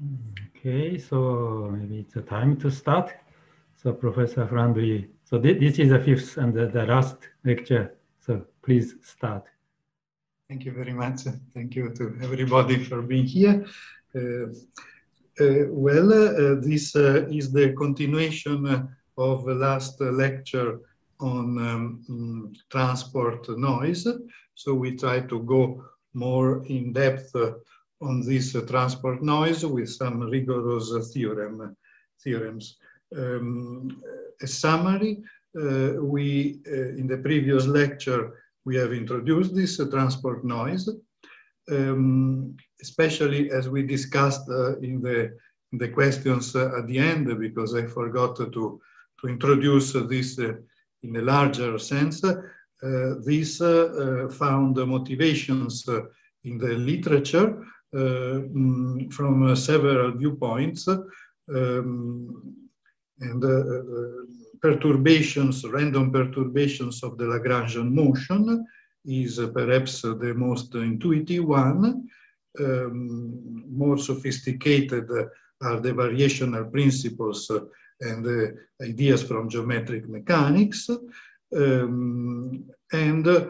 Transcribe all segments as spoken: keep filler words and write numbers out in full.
Okay, so maybe it's a time to start. So Professor Franduy, so thi- this is the fifth and the, the last lecture. So please start. Thank you very much. Thank you to everybody for being here. Uh, uh, well, uh, this uh, is the continuation of the last lecture on um, um, transport noise. So we try to go more in depth uh, on this uh, transport noise with some rigorous uh, theorem, theorems. Um, a summary, uh, we, uh, in the previous lecture, we have introduced this uh, transport noise, um, especially as we discussed uh, in, the, in the questions uh, at the end, because I forgot to, to introduce this uh, in a larger sense. Uh, this uh, uh, found motivations uh, in the literature uh, mm, from uh, several viewpoints. Um, and uh, uh, perturbations, random perturbations of the Lagrangian motion is uh, perhaps uh, the most intuitive one. Um, more sophisticated uh, are the variational principles uh, and the ideas from geometric mechanics. Um, and uh,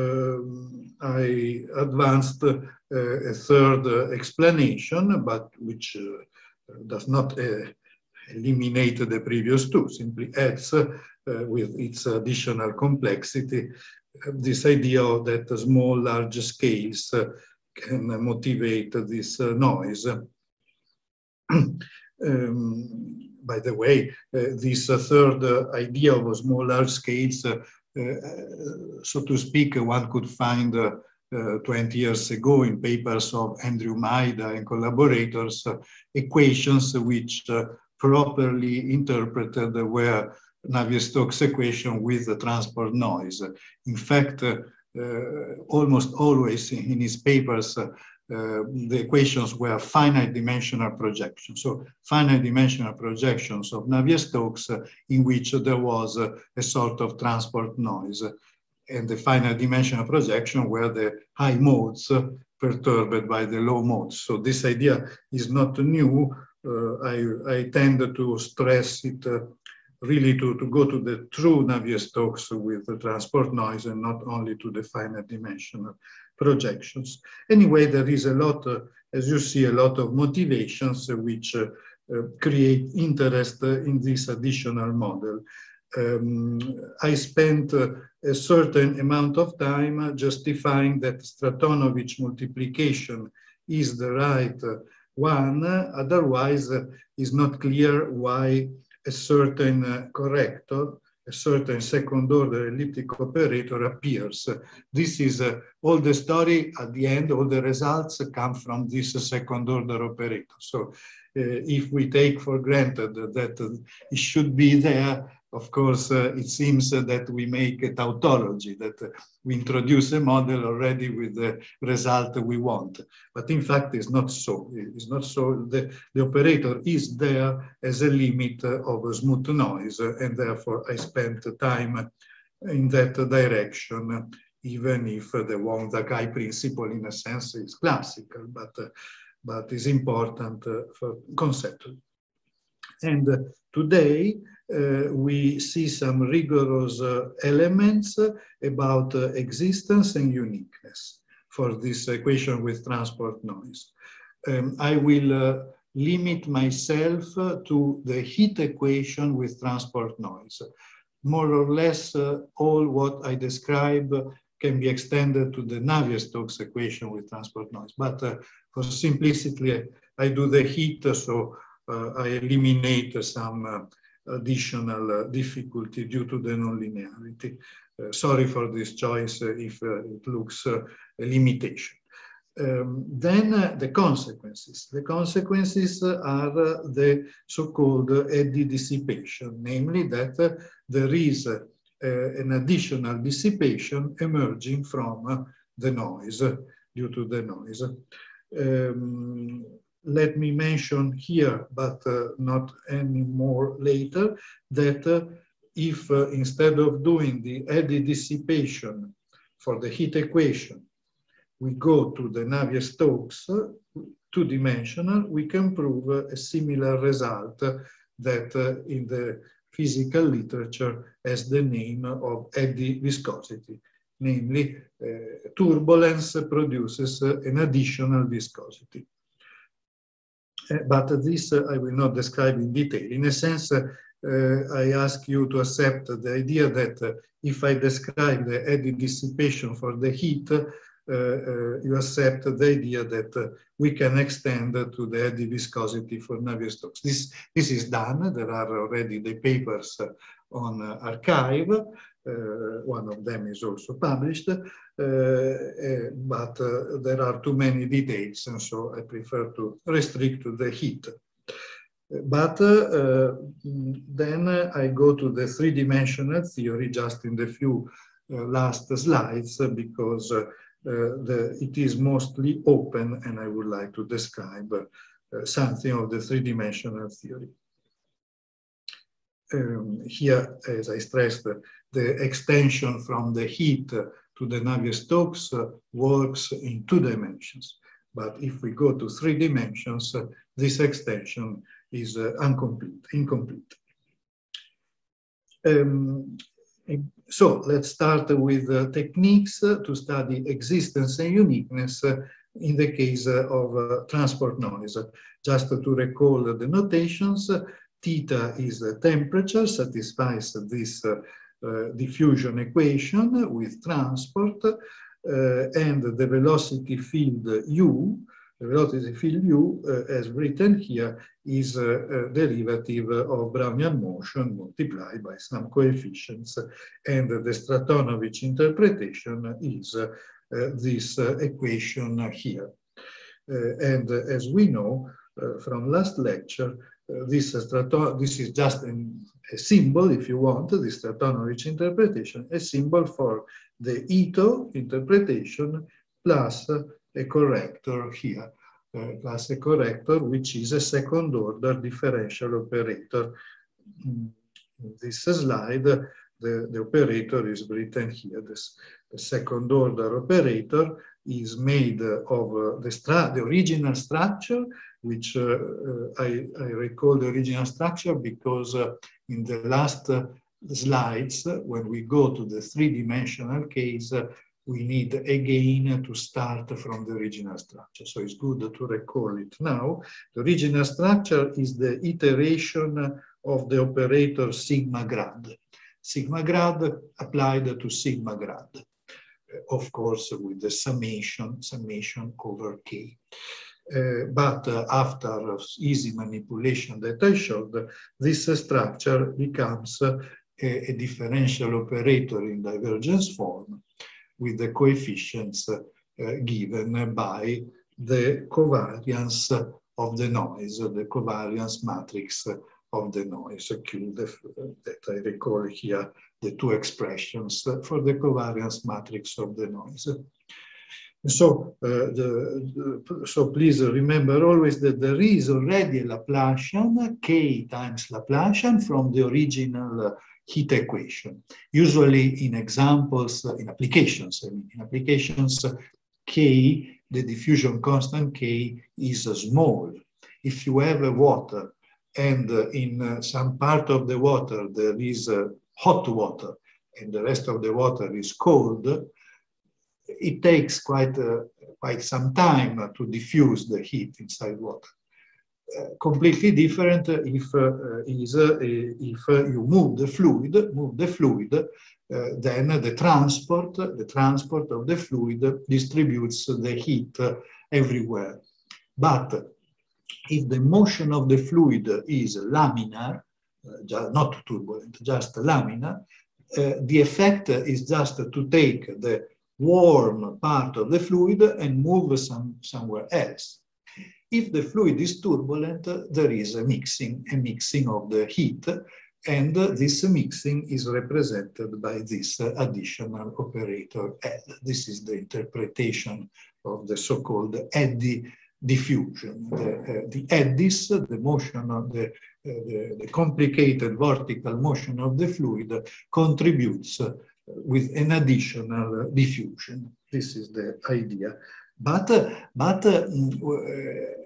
I advanced uh, a third uh, explanation, but which uh, does not uh, eliminate the previous two, simply adds uh, with its additional complexity this idea that small, large scales uh, can motivate this uh, noise. um, by the way, uh, this uh, third uh, idea of small, large scales, uh, uh, so to speak, one could find uh, uh, twenty years ago in papers of Andrew Maida and collaborators, uh, equations which uh, properly interpreted were Navier-Stokes equation with the transport noise. In fact, uh, uh, almost always in his papers, uh, uh, the equations were finite dimensional projections. So finite dimensional projections of Navier-Stokes uh, in which there was uh, a sort of transport noise. And the finite dimensional projection were the high modes uh, perturbed by the low modes. So this idea is not new. Uh, I, I tend to stress it uh, really to, to go to the true Navier-Stokes with the transport noise and not only to the finite dimensional projections. Anyway, there is a lot, uh, as you see, a lot of motivations uh, which uh, uh, create interest uh, in this additional model. Um, I spent uh, a certain amount of time uh, justifying that Stratonovich multiplication is the right uh, one. Uh, otherwise, uh, it's not clear why a certain uh, corrector, a certain second order elliptic operator appears. This is uh, all the story at the end, all the results come from this uh, second order operator. So uh, if we take for granted that uh, it should be there, of course, uh, it seems uh, that we make a tautology, that uh, we introduce a model already with the result we want. But in fact, it's not so. It's not so. The, the operator is there as a limit uh, of a smooth noise, uh, and therefore I spent time in that direction, even if uh, the Wong-Zakai principle, in a sense, is classical, but, uh, but is important uh, for conceptually. And uh, today, uh, we see some rigorous uh, elements about uh, existence and uniqueness for this equation with transport noise. Um, I will uh, limit myself uh, to the heat equation with transport noise. More or less, uh, all what I describe can be extended to the Navier-Stokes equation with transport noise. But uh, for simplicity, I do the heat, so uh, I eliminate some uh, additional uh, difficulty due to the nonlinearity. Uh, sorry for this choice uh, if uh, it looks uh, a limitation. Um, then uh, the consequences. The consequences uh, are uh, the so-called uh, eddy dissipation, namely that uh, there is uh, an additional dissipation emerging from uh, the noise, uh, due to the noise. Um, let me mention here, but uh, not anymore later, that uh, if uh, instead of doing the eddy dissipation for the heat equation, we go to the Navier-Stokes, two-dimensional, we can prove a similar result that uh, in the physical literature has the name of eddy viscosity. Namely, uh, turbulence produces uh, an additional viscosity. Uh, but this uh, I will not describe in detail. In a sense, uh, uh, I ask you to accept the idea that uh, if I describe the eddy dissipation for the heat, uh, uh, you accept the idea that uh, we can extend uh, to the eddy viscosity for Navier-Stokes. This, this is done. There are already the papers uh, on uh, arXiv. Uh, one of them is also published, uh, uh, but uh, there are too many details, and so I prefer to restrict to the heat. But uh, uh, then uh, I go to the three-dimensional theory just in the few uh, last slides, uh, because uh, uh, the, it is mostly open, and I would like to describe uh, something of the three-dimensional theory. Um, here, as I stressed, uh, the extension from the heat uh, to the Navier-Stokes uh, works in two dimensions. But if we go to three dimensions, uh, this extension is uh, incomplete. incomplete. Um, so let's start with uh, techniques uh, to study existence and uniqueness uh, in the case uh, of uh, transport noise. Just to recall the notations, uh, theta is the temperature, satisfies this uh, uh, diffusion equation with transport, uh, and the velocity field u, the velocity field u, uh, as written here, is uh, a derivative of Brownian motion multiplied by some coefficients, and the Stratonovich interpretation is uh, uh, this uh, equation here. Uh, and uh, as we know uh, from last lecture, Uh, this, uh, strato this is just an, a symbol, if you want, the Stratonovich interpretation, a symbol for the Ito interpretation plus uh, a corrector here, uh, plus a corrector, which is a second order differential operator. In this slide, the, the operator is written here. This, the second order operator is made of uh, the, the original structure, which uh, uh, I, I recall the original structure because uh, in the last uh, slides, uh, when we go to the three-dimensional case, uh, we need again to start from the original structure. So it's good to recall it now. The original structure is the iteration of the operator sigma grad. Sigma grad applied to sigma grad, of course, with the summation, summation over k. Uh, but uh, after easy manipulation that I showed, this uh, structure becomes uh, a, a differential operator in divergence form with the coefficients uh, uh, given by the covariance of the noise, the covariance matrix of the noise. Q, that I recall here, the two expressions for the covariance matrix of the noise. So, uh, the, the, so please remember always that there is already a Laplacian, k times Laplacian, from the original uh, heat equation. Usually in examples, uh, in applications, I mean, in applications, uh, k, the diffusion constant k, is uh, small. If you have a water and uh, in uh, some part of the water there is uh, hot water and the rest of the water is cold, it takes quite, uh, quite some time to diffuse the heat inside water. Uh, completely different if uh, is uh, if uh, you move the fluid, move the fluid, uh, then the transport, the transport of the fluid distributes the heat uh, everywhere. But if the motion of the fluid is laminar, uh, just, not turbulent, just laminar, uh, the effect is just to take the warm part of the fluid and move some, somewhere else. If the fluid is turbulent, there is a mixing, a mixing of the heat, and this mixing is represented by this additional operator L. This is the interpretation of the so-called eddy diffusion. The, uh, the eddies, the motion of the, uh, the, the complicated vertical motion of the fluid contributes uh, with an additional diffusion. This is the idea. But, uh, but uh,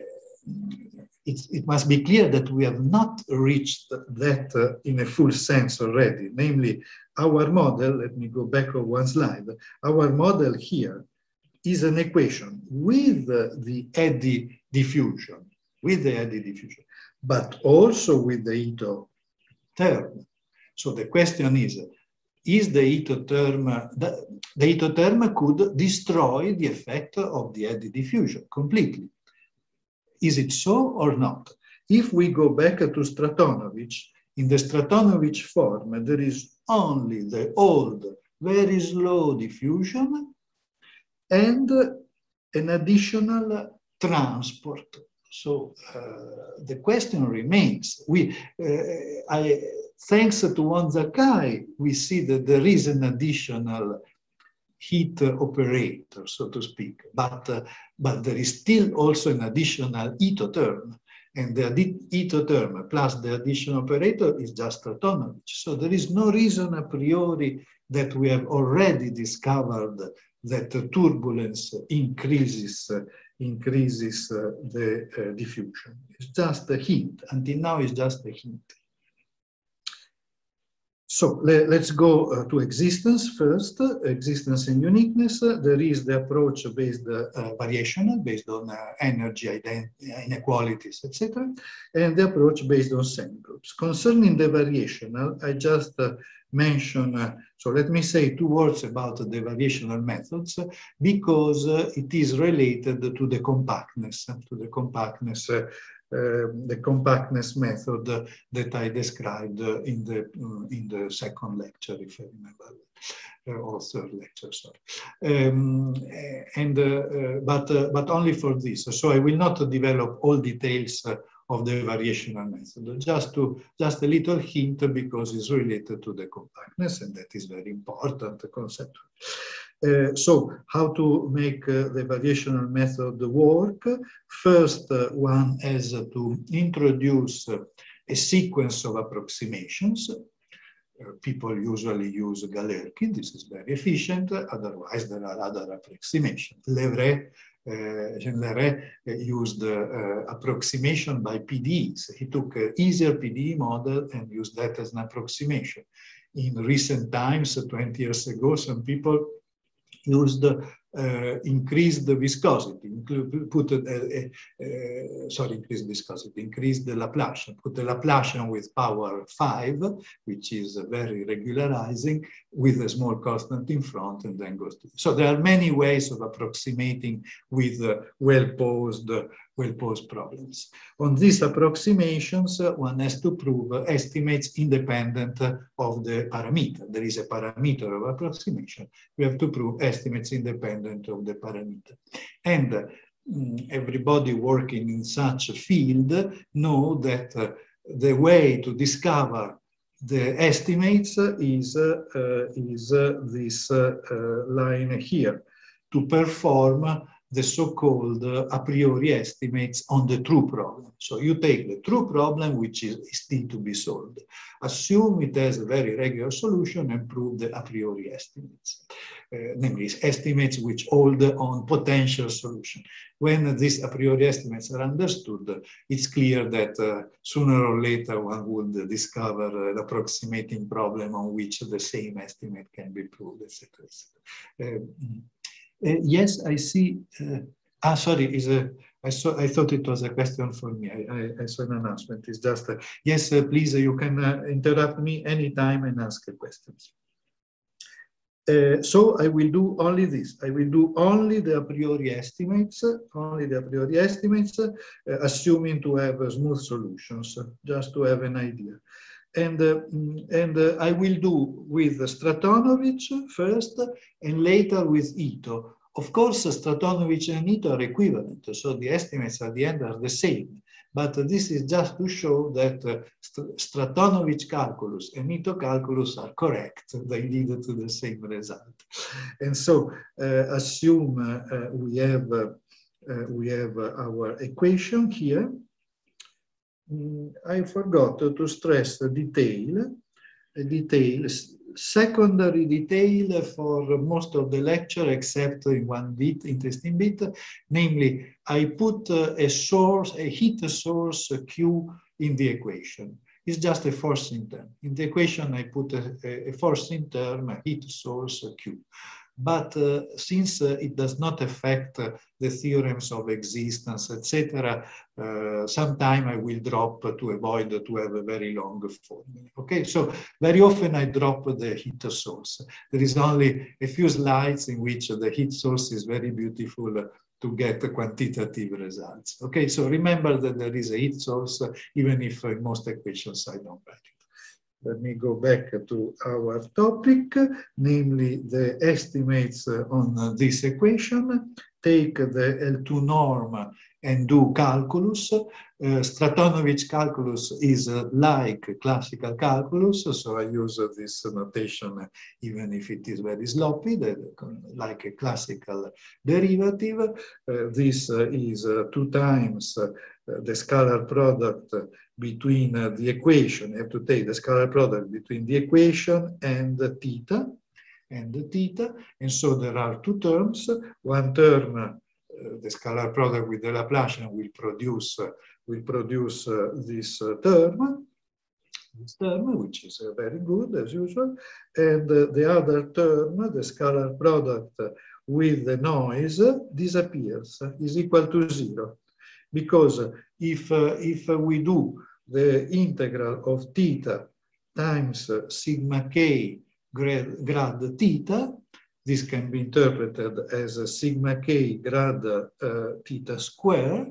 it, it must be clear that we have not reached that uh, in a full sense already. Namely, our model, let me go back on one slide, our model here is an equation with uh, the eddy diffusion, with the eddy diffusion, but also with the Ito term. So the question is, is the Ito term, the, the Ito term could destroy the effect of the eddy diffusion completely. Is it so or not? If we go back to Stratonovich, in the Stratonovich form, there is only the old, very slow diffusion and an additional transport. So uh, the question remains. We, uh, I, thanks to Won-Sakai, we see that there is an additional heat operator, so to speak, but, uh, but there is still also an additional Ito term. And the Ito term plus the additional operator is just Stratonovich. So there is no reason a priori that we have already discovered that the turbulence increases, uh, increases uh, the uh, diffusion. It's just a hint. Until now, it's just a hint. So le let's go uh, to existence first, uh, existence and uniqueness. Uh, there is the approach based uh, variational, based on uh, energy inequalities, et cetera, and the approach based on semigroups. Concerning the variational, I just uh, mention, uh, so let me say two words about the variational methods, uh, because uh, it is related to the compactness, uh, to the compactness uh, Uh, the compactness method uh, that I described uh, in the uh, in the second lecture, if I remember, uh, or third lecture, sorry. Um, and uh, uh, but uh, but only for this. So I will not develop all details uh, of the variational method. Just to just a little hint, because it's related to the compactness, and that is very important concept. Uh, so, how to make uh, the variational method work? First, uh, one has to introduce uh, a sequence of approximations. Uh, people usually use Galerkin. This is very efficient. Otherwise, there are other approximations. Levray, uh, Jean Levray uh, used uh, approximation by P D Es. He took an easier P D E model and used that as an approximation. In recent times, twenty years ago, some people used uh, increased the viscosity, put a, a, a, sorry, increased viscosity, increased the Laplacian, put the Laplacian with power five, which is very regularizing, with a small constant in front, and then goes to. So there are many ways of approximating with uh, well-posed uh, well-posed problems. On these approximations, uh, one has to prove uh, estimates independent uh, of the parameter. There is a parameter of approximation. We have to prove estimates independent of the parameter. And uh, everybody working in such a field know that uh, the way to discover the estimates uh, is, uh, uh, is uh, this uh, uh, line here, to perform the so-called uh, a priori estimates on the true problem. So you take the true problem, which is still to be solved, assume it has a very regular solution, and prove the a priori estimates, uh, namely estimates which hold on potential solution. When these a priori estimates are understood, it's clear that uh, sooner or later one would discover an approximating problem on which the same estimate can be proved, et cetera et cetera. Uh, Uh, yes, I see. Uh, ah, sorry. Is a. I saw. I thought it was a question for me. I, I, I saw an announcement. It's just. Uh, yes, uh, please. Uh, you can uh, interrupt me anytime and ask uh, questions. Uh, so I will do only this. I will do only the a priori estimates. Only the a priori estimates, uh, assuming to have uh, smooth solutions, uh, just to have an idea. And, uh, and uh, I will do with Stratonovich first, and later with Ito. Of course, Stratonovich and Ito are equivalent, so the estimates at the end are the same. But uh, this is just to show that uh, St Stratonovich calculus and Ito calculus are correct. They lead to the same result. And so, uh, assume uh, uh, we have, uh, uh, we have uh, our equation here. I forgot to stress the detail. a detail, secondary detail for most of the lecture, except in one bit, interesting bit, namely, I put uh, a source, a heat source Q in the equation. It's just a forcing term. In the equation, I put a, a forcing term, a heat source Q. But uh, since uh, it does not affect uh, the theorems of existence, et cetera, uh, sometime I will drop uh, to avoid uh, to have a very long formula. Okay, so very often I drop the heat source. There is only a few slides in which the heat source is very beautiful uh, to get the quantitative results. Okay, so remember that there is a heat source, uh, even if in most equations I don't write it. Let me go back to our topic, namely the estimates on this equation. Take the L two norm and do calculus. Uh, Stratonovich calculus is uh, like classical calculus, so I use uh, this notation even if it is very sloppy, that, like a classical derivative. Uh, this uh, is uh, two times uh, the scalar product between uh, the equation. You have to take the scalar product between the equation and the theta, and the theta. And so there are two terms. One term, uh, the scalar product with the Laplacian will produce, uh, will produce uh, this uh, term, this term, which is uh, very good as usual. And uh, the other term, the scalar product with the noise, disappears, is equal to zero. Because if, uh, if we do the integral of theta times sigma k grad, grad theta, this can be interpreted as a sigma k grad uh, theta square.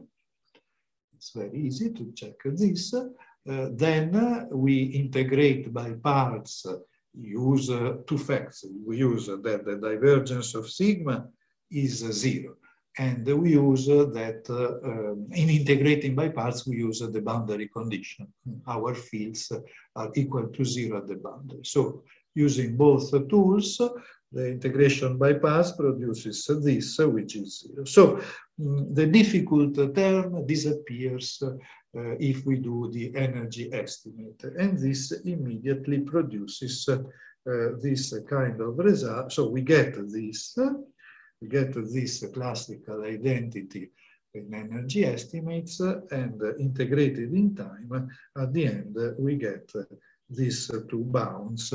It's very easy to check this. Uh, then uh, we integrate by parts, uh, use uh, two facts. We use uh, that the divergence of sigma is uh, zero. And we use uh, that uh, um, in integrating by parts, we use uh, the boundary condition. Our fields uh, are equal to zero at the boundary. So using both uh, tools, uh, the integration by parts produces uh, this, uh, which is zero. So um, the difficult term disappears uh, uh, if we do the energy estimate. And this immediately produces uh, uh, this kind of result. So we get this. Uh, We get this classical identity in energy estimates and integrated in time. At the end, we get these two bounds,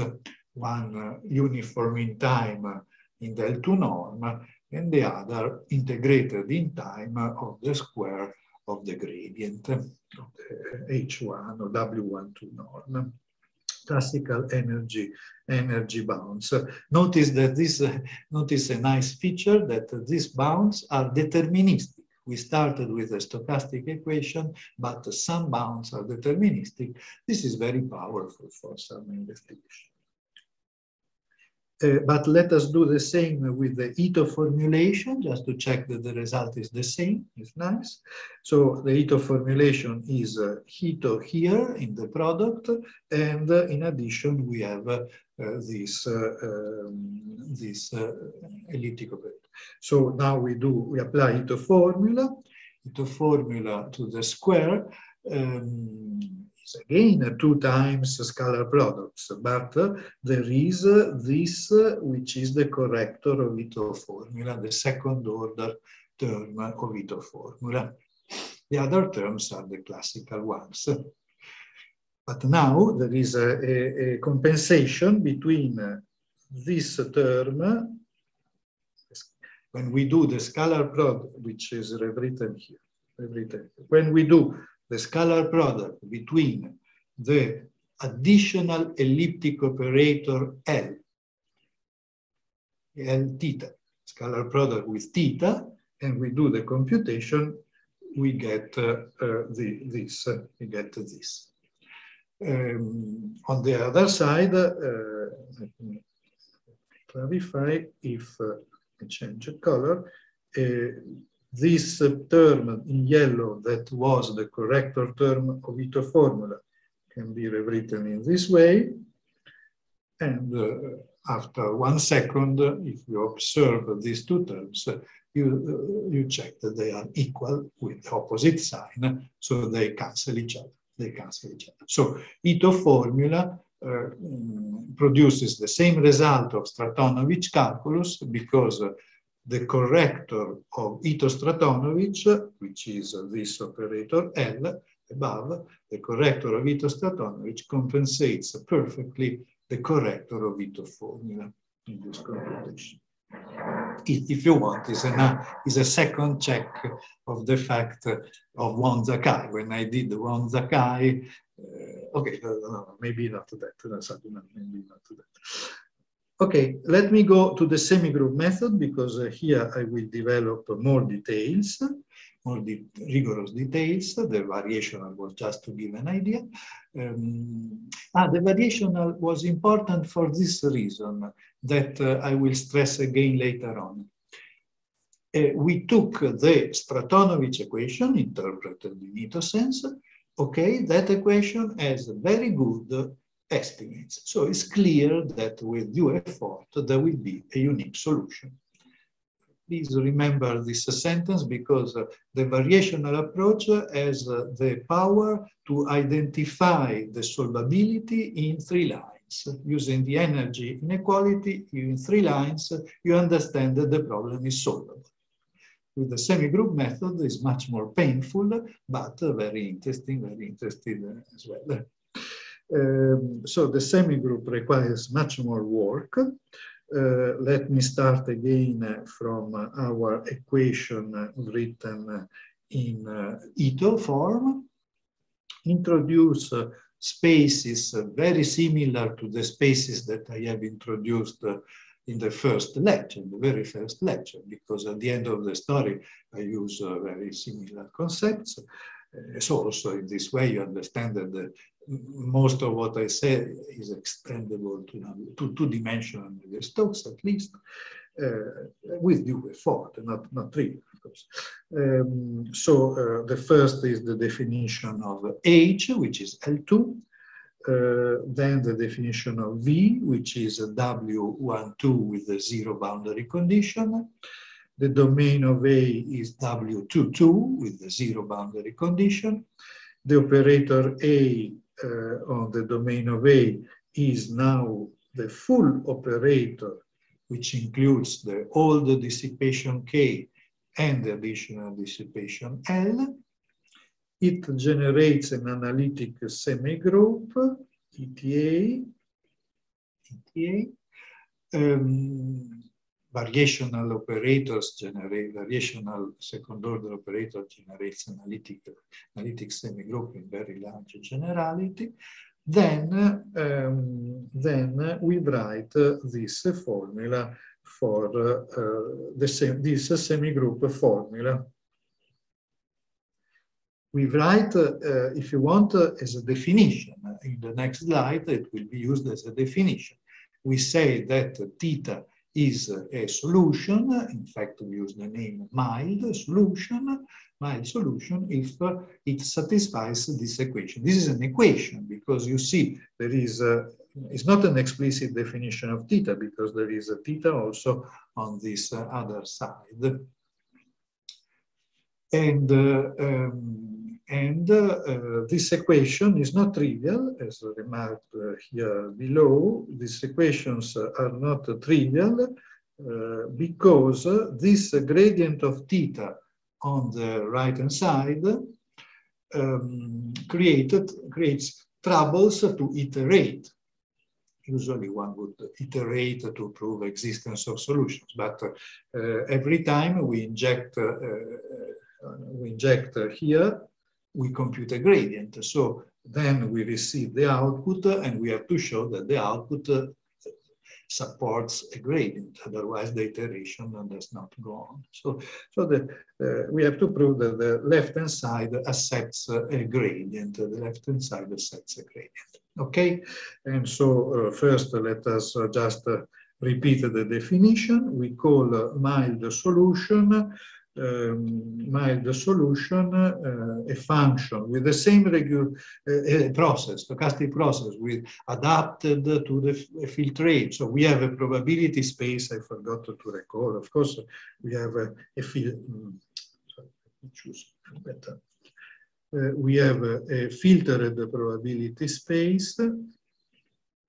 one uniform in time in the L two norm, and the other integrated in time of the square of the gradient of the H one or W one two norm. Classical energy energy bounds. Notice that this uh, notice a nice feature that uh, these bounds are deterministic. We started with a stochastic equation, but uh, some bounds are deterministic. This is very powerful for some investigation. Uh, but let us do the same with the Ito formulation, just to check that the result is the same. It's nice. So the Ito formulation is uh, Ito here in the product, and uh, in addition we have uh, uh, this uh, um, this uh, elliptic operator. So now we do we apply Ito formula, Ito formula to the square. Um, Again, uh, two times scalar products, but uh, there is uh, this, uh, which is the corrector of Ito formula, the second order term of Ito formula. The other terms are the classical ones. But now there is a, a, a compensation between uh, this term, when we do the scalar product, which is rewritten here, rewritten. When we do the scalar product between the additional elliptic operator L, L theta, scalar product with theta, and we do the computation, we get uh, uh, the, this, uh, we get this. Um, on the other side, uh, let me clarify if uh, I change the color. Uh, This term in yellow that was the corrector term of Ito formula can be rewritten in this way. And uh, after one second, if you observe these two terms, you, uh, you check that they are equal with the opposite sign, so they cancel each other. They cancel each other. So Ito formula uh, produces the same result of Stratonovich calculus, because uh, the corrector of Ito-Stratonovich, which is uh, this operator L above, the corrector of Ito-Stratonovich compensates perfectly the corrector of Ito formula in this computation. If you want, is a, is a second check of the fact of Wong-Zakai. When I did the Wong-Zakai, uh, okay, no, no, maybe not to that, no, sorry, no, maybe not to that. Okay, let me go to the semigroup method, because uh, here I will develop more details, more de rigorous details. The variational was just to give an idea. Um, ah, the variational was important for this reason that uh, I will stress again later on. Uh, we took the Stratonovich equation, interpreted in Ito sense. Okay, that equation has very good estimates. So it's clear that with due effort, there will be a unique solution. Please remember this sentence, because uh, the variational approach has uh, the power to identify the solvability in three lines. Using the energy inequality in three lines, you understand that the problem is solvable. With the semigroup method, it's much more painful, but uh, very interesting, very interesting uh, as well. Um, so the semigroup requires much more work. Uh, let me start again uh, from uh, our equation uh, written uh, in uh, Ito form. Introduce uh, spaces uh, very similar to the spaces that I have introduced uh, in the first lecture, the very first lecture, because at the end of the story, I use uh, very similar concepts. Uh, so also in this way, you understand that the, most of what I say is extendable to, to two-dimensional Navier-Stokes, at least, uh, with due effort, not, not really, of course. Um, so uh, the first is the definition of H, which is L two. Uh, then the definition of V, which is a W one two with a zero boundary condition. The domain of A is W two two with the zero boundary condition. The operator A uh, on the domain of A is now the full operator, which includes the all the dissipation K and the additional dissipation L. It generates an analytic semigroup, E T A. E T A. Um, variational operators generate, variational second order operator generates analytic, analytic semigroup in very large generality. Then, um, then we write uh, this formula for uh, the sem this semigroup formula. We write, uh, uh, if you want, uh, as a definition. In the next slide, it will be used as a definition. We say that uh, theta is uh, a solution. In fact, we use the name mild solution, mild solution if uh, it satisfies this equation. This is an equation because you see there is, a, it's not an explicit definition of theta because there is a theta also on this uh, other side. And, uh, um, and uh, uh, this equation is not trivial, as remarked uh, here below. These equations are not trivial uh, because uh, this gradient of theta on the right-hand side um, created, creates troubles to iterate. Usually one would iterate to prove existence of solutions, but uh, every time we inject uh, Uh, we inject uh, here, we compute a gradient. So then we receive the output uh, and we have to show that the output uh, supports a gradient. Otherwise, the iteration does not go on. So, so the, uh, we have to prove that the left-hand side accepts uh, a gradient. The left-hand side accepts a gradient. Okay? And so uh, first, uh, let us uh, just uh, repeat the definition. We call uh, mild solution Um, mild solution, uh, a function with the same regular uh, process, stochastic process, with adapted to the filtrate. So we have a probability space. I forgot to recall. Of course, we have a, a fil mm, sorry, choose better. Uh, we have a, a filtered probability space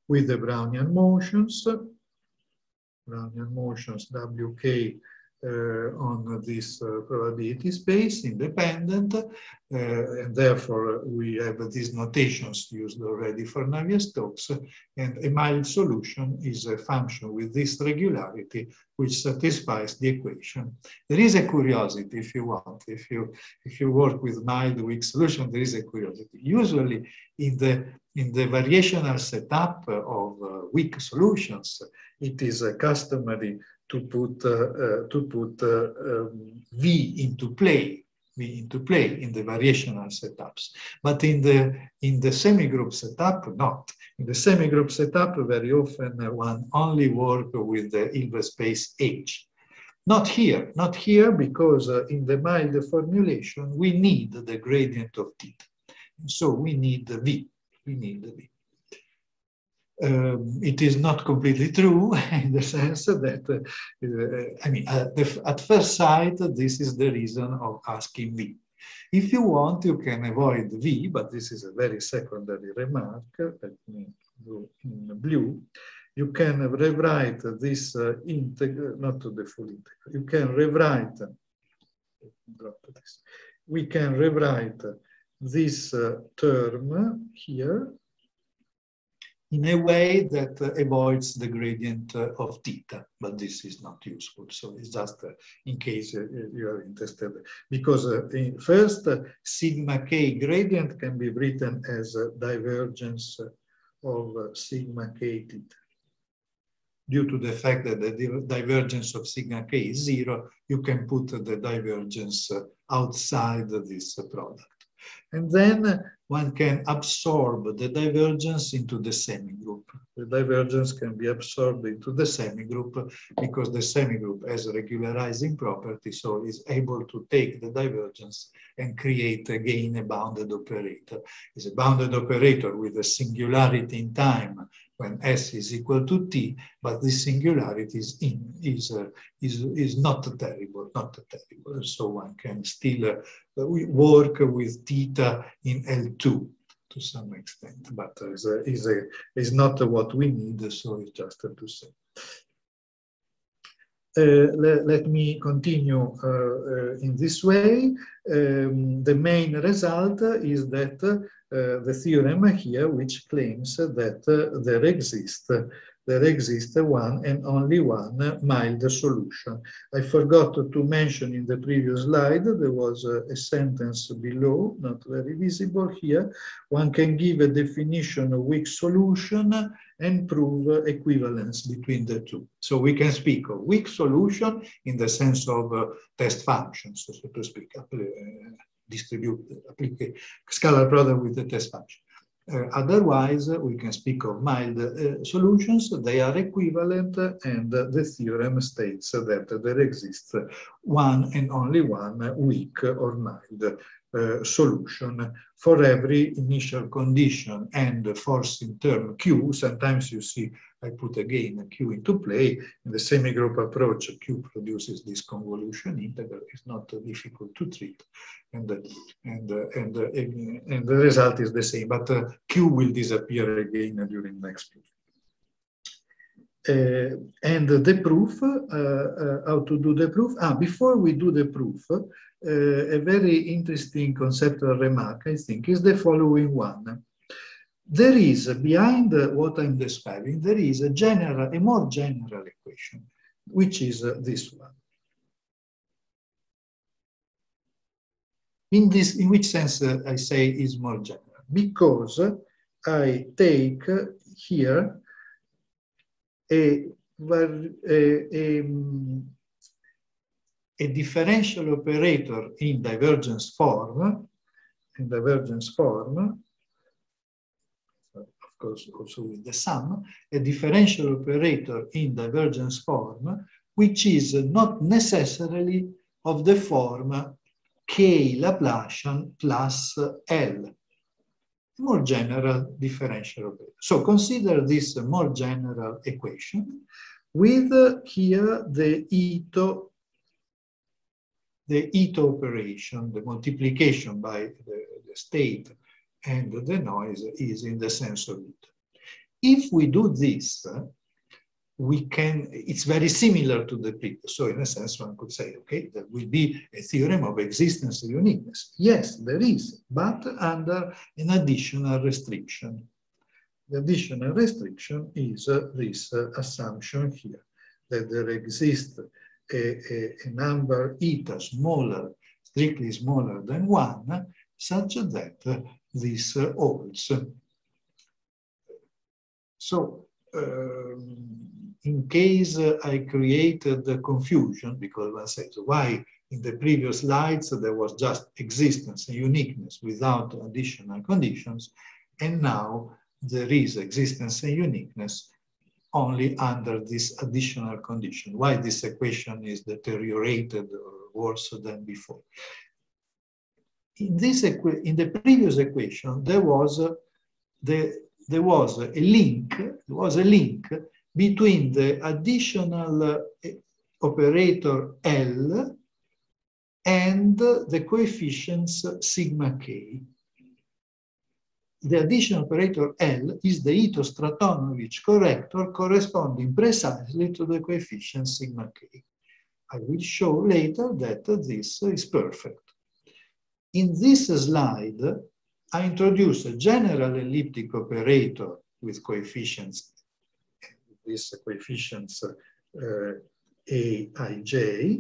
with the Brownian motions, Brownian motions W K uh, on this uh, probability space, independent, uh, and therefore we have these notations used already for Navier-Stokes, and a mild solution is a function with this regularity which satisfies the equation. There is a curiosity, if you want, if you if you work with mild weak solution, there is a curiosity. Usually in the in the variational setup of uh, weak solutions, it is uh, customary to put uh, uh, to put uh, um, V into play, V into play in the variational setups. But in the in the semigroup setup, not. In the semigroup setup, very often uh, one only work with the Hilbert space H. Not here, not here, because uh, in the mild formulation we need the gradient of theta. So we need the V. We need the V. Um, it is not completely true in the sense that, uh, uh, I mean, uh, the, at first sight, this is the reason of asking V. If you want, you can avoid V, but this is a very secondary remark. Let me do in blue. You can rewrite this uh, integral, not to the full integral. You can rewrite, drop this. We can rewrite this uh, term here in a way that uh, avoids the gradient uh, of theta, but this is not useful. So it's just uh, in case uh, you are interested. Because uh, in first, uh, sigma k gradient can be written as a divergence of uh, sigma k theta. Due to the fact that the divergence of sigma k is zero, you can put the divergence uh, outside this uh, product. And then one can absorb the divergence into the semigroup. The divergence can be absorbed into the semigroup because the semigroup has a regularizing property, so is able to take the divergence and create again a bounded operator. It's a bounded operator with a singularity in time when S is equal to T, but this singularity is, in, is, uh, is, is not terrible, not terrible. So one can still uh, work with theta in L two to some extent, but is, a, is, a, is not what we need, so it's just to say. Uh, let, let me continue uh, uh, in this way. Um, the main result is that uh, the theorem here, which claims that uh, there exists there exists one and only one mild solution. I forgot to mention in the previous slide, there was a, a sentence below, not very visible here. One can give a definition of weak solution and prove equivalence between the two. So we can speak of weak solution in the sense of uh, test functions, so to speak, uh, distribute, apply, scalar product with the test function. Uh, otherwise, uh, we can speak of mild uh, solutions. They are equivalent, uh, and uh, the theorem states that there exists one and only one weak or mild uh, solution for every initial condition and forcing term Q. Sometimes you see I put again Q into play. In the semigroup approach, Q produces this convolution integral. It's not uh, difficult to treat. And, uh, and, uh, and, uh, and the result is the same, but uh, Q will disappear again during next proof. Uh, and the proof, uh, uh, how to do the proof? Ah, before we do the proof, uh, a very interesting conceptual remark, I think, is the following one. There is, behind uh, what I'm describing, there is a general, a more general equation, which is uh, this one. In this, in which sense uh, I say is more general? Because I take uh, here a, a, a, a differential operator in divergence form, in divergence form, of course also with the sum, a differential operator in divergence form, which is not necessarily of the form K Laplacian plus L, more general differential operator. So consider this more general equation with here the Ito, the Ito operation, the multiplication by the, the state and the noise is in the sense of Ito. If we do this, we can, it's very similar to the previous. So in a sense, one could say, okay, there will be a theorem of existence and uniqueness. Yes, there is, but under an additional restriction. The additional restriction is uh, this uh, assumption here, that there exists a, a, a number eta smaller, strictly smaller than one, such that uh, this uh, holds. So, um, in case uh, I created the confusion, because one says, why in the previous slides there was just existence and uniqueness without additional conditions, and now there is existence and uniqueness only under this additional condition. Why this equation is deteriorated or worse than before? In, this in the previous equation, there was, uh, the, there was a link, there was a link between the additional uh, operator L and the coefficients sigma k. The additional operator L is the Ito-Stratonovich corrector corresponding precisely to the coefficient sigma k. I will show later that this is perfect. In this slide, I introduce a general elliptic operator with coefficients, these coefficients uh, A I J,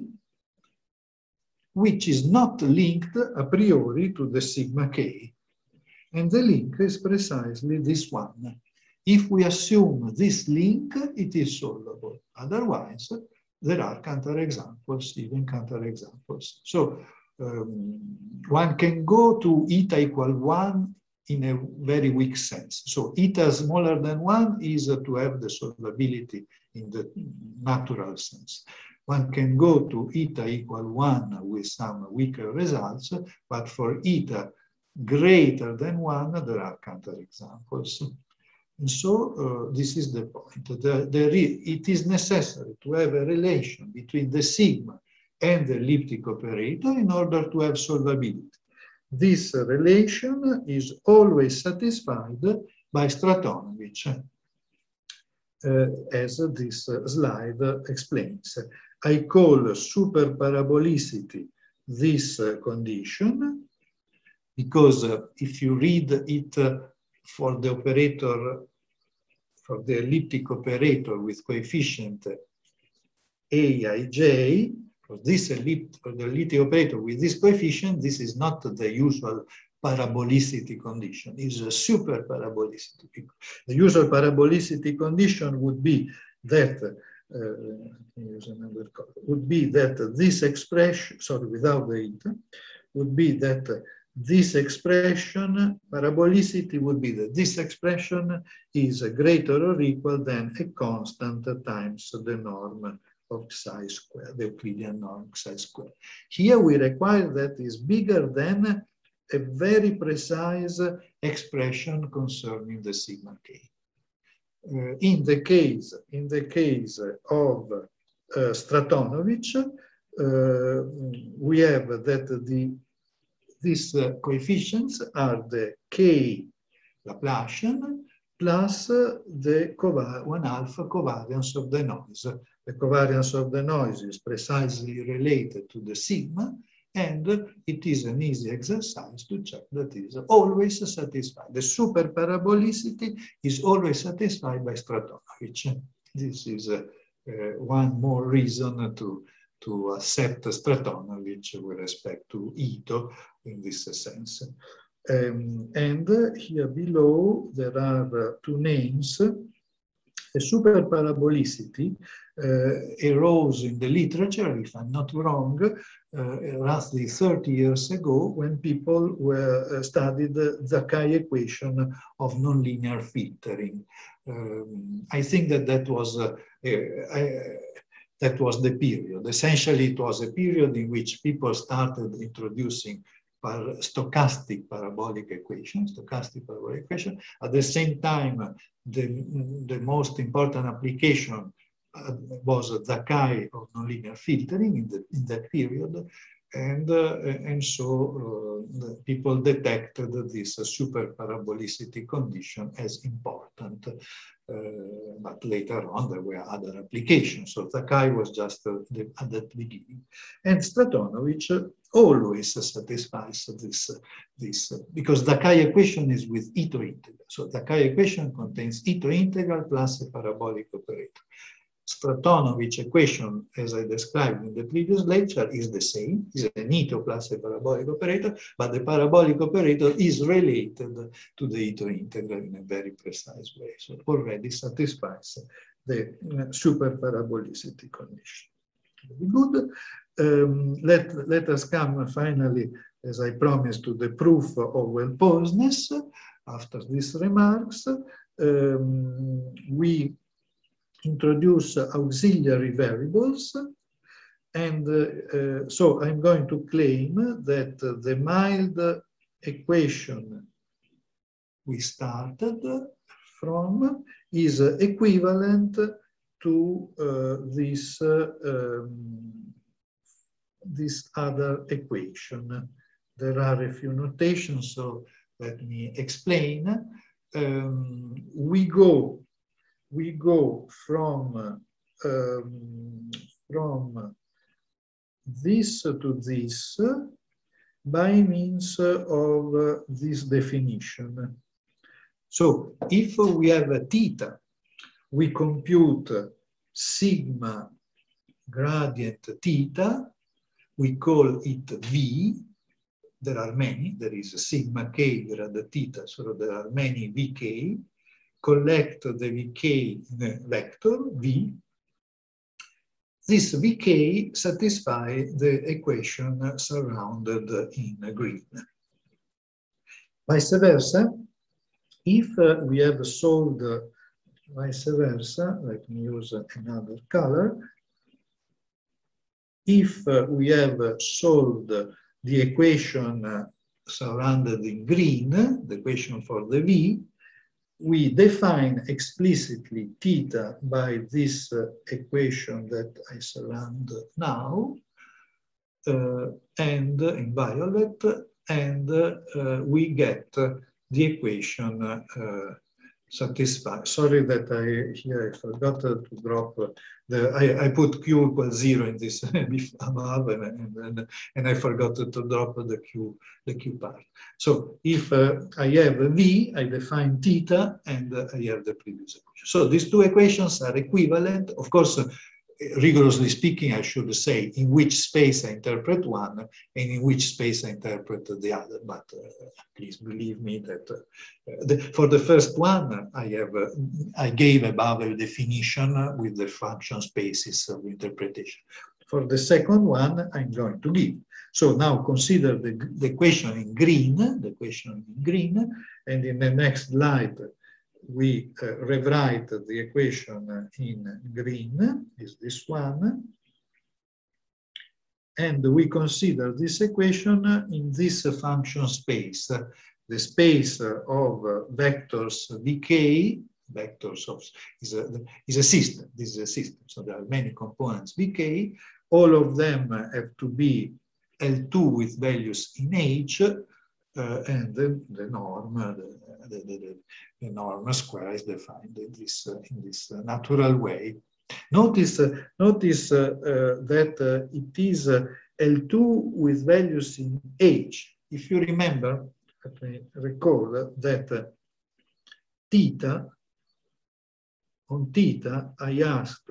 which is not linked a priori to the sigma k. And the link is precisely this one. If we assume this link, it is solvable. Otherwise, there are counterexamples, even counterexamples. So um, one can go to eta equal one in a very weak sense. So eta smaller than one is uh, to have the solvability in the natural sense. One can go to eta equal one with some weaker results, but for eta greater than one, there are counterexamples. And so uh, this is the point. The, the it is necessary to have a relation between the sigma and the elliptic operator in order to have solvability. This uh, relation is always satisfied by Stratonovich, uh, as this uh, slide uh, explains. I call superparabolicity this uh, condition, because uh, if you read it uh, for the operator, for the elliptic operator with coefficient A I J, for this elliptic, for the elliptic operator with this coefficient, this is not the usual parabolicity condition, it's a super parabolicity. The usual parabolicity condition would be that, uh, use another color, would be that this expression, sorry, without the eta, would be that uh, this expression, parabolicity would be that this expression is greater or equal than a constant times the norm of psi square, the Euclidean norm psi square. Here we require that is bigger than a very precise expression concerning the sigma k. Uh, in the case, in the case of uh, Stratonovich, uh, we have that the these uh, coefficients are the k Laplacian plus uh, the one alpha covariance of the noise. The covariance of the noise is precisely related to the sigma, and it is an easy exercise to check that it is always satisfied. The super parabolicity is always satisfied by Stratonovich. This is uh, uh, one more reason to to accept Stratonovich with respect to Ito in this sense. Um, and here below there are uh, two names. A super parabolicity uh, arose in the literature, if I'm not wrong, uh, roughly thirty years ago, when people were uh, studied the Zakai equation of nonlinear filtering. Um, I think that that was uh, uh, I, That was the period. Essentially, it was a period in which people started introducing par stochastic parabolic equations, stochastic parabolic equation. At the same time, the, the most important application uh, was Zakai of nonlinear filtering in, the, in that period. And, uh, and so uh, the people detected this uh, super parabolicity condition as important. Uh, but later on, there were other applications. So Takai was just uh, the, at the beginning. And Stratonovich uh, always uh, satisfies this, uh, this uh, because the Takai equation is with Ito integral. So the Takai equation contains Ito integral plus a parabolic operator. Stratonovich equation, as I described in the previous lecture, is the same, is an Ito plus a parabolic operator, but the parabolic operator is related to the Ito integral in a very precise way. So it already satisfies the super parabolicity condition. Very good. Um, let, let us come finally, as I promised, to the proof of well-posedness. After these remarks, um, we introduce auxiliary variables, and uh, uh, so I'm going to claim that uh, the mild equation we started from is uh, equivalent to uh, this, uh, um, this other equation. There are a few notations, so let me explain. Um, we go We go from, um, from this to this by means of this definition. So if we have a theta, we compute sigma gradient theta, we call it V. There are many, there is a sigma k grad theta, so there are many V K. Collect the V K in a vector, V. This V K satisfies the equation surrounded in green. Vice versa, if uh, we have solved uh, vice versa, let me use another color. If uh, we have solved the equation uh, surrounded in green, the equation for the V, we define explicitly theta by this uh, equation that I surround now, uh, and uh, in violet, and uh, uh, we get uh, the equation uh, satisfied. Sorry that I here I forgot to drop the, I, I put Q equals zero in this above, and, and, and, and I forgot to, to drop the Q, the Q part. So if uh, I have a V, I define theta, and uh, I have the previous equation. So these two equations are equivalent. Of course, uh, rigorously speaking, I should say in which space I interpret one and in which space I interpret the other. But uh, please believe me that uh, the, for the first one, I have uh, I gave above a definition with the function spaces of interpretation. For the second one, I'm going to give. So now consider the, the equation in green, the equation in green, and in the next slide, we uh, rewrite the equation in green, is this one, and we consider this equation in this function space, the space of vectors vk, vectors of, is a, is a system, this is a system, so there are many components vk, all of them have to be L two with values in H, uh, and the, the norm, the, the, the, the norm square is defined in this, uh, in this uh, natural way. Notice, uh, notice uh, uh, that uh, it is uh, L two with values in H. If you remember, let me recall that uh, theta, on theta, I asked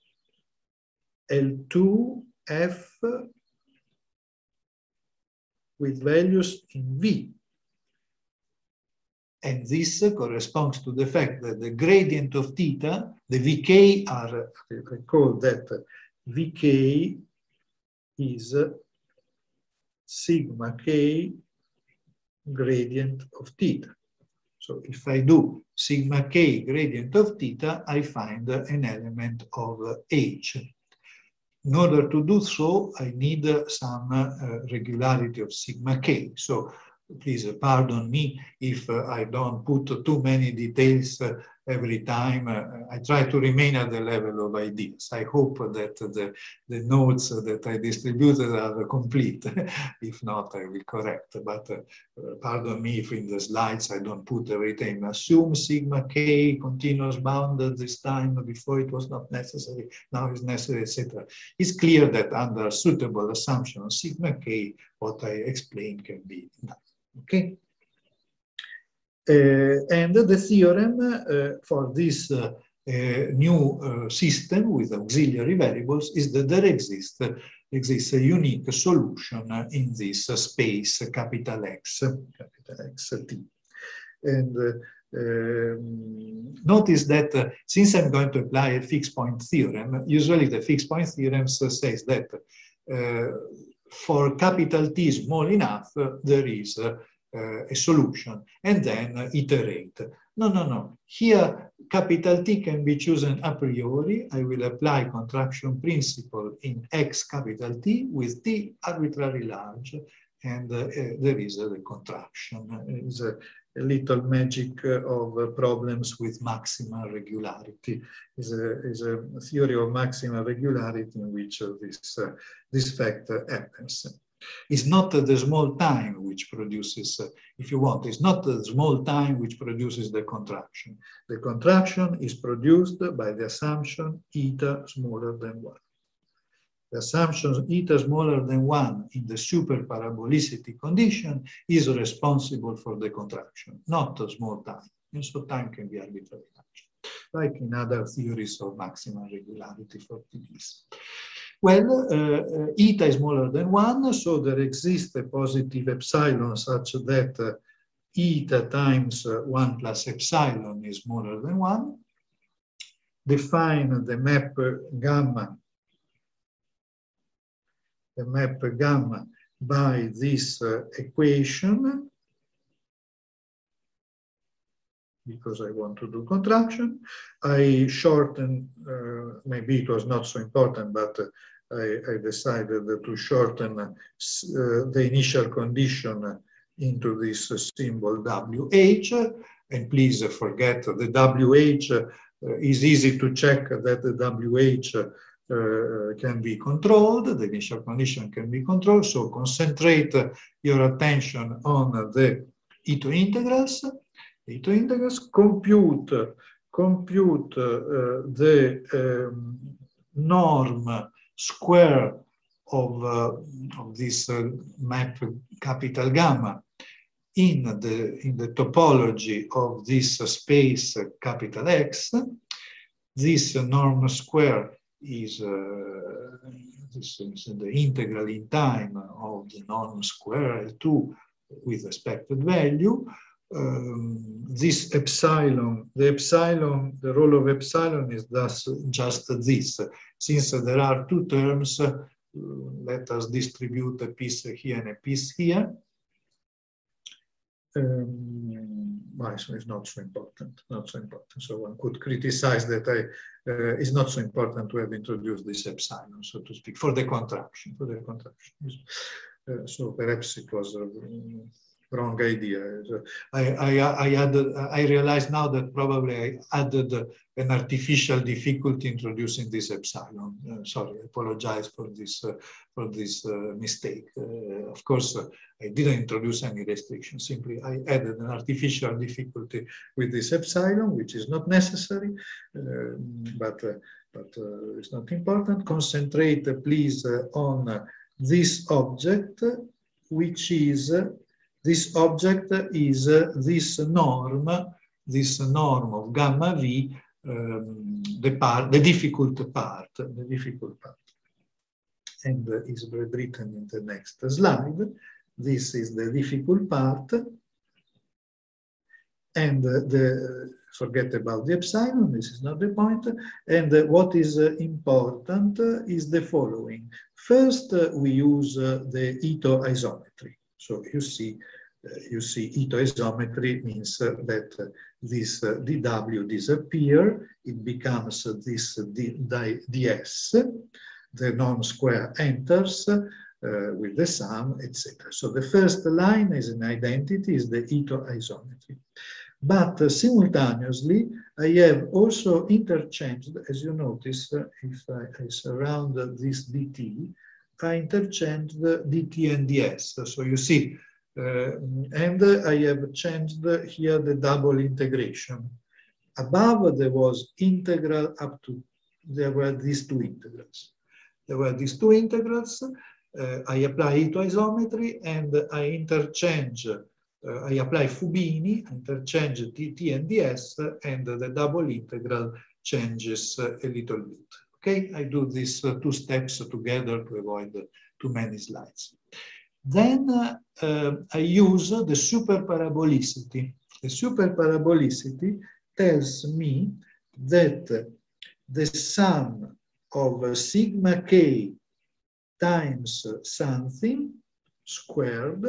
L two F with values in V. And this corresponds to the fact that the gradient of theta, the V K are, recall that V K is sigma K gradient of theta. So if I do sigma K gradient of theta, I find an element of H. In order to do so, I need some uh, regularity of sigma K. So please pardon me if uh, I don't put too many details uh, every time. Uh, I try to remain at the level of ideas. I hope that the, the notes that I distributed are complete. If not, I will correct. But uh, pardon me if in the slides I don't put everything. Assume sigma k continuous bounded this time, before it was not necessary, now it's necessary, et cetera. It's clear that under suitable assumption of sigma k, what I explained can be enough. Okay? Uh, and the theorem uh, for this uh, uh, new uh, system with auxiliary variables is that there exists, uh, exists a unique solution in this uh, space capital X, capital X T. And uh, um, notice that uh, since I'm going to apply a fixed point theorem, usually the fixed point theorem says that uh, for capital T small enough, uh, there is uh, Uh, a solution, and then uh, iterate. No, no, no. Here, capital T can be chosen a priori. I will apply contraction principle in X capital T with T arbitrarily large, and uh, uh, there is uh, the contraction. It is a, a little magic uh, of uh, problems with maximal regularity. Is a, is a theory of maximal regularity in which uh, this, uh, this fact uh, happens. It's not uh, the small time which produces, uh, if you want, it's not the small time which produces the contraction. The contraction is produced by the assumption eta smaller than one. The assumption eta smaller than one in the superparabolicity condition is responsible for the contraction, not a small time. And so time can be arbitrary, like in other theories of maximal regularity for T Ds. Well, uh, uh, eta is smaller than one, so there exists a positive epsilon such that uh, eta times uh, one plus epsilon is smaller than one. Define the map gamma, the map gamma by this uh, equation, because I want to do contraction. I shorten, uh, maybe it was not so important, but uh, I, I decided to shorten uh, the initial condition into this symbol W H. And please forget the W H uh, is easy to check that the W H uh, can be controlled, the initial condition can be controlled. So concentrate your attention on the Ito integrals. Ito integrals, compute, compute uh, the um, norm square of, uh, of this uh, map capital gamma in the, in the topology of this uh, space uh, capital X. This uh, norm square is, uh, this is the integral in time of the norm square L two with expected value. Um, this epsilon, the epsilon, the role of epsilon is thus just this. Since there are two terms, uh, let us distribute a piece here and a piece here. Um, well, so it's not so important, not so important. So one could criticize that I, uh, it's not so important to have introduced this epsilon, so to speak, for the contraction, for the contraction. Uh, so perhaps it was a wrong idea. I, I, I, added, I realized now that probably I added an artificial difficulty introducing this epsilon. Uh, sorry, I apologize for this, uh, for this uh, mistake. Uh, of course, uh, I didn't introduce any restriction. Simply, I added an artificial difficulty with this epsilon, which is not necessary, uh, but, uh, but uh, it's not important. Concentrate, uh, please, uh, on uh, this object, which is uh, this object is uh, this norm, this norm of gamma V, um, the part, the difficult part, the difficult part, and uh, is written in the next slide. This is the difficult part, and uh, the forget about the epsilon. This is not the point. And uh, what is uh, important uh, is the following. First, uh, we use uh, the Ito isometry. So you see, uh, you see Ito isometry means uh, that uh, this uh, D W disappear, it becomes uh, this uh, D, D, ds, the norm square enters uh, with the sum, et cetera. So the first line is an identity, is the Ito isometry. But uh, simultaneously, I have also interchanged, as you notice, uh, if I, I surround uh, this dt, I interchanged the dt and ds. So you see, uh, and uh, I have changed here the double integration. Above, there was integral up to, there were these two integrals. There were these two integrals. Uh, I apply E to isometry and I interchange, uh, I apply Fubini, interchange dt and ds, and the double integral changes uh, a little bit. Okay, I do these uh, two steps together to avoid too many slides. Then uh, uh, I use the superparabolicity. The superparabolicity tells me that the sum of sigma k times something squared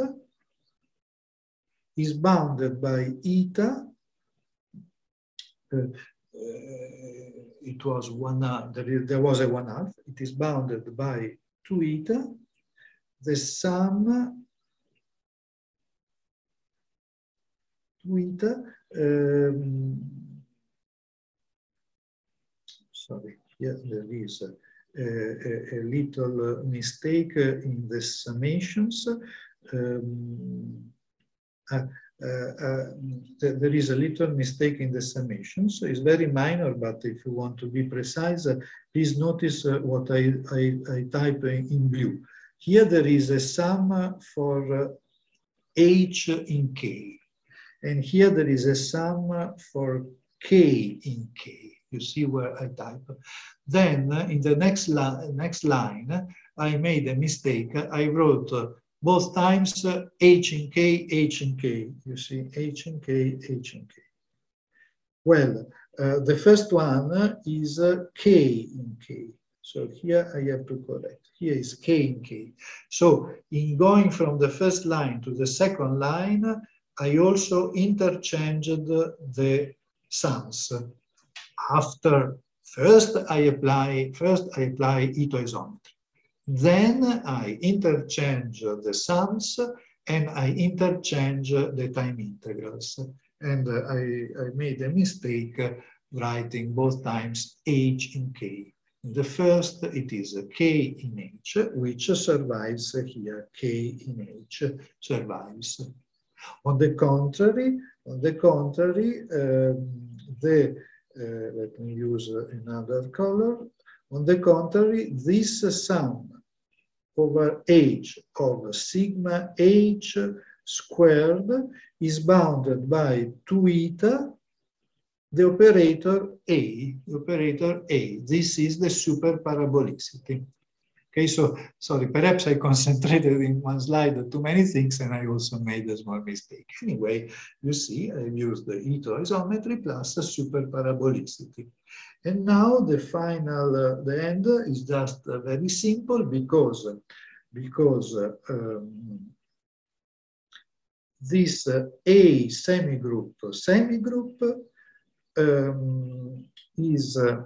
is bounded by eta. Uh, uh, it was one half, there, there was a one half. It is bounded by two eta. The sum two eta. Um, sorry, here there is a, a, a little mistake in the summations. Um, uh, uh, uh, there is a little mistake in the summation, so it's very minor, but if you want to be precise, uh, please notice uh, what I, I, I type in, in blue. Here there is a sum for uh, h in k, and here there is a sum for k in k. You see where I type. Then uh, in the next, li next line, I made a mistake. I wrote uh, both times uh, h in k, h in k. You see, h in k, h in k. Well, uh, the first one is uh, k in k. So here I have to correct. Here is k in k. So in going from the first line to the second line, I also interchanged the sums. After, first I apply, first I apply E to isometry. Then I interchange the sums and I interchange the time integrals. And uh, I, I made a mistake uh, writing both times h in k. In the first, it is k in h, which survives here. K in h survives. On the contrary, on the contrary, um, the uh, let me use another color. On the contrary, this sum over h of sigma h squared is bounded by two eta, the operator A, the operator A. This is the superparabolicity. Okay, so, sorry, perhaps I concentrated in one slide too many things and I also made a small mistake. Anyway, you see, I used the E to isometry plus superparabolicity. And now the final, uh, the end is just uh, very simple because, because uh, um, this uh, A semigroup, semigroup um, is uh,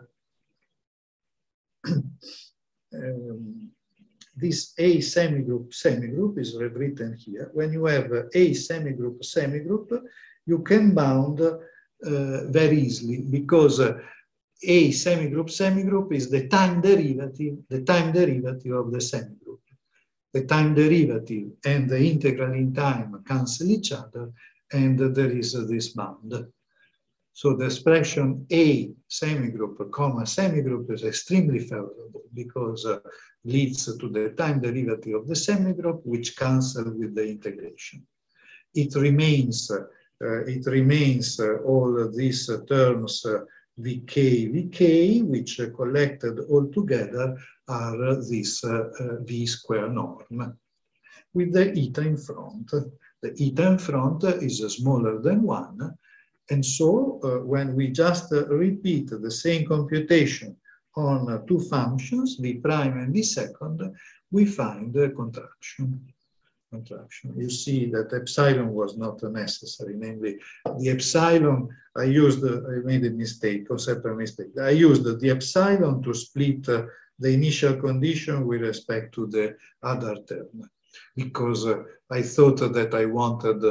um, this A semigroup, semigroup is rewritten here. When you have A semigroup, semigroup, you can bound uh, very easily because uh, A semigroup, semigroup is the time derivative, the time derivative of the semigroup. The time derivative and the integral in time cancel each other, and there is uh, this bound. So the expression A semigroup, comma, semigroup is extremely favorable because uh, leads to the time derivative of the semigroup, which cancel with the integration. It remains, uh, it remains uh, all these uh, terms uh, Vk, Vk, which uh, collected all together are uh, this uh, uh, V square norm with the eta in front. The eta in front is uh, smaller than one. And so uh, when we just uh, repeat the same computation on uh, two functions, V prime and V second, we find the contraction. contraction. You see that epsilon was not necessary, namely the epsilon, I used, uh, I made a mistake, conceptual mistake. I used the epsilon to split uh, the initial condition with respect to the other term, because uh, I thought that I wanted uh,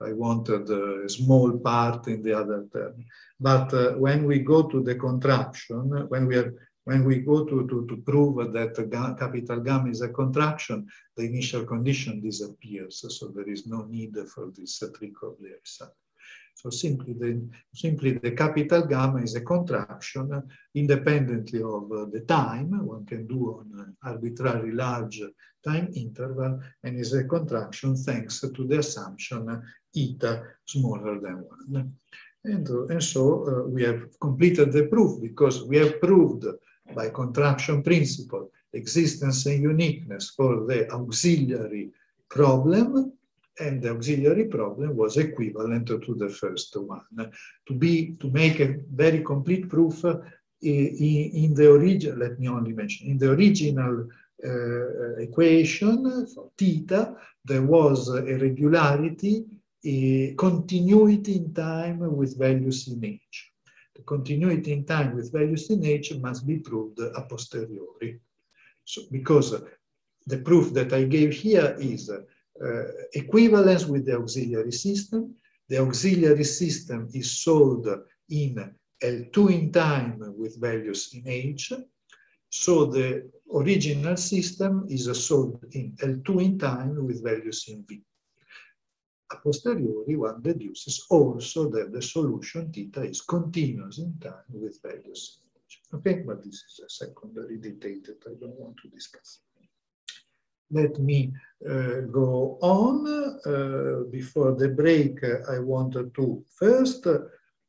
I wanted a small part in the other term. But uh, when we go to the contraction, when we are When we go to, to, to prove that ga capital gamma is a contraction, the initial condition disappears. So there is no need for this uh, trick of the result. So simply the, simply the capital gamma is a contraction uh, independently of uh, the time. One can do on an arbitrarily large time interval, and is a contraction thanks to the assumption uh, eta smaller than one. And, uh, and so uh, we have completed the proof, because we have proved by contraction principle existence and uniqueness for the auxiliary problem, and the auxiliary problem was equivalent to the first one. To be to make a very complete proof, uh, in, in the origin, let me only mention, in the original uh, equation for theta, there was a regularity, a continuity in time with values in h. The continuity in time with values in h must be proved a posteriori. So, because the proof that I gave here is uh, equivalence with the auxiliary system. The auxiliary system is solved in L two in time with values in h. So the original system is solved in L two in time with values in v. A posteriori, one deduces also that the solution theta is continuous in time with values in h. Okay, but this is a secondary detail that I don't want to discuss. Let me uh, go on. Uh, before the break, uh, I wanted to first uh,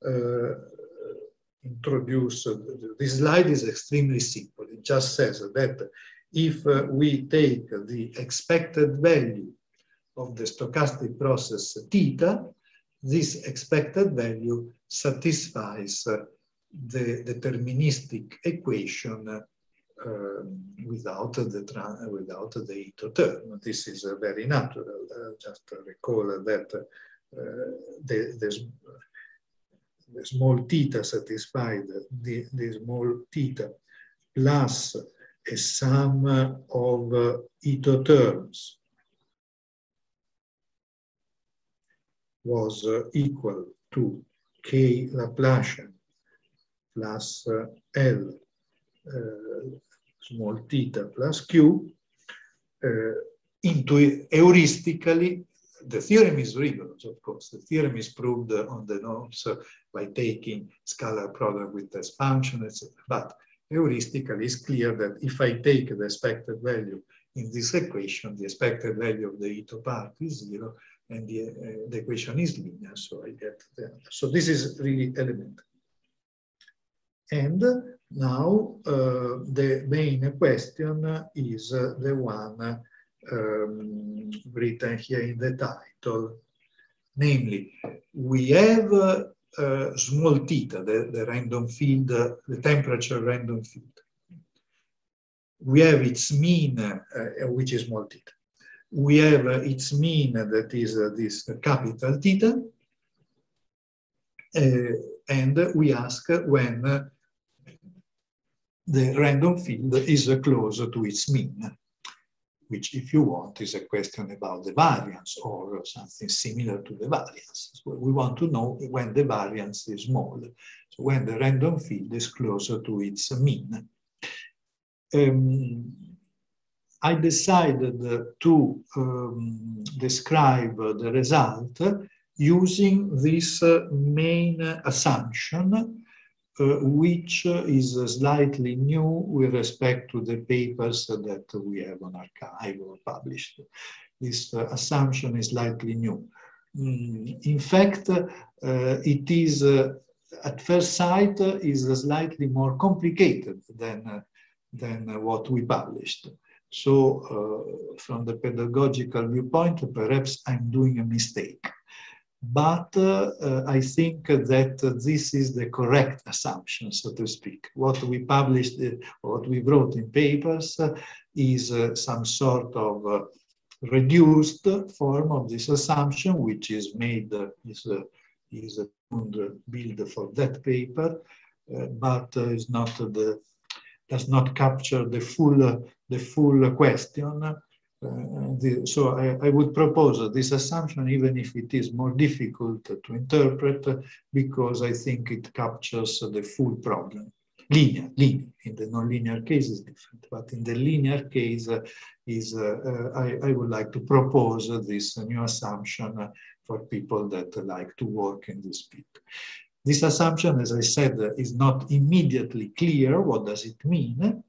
introduce, uh, this slide is extremely simple. It just says that if uh, we take the expected value of the stochastic process theta, this expected value satisfies uh, the deterministic equation uh, without the without the Ito term. This is uh, very natural. Uh, just recall that uh, the, the, the small theta satisfied the, the small theta plus a sum of uh, Ito terms was uh, equal to k Laplacian plus uh, L uh, small theta plus q, uh, into heuristically, the theorem is rigorous, of course. The theorem is proved on the notes uh, by taking scalar product with test function, et cetera. But heuristically, it's clear that if I take the expected value in this equation, the expected value of the Ito part is zero, and the, uh, the equation is linear, so I get the answer. So this is really elementary. And now uh, the main question is uh, the one um, written here in the title. Namely, we have uh, uh, small theta, the, the random field, uh, the temperature random field. We have its mean, uh, which is small theta. We have uh, its mean, that is uh, this uh, capital theta, uh, and we ask when uh, the random field is uh, closer to its mean, which, if you want, is a question about the variance or something similar to the variance. So we want to know when the variance is small, so when the random field is closer to its mean. Um, I decided to um, describe the result using this uh, main assumption, uh, which is slightly new with respect to the papers that we have on archive or published. This uh, assumption is slightly new. Mm, in fact, uh, it is, uh, at first sight, uh, is slightly more complicated than, uh, than what we published. So uh, from the pedagogical viewpoint, perhaps I'm doing a mistake. But uh, uh, I think that uh, this is the correct assumption, so to speak. What we published, uh, what we wrote in papers uh, is uh, some sort of uh, reduced form of this assumption, which is made, uh, is, uh, is a build for that paper, uh, but uh, is not the does not capture the full, uh, the full question. Uh, the, so I, I would propose this assumption, even if it is more difficult to interpret, because I think it captures the full problem. Linear, linear. In the nonlinear case is different, but in the linear case uh, is uh, uh, I, I would like to propose uh, this uh, new assumption uh, for people that uh, like to work in this field. This assumption, as I said, uh, is not immediately clear. What does it mean?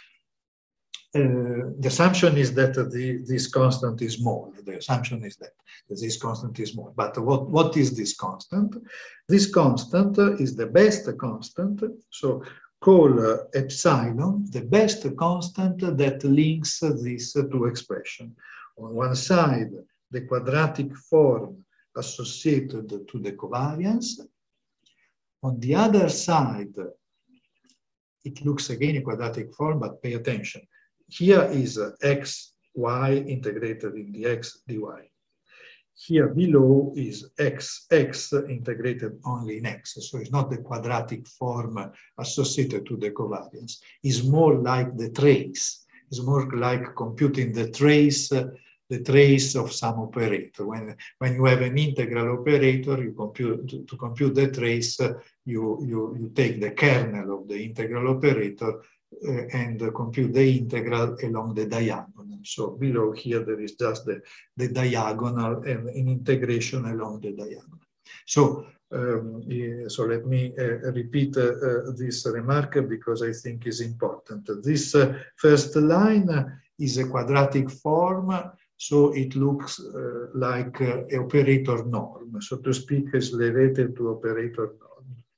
Uh, the assumption is that uh, the, this constant is small. The assumption is that this constant is small. But what, what is this constant? This constant uh, is the best constant. So call uh, epsilon the best constant that links uh, these uh, two expressions. On one side, the quadratic form associated to the covariance. On the other side, it looks again a quadratic form, but pay attention. Here is uh, x, y integrated in the x dy. Here below is x, x integrated only in x. So it's not the quadratic form associated to the covariance. It's more like the trace. It's more like computing the trace, uh, the trace of some operator. When, when you have an integral operator, you compute, to, to compute the trace, uh, you, you, you take the kernel of the integral operator Uh, and uh, compute the integral along the diagonal. So below here there is just the, the diagonal and an integration along the diagonal. So, um, uh, so let me uh, repeat uh, uh, this remark because I think is important. This uh, first line is a quadratic form, so it looks uh, like uh, an operator norm. So to speak, is related to operator norm.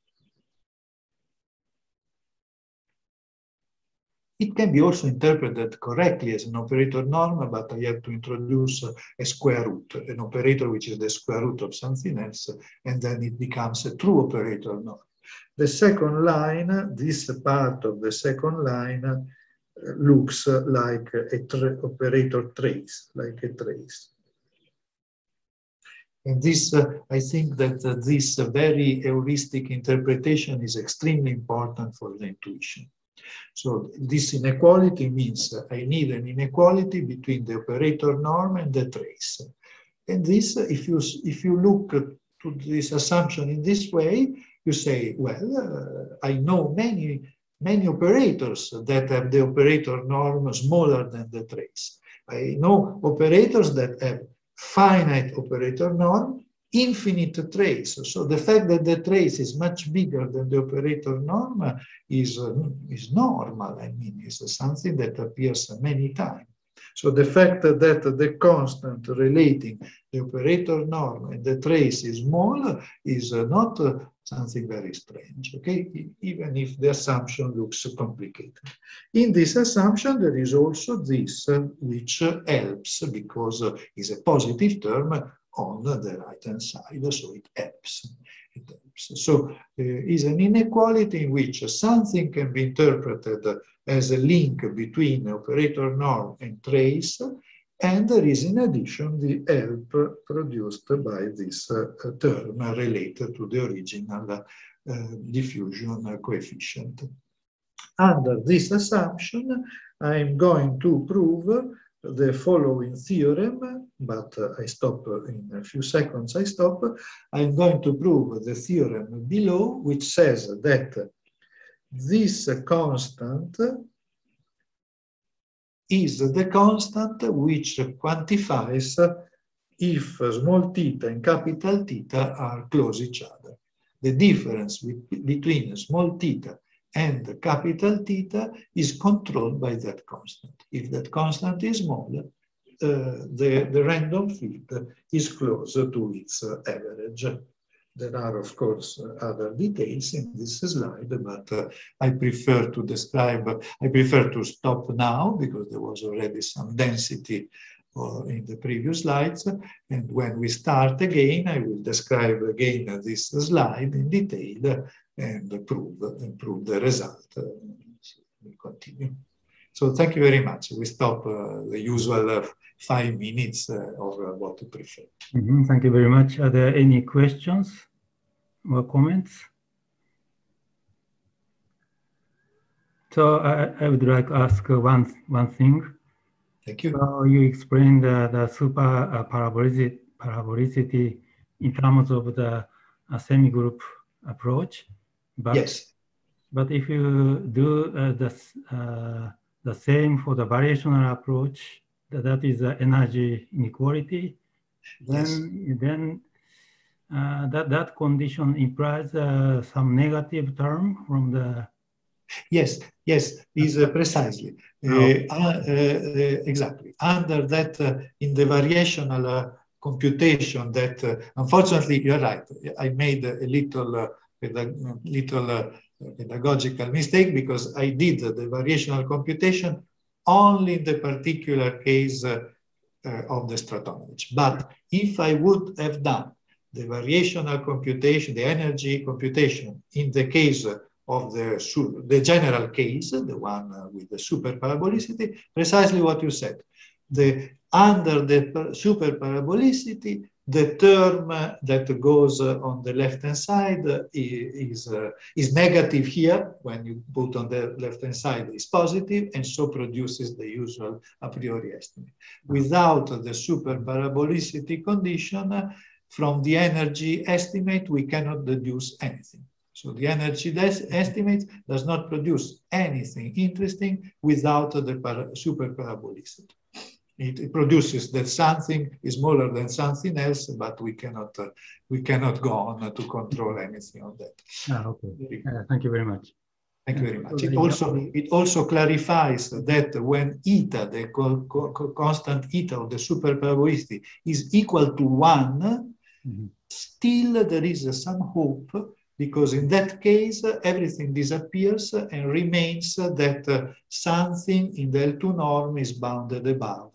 It can be also interpreted correctly as an operator norm, but I have to introduce a square root, an operator which is the square root of something else, and then it becomes a true operator norm. The second line, this part of the second line, uh, looks like a tra operator trace, like a trace. And this, uh, I think that uh, this uh, very heuristic interpretation is extremely important for the intuition. So this inequality means I need an inequality between the operator norm and the trace. And this, if you, if you look to this assumption in this way, you say, well, uh, I know many, many operators that have the operator norm smaller than the trace. I know operators that have finite operator norm, infinite trace. So the fact that the trace is much bigger than the operator norm is, uh, is normal. I mean, it's something that appears many times. So the fact that the constant relating the operator norm and the trace is small is uh, not uh, something very strange, okay? Even if the assumption looks complicated. In this assumption, there is also this, uh, which uh, helps because uh, it's a positive term on the right-hand side, so it helps. It helps. So uh, is an inequality in which something can be interpreted as a link between operator norm and trace, and there is in addition the help produced by this uh, term related to the original uh, diffusion coefficient. Under this assumption, I'm going to prove the following theorem, but uh, I stop in a few seconds, I stop. I'm going to prove the theorem below, which says that this constant is the constant which quantifies if small theta and capital theta are close each other. The difference between small theta and capital theta is controlled by that constant. If that constant is small, uh, the, the random field is close to its uh, average. There are, of course, uh, other details in this slide, but uh, I prefer to describe, I prefer to stop now because there was already some density uh, in the previous slides. And when we start again, I will describe again this slide in detail and prove, and prove the result. Uh, so we'll continue. So thank you very much. We stop uh, the usual uh, five minutes uh, or uh, what you prefer. Mm-hmm. Thank you very much. Are there any questions or comments? So I, I would like to ask uh, one, one thing. Thank you. So you explained uh, the super uh, parabolicity, parabolicity in terms of the uh, semi-group approach. But, yes. But if you do uh, the, uh, the same for the variational approach, that, that is the energy inequality, then, yes. then uh, that, that condition implies uh, some negative term from the... Yes, yes, is uh, precisely. Oh. Uh, uh, uh, exactly. Under that, uh, in the variational uh, computation that, uh, unfortunately, you're right, I made a little, uh, pedag little uh, pedagogical mistake because I did the variational computation only in the particular case uh, uh, of the Stratonovich. But if I would have done the variational computation, the energy computation in the case uh, of the, the general case, the one uh, with the super parabolicity, precisely what you said. The, under the super parabolicity, the term uh, that goes uh, on the left-hand side uh, is, uh, is negative here. When you put on the left-hand side, is positive, and so produces the usual a priori estimate. Without the super parabolicity condition, uh, from the energy estimate, we cannot deduce anything. So the energy estimate does not produce anything interesting without the para super parabolicity. It, it produces that something is smaller than something else, but we cannot uh, we cannot go on to control anything of that. Ah, okay. Uh, thank you very much. Thank you very much. It also it also clarifies that when eta, the co co constant eta of the super parabolicity, is equal to one, mm-hmm. still there is uh, some hope. Because in that case, uh, everything disappears uh, and remains uh, that uh, something in the L two norm is bounded above.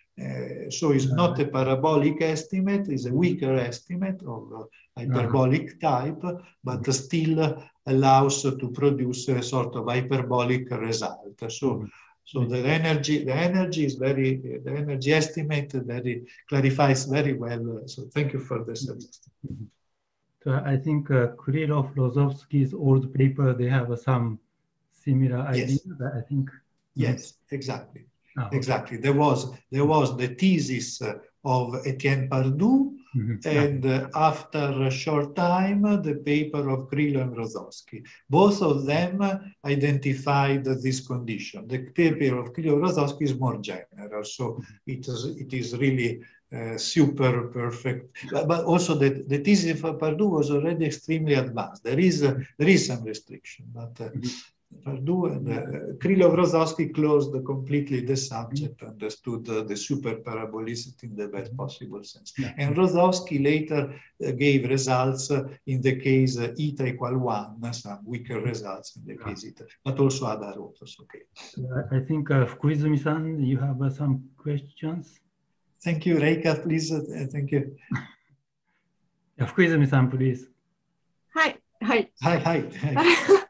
Uh, so it's not a parabolic estimate, it's a weaker estimate of uh, hyperbolic type, but uh, still uh, allows uh, to produce a sort of hyperbolic result. So, so the energy, the energy is very, the energy estimate very clarifies very well. Uh, so thank you for the suggestion. So I think uh, Krylov-Rozovsky's old paper, they have uh, some similar ideas, yes. I think. Yes, exactly. Oh, okay. Exactly. There was, there was the thesis uh, of Etienne Pardue, mm-hmm. and uh, after a short time, uh, the paper of Krylov and Rozovsky. Both of them uh, identified uh, this condition. The paper of Krylov and Rozovsky is more general, so mm-hmm. it, is, it is really Uh, super perfect, but, but also the, the thesis of Pardue was already extremely advanced. There is uh, there is some restriction, but uh, mm-hmm. Pardue and uh, Krylov-Rozovsky closed completely the subject, mm-hmm. understood uh, the super parabolicity in the best possible sense. Yeah. And Rozovsky later uh, gave results uh, in the case uh, eta equal one, some weaker results in the case yeah. eta, but also other authors. Okay. Uh, I think uh, Fukuizumi-san, you have uh, some questions. Thank you, Reika, please. Uh, thank you. Yeah, Fukuizumi-san, please. Hi, hi. Hi, hi. hi.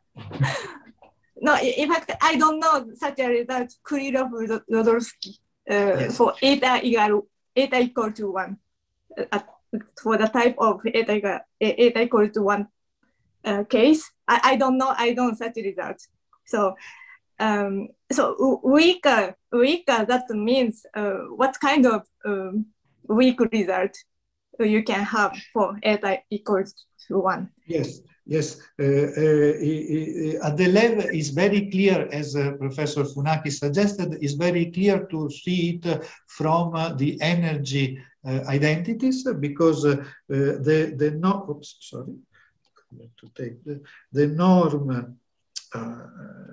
No, in fact, I don't know such a result, Krylov-Rozovsky, uh, yes. for eta equal, eta equal to one, uh, for the type of eta equal, eta equal to one uh, case. I, I don't know, I don't know such a result. So, Um, so weaker, weaker, that means uh, what kind of um, weak result you can have for eta equals to one? Yes, yes. Uh, uh, at the level is very clear, as uh, Professor Funaki suggested, is very clear to see it uh, from uh, the energy uh, identities, because uh, uh, the, the no, oops, sorry, I have to take the, the norm uh,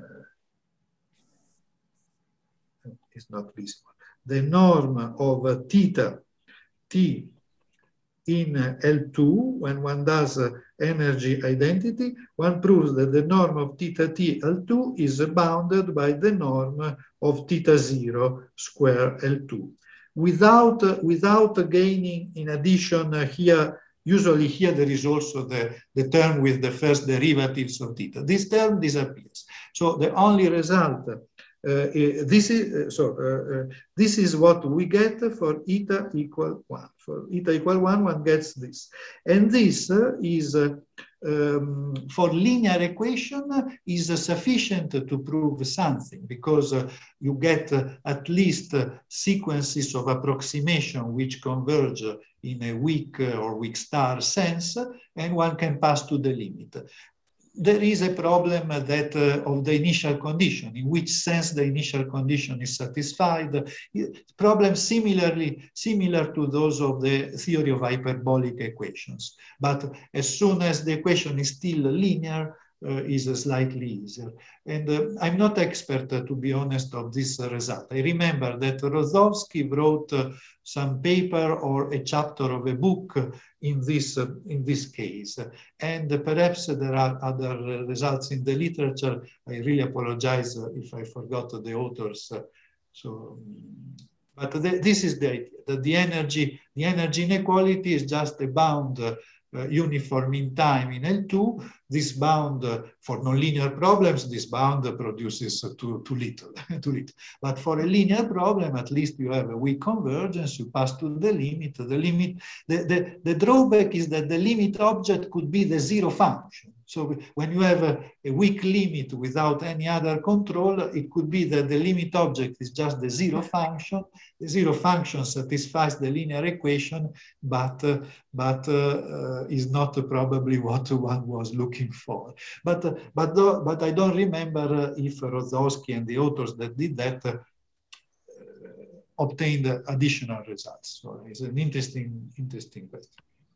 is not visible. The norm of uh, theta t in uh, L two, when one does uh, energy identity, one proves that the norm of theta t L two is bounded by the norm of theta zero square L two. Without, uh, without gaining, in addition, uh, here, usually here there is also the, the term with the first derivatives of theta. This term disappears. So the only result Uh, this is uh, so. Uh, uh, this is what we get for eta equal one. For eta equal one, one gets this, and this uh, is uh, um, for linear equation is sufficient to prove something, because uh, you get uh, at least uh, sequences of approximation which converge in a weak uh, or weak star sense, and one can pass to the limit. There is a problem that uh, of the initial condition, in which sense the initial condition is satisfied. Problem similarly similar to those of the theory of hyperbolic equations. But as soon as the equation is still linear, uh, is slightly easier. And uh, I'm not expert, uh, to be honest, of this uh, result. I remember that Rozovsky wrote uh, some paper or a chapter of a book in this, uh, in this case. And uh, perhaps there are other uh, results in the literature. I really apologize uh, if I forgot the authors. Uh, so, but the, this is the idea, that the energy, the energy inequality is just a bound uh, uh, uniform in time in L two. This bound uh, for nonlinear problems, this bound uh, produces uh, too, too little, too little. But for a linear problem, at least you have a weak convergence, you pass to the limit. The limit, the, the, the drawback is that the limit object could be the zero function. So when you have a, a weak limit without any other control, it could be that the limit object is just the zero function. The zero function satisfies the linear equation, but, uh, but uh, uh, is not uh, probably what one was looking for. But, uh, but, uh, but I don't remember uh, if Rozovsky and the authors that did that uh, obtained additional results. So it's an interesting, interesting question.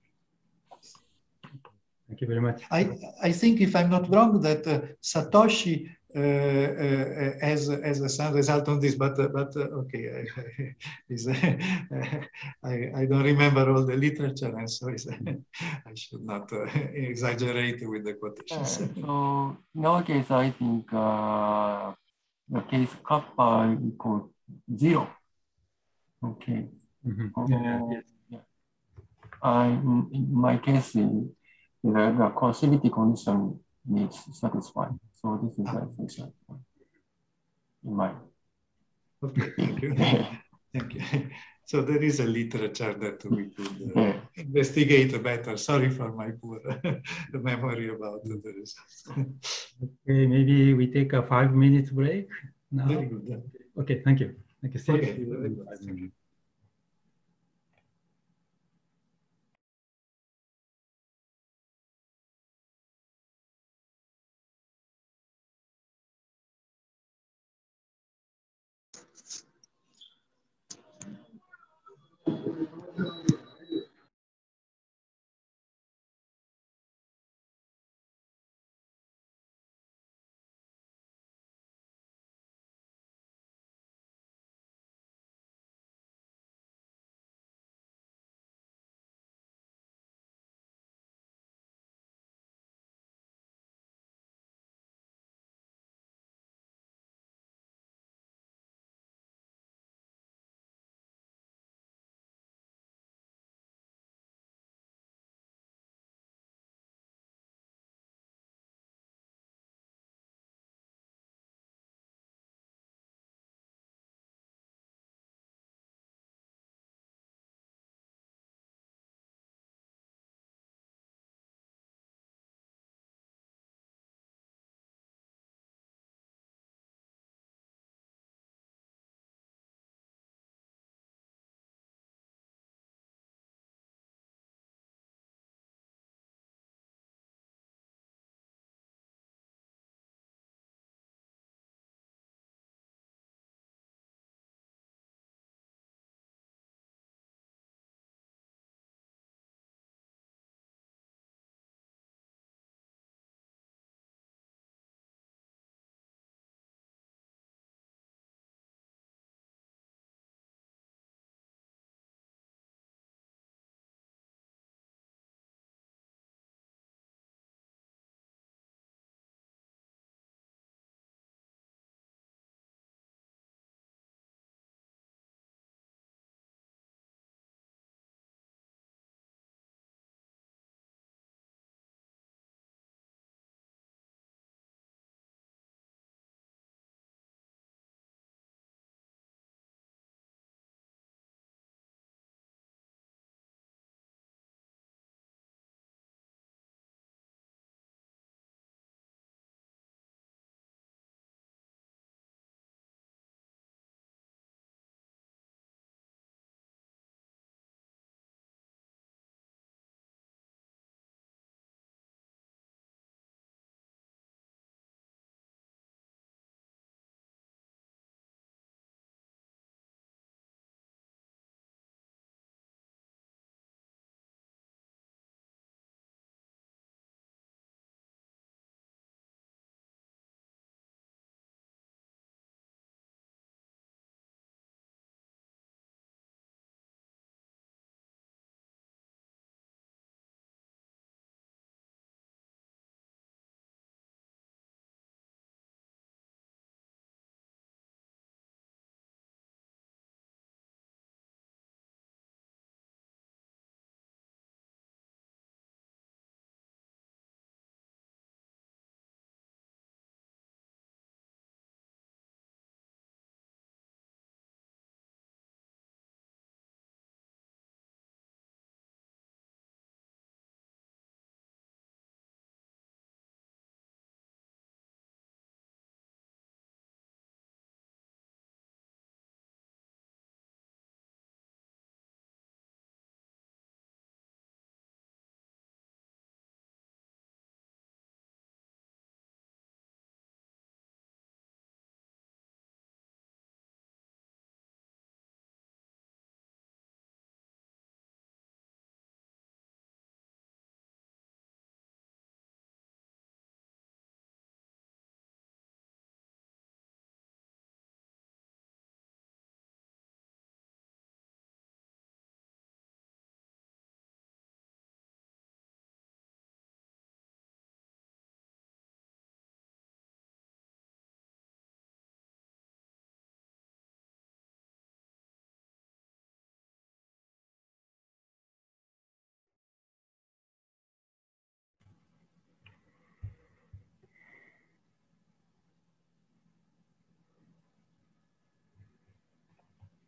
Thank you very much. I, I think, if I'm not wrong, that uh, Satoshi uh, uh, has, has some result on this, but, uh, but uh, okay, I, I, is, uh, I, I don't remember all the literature, and so I should not uh, exaggerate with the quotations. Uh, so in our case, I think uh, the case kappa equals zero. Okay. Mm-hmm. So, Yeah, yes. yeah. I, in, in my case, the, the coercivity condition needs satisfied. So this is the essential point in my. Okay, thank you. Thank you. So there is a literature that we could uh, Yeah. investigate better. Sorry for my poor memory about the results. Okay, maybe we take a five minutes break now. Very good. Okay, thank you. Thank you. See you Okay, in very good. five Thank you. minutes.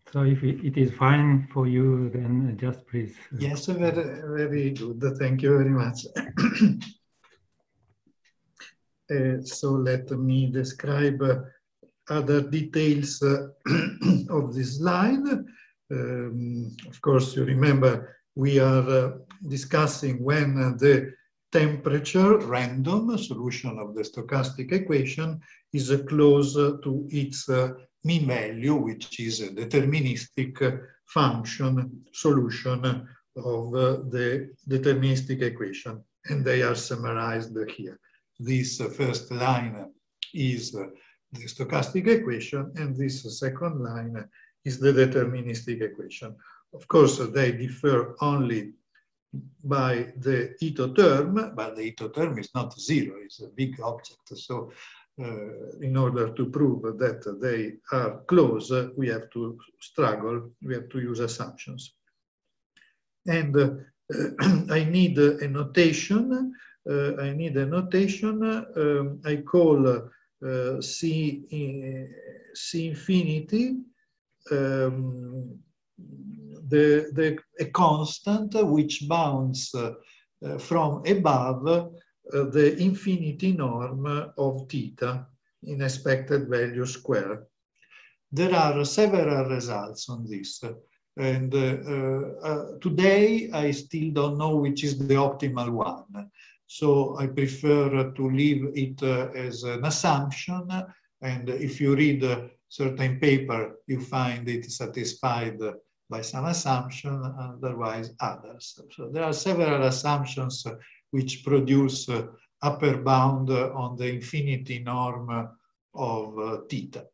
So if it is fine for you, then just please. Yes, very, very good. Thank you very much. uh, so let me describe uh, other details uh, of this slide. Um, of course, you remember we are uh, discussing when uh, the temperature, random solution of the stochastic equation, is uh, close uh, to its uh, mean value, which is a deterministic uh, function solution of uh, the deterministic equation. And they are summarized here. This uh, first line is uh, the stochastic equation, and this uh, second line is the deterministic equation. Of course, uh, they differ only by the Ito term, but the Ito term is not zero, it's a big object. So uh, in order to prove that they are close, uh, we have to struggle, we have to use assumptions. And uh, I need a notation, uh, I need a notation, um, I call uh, C, uh, C infinity, um, The, the, a constant which bounds uh, uh, from above uh, the infinity norm of theta in expected value square. There are several results on this. And uh, uh, today I still don't know which is the optimal one. So I prefer to leave it uh, as an assumption. And if you read a certain paper, you find it satisfied by some assumption, otherwise others. So there are several assumptions which produce uh, upper bound on the infinity norm of uh, theta.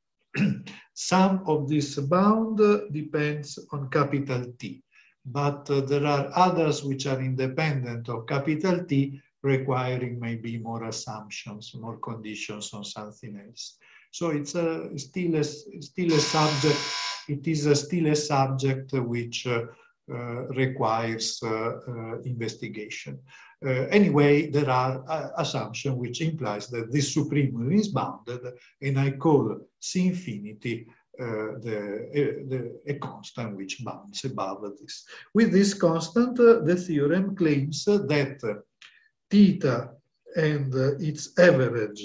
Some of this bound depends on capital T, but uh, there are others which are independent of capital T, requiring maybe more assumptions, more conditions on something else. So it's a, still, a, still a subject, it is a, still a subject which uh, uh, requires uh, uh, investigation. Uh, anyway, there are uh, assumptions which implies that this supremum is bounded, and I call C infinity uh, the, uh, the, a constant which bounds above this. With this constant, uh, the theorem claims that uh, theta and uh, its average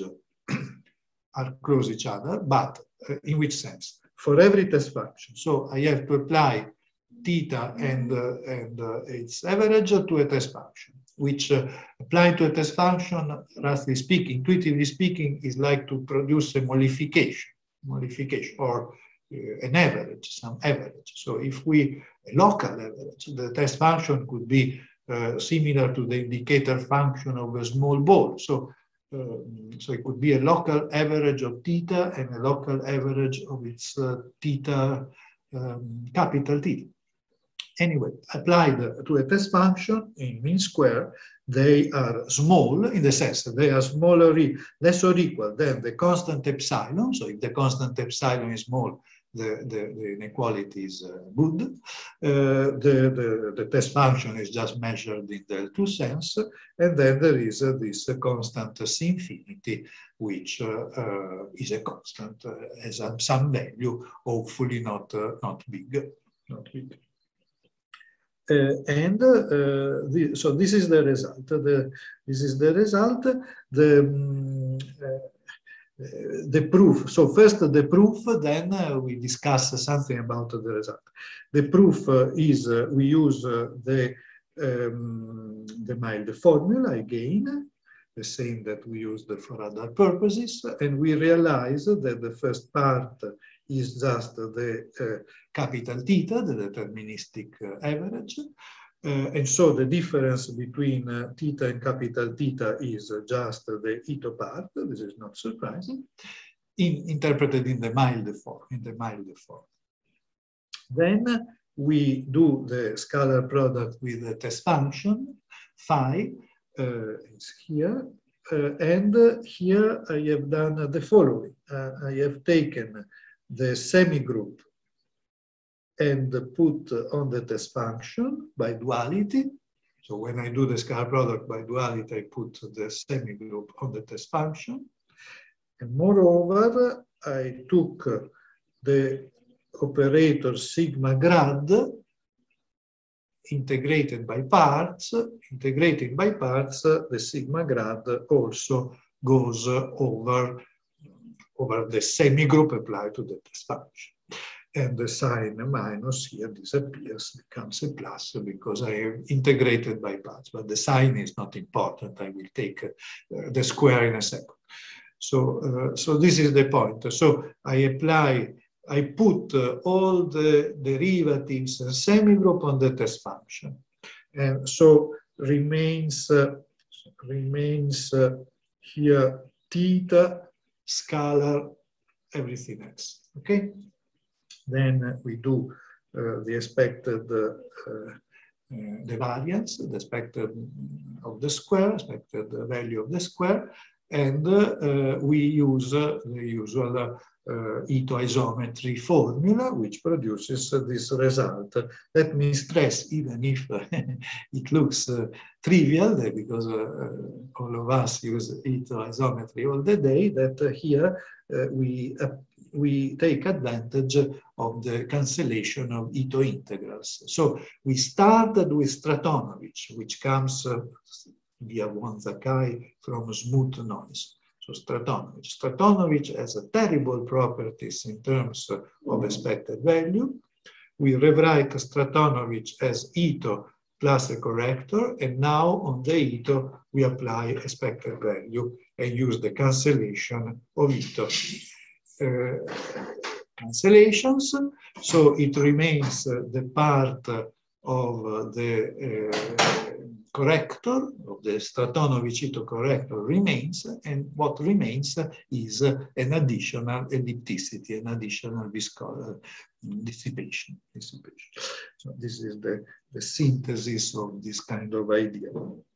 are close each other, but uh, in which sense? For every test function. So I have to apply theta and, uh, and uh, its average to a test function, which uh, applying to a test function, roughly speaking, intuitively speaking, is like to produce a modification, modification or uh, an average, some average. So if we, a local average, the test function could be uh, similar to the indicator function of a small ball. So Uh, so it could be a local average of theta and a local average of its uh, theta, um, capital T. Anyway, applied to a test function in mean square, they are small in the sense that they are smaller, less or equal than the constant epsilon. So if the constant epsilon is small, the, the, the inequality is uh, good. Uh, the, the, the test function is just measured in the L two sense. And then there is uh, this uh, constant C infinity, which uh, uh, is a constant, uh, has uh, some value, hopefully not, uh, not big. Not big. Uh, and uh, the, so this is the result. The, this is the result. The, um, uh, the proof. So first the proof, then uh, we discuss something about the result. The proof uh, is uh, we use uh, the um, the mild formula again, the same that we used for other purposes, and we realize that the first part is just the uh, capital theta, the deterministic uh, average. Uh, and so the difference between uh, theta and capital theta is uh, just the Ito part. This is not surprising. In, interpreted in the mild form, in the mild form. Then we do the scalar product with the test function, phi, uh, is here. Uh, and uh, here I have done the following. Uh, I have taken the semigroup and put on the test function by duality. So when I do the scalar product by duality, I put the semigroup on the test function. And moreover, I took the operator sigma grad integrated by parts. Integrating by parts, the sigma grad also goes over, over the semigroup applied to the test function. And the sign minus here disappears, becomes a plus because I have integrated by parts, but the sign is not important. I will take uh, the square in a second. So, uh, so this is the point. So I apply, I put uh, all the derivatives and semigroup on the test function. And so remains, uh, remains uh, here theta, scalar, everything else, okay? Then uh, we do uh, the expected, uh, uh, the variance, the expected of the square, expected value of the square, and uh, uh, we use uh, the usual uh, Ito isometry formula, which produces uh, this result. Let me stress, even if uh, it looks uh, trivial, because uh, all of us use Ito isometry all the day, that uh, here uh, we uh, we take advantage of the cancellation of Ito integrals. So we started with Stratonovich, which comes uh, via Wonsakai from smooth noise. So Stratonovich. Stratonovich has a terrible properties in terms of expected value. We rewrite Stratonovich as Ito plus a corrector, and now on the Ito we apply expected value and use the cancellation of Ito. Uh, cancellations, so it remains uh, the part uh, of uh, the uh, corrector, of the Stratonovich Ito corrector remains, and what remains uh, is uh, an additional ellipticity, an additional viscosity dissipation. dissipation. So this is the, the synthesis of this kind of idea.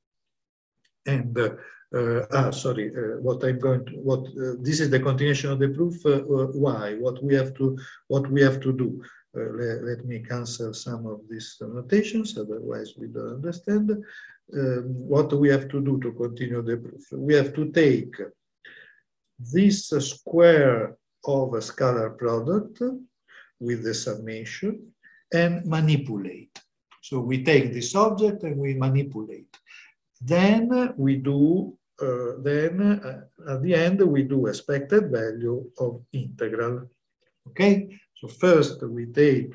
And uh, Uh, ah, sorry, uh, what I'm going to, what, uh, this is the continuation of the proof, uh, uh, why, what we have to, what we have to do. Uh, let, let me cancel some of these notations, otherwise we don't understand. Um, what we have to do to continue the proof. We have to take this uh, square of a scalar product with the summation and manipulate. So we take this object and we manipulate. Then we do Uh, then uh, at the end we do expected value of integral. Okay, so first we take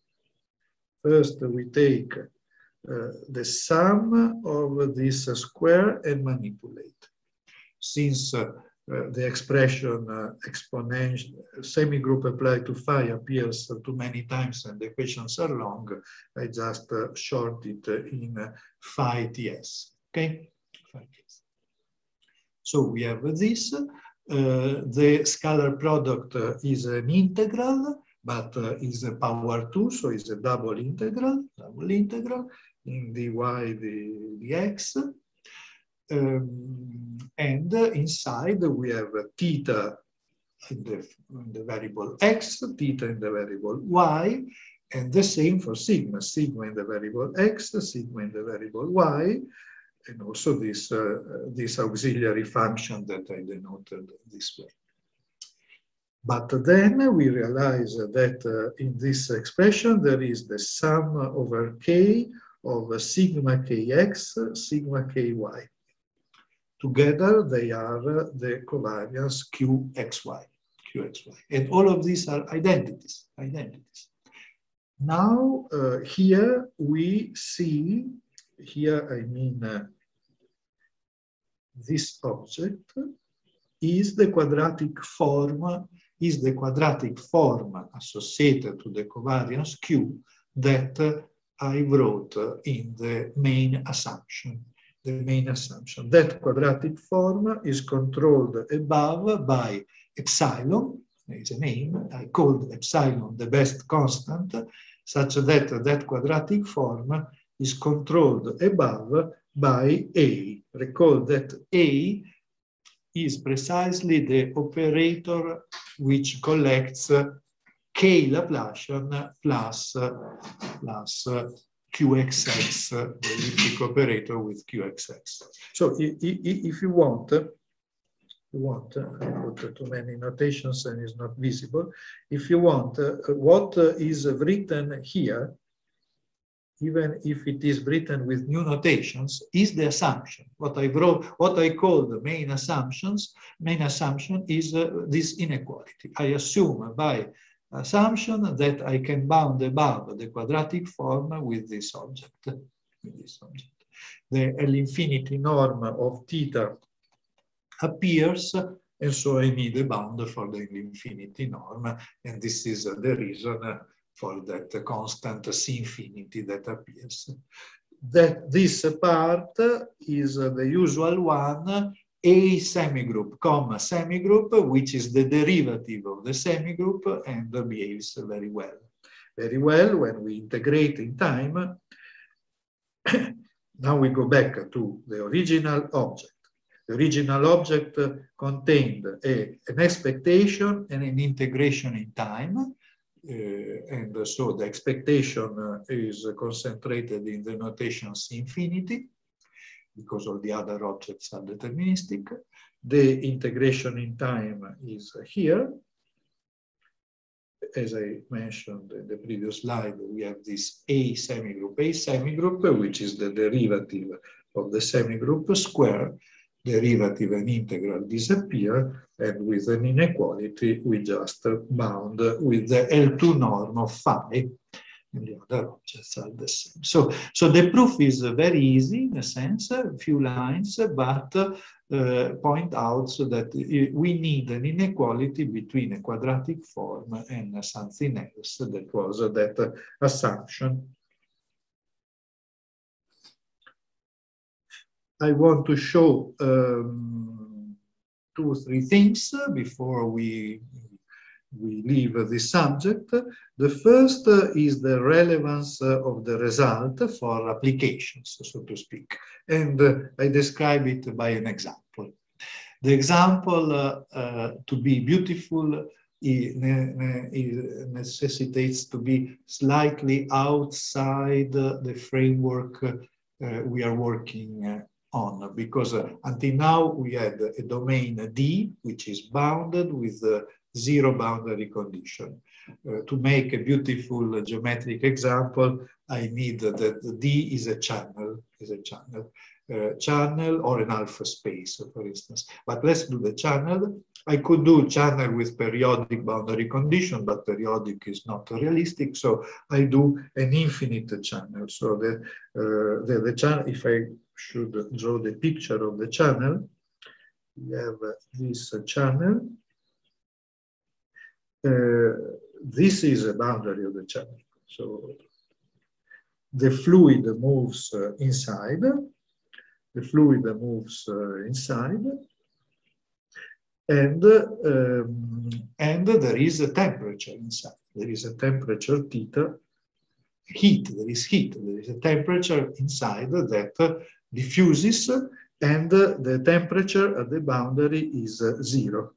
first we take uh, the sum of this uh, square and manipulate. Since uh, uh, the expression uh, exponential semigroup applied to phi appears uh, too many times and the equations are long, I just uh, short it in uh, phi ts. Okay. Phi ts. So we have this, uh, the scalar product uh, is an integral, but uh, is a power two, so it's a double integral, double integral in dy the dx. Um, and uh, inside we have uh, theta in the, in the variable x, theta in the variable y, and the same for sigma, sigma in the variable x, sigma in the variable y, and also this, uh, this auxiliary function that I denoted this way. But then we realize that uh, in this expression there is the sum over k of sigma kx, sigma ky. Together they are the covariance qxy, qxy. And all of these are identities, identities. Now uh, here we see, here I mean uh, this object is the quadratic form, is the quadratic form associated to the covariance Q that uh, I wrote uh, in the main assumption. The main assumption. That quadratic form is controlled above by epsilon, there is a name, I called epsilon the best constant, such that that quadratic form is controlled above by A. Recall that A is precisely the operator which collects K Laplacian plus, plus Q X X, the elliptic operator with Q X X. So if, if you want, you want, uh, I put too many notations and it's not visible. If you want, uh, what uh, is written here, even if it is written with new notations, is the assumption. What I wrote, what I call the main assumptions, main assumption is uh, this inequality. I assume by assumption that I can bound above the quadratic form with this object. With this object. The L-infinity norm of theta appears, and so I need a bound for the infinity norm, and this is uh, the reason uh, for that uh, constant C infinity that appears. That this part is uh, the usual one, A semigroup, comma semigroup, which is the derivative of the semigroup and uh, behaves very well. Very well when we integrate in time. Now we go back to the original object. The original object uh, contained a, an expectation and an integration in time. Uh, and so the expectation uh, is concentrated in the notation C infinity, because all the other objects are deterministic. The integration in time is here. As I mentioned in the previous slide, we have this A semigroup, A semigroup, which is the derivative of the semigroup square. Derivative and integral disappear, and with an inequality, we just bound with the L two norm of phi, and the other objects are the same. So, so the proof is very easy in a sense, a few lines, but uh, point out so that we need an inequality between a quadratic form and something else. That was that assumption. I want to show um, two or three things before we, we leave this subject. The first is the relevance of the result for applications, so to speak. And I describe it by an example. The example, uh, uh, to be beautiful, it necessitates to be slightly outside the framework uh, we are working uh, on, because uh, until now we had a domain D, which is bounded with the zero boundary condition. Uh, to make a beautiful uh, geometric example, I need uh, that the D is a channel, is a channel, uh, channel or an alpha space, for instance. But let's do the channel. I could do channel with periodic boundary condition, but periodic is not realistic, so I do an infinite channel. So the, uh, the, the channel, if I should draw the picture of the channel, we have uh, this uh, channel. Uh, this is a boundary of the channel. So the fluid moves uh, inside. The fluid moves uh, inside. And, um, and there is a temperature inside. There is a temperature theta, heat, there is heat, there is a temperature inside that uh, diffuses, and uh, the temperature at the boundary is uh, zero.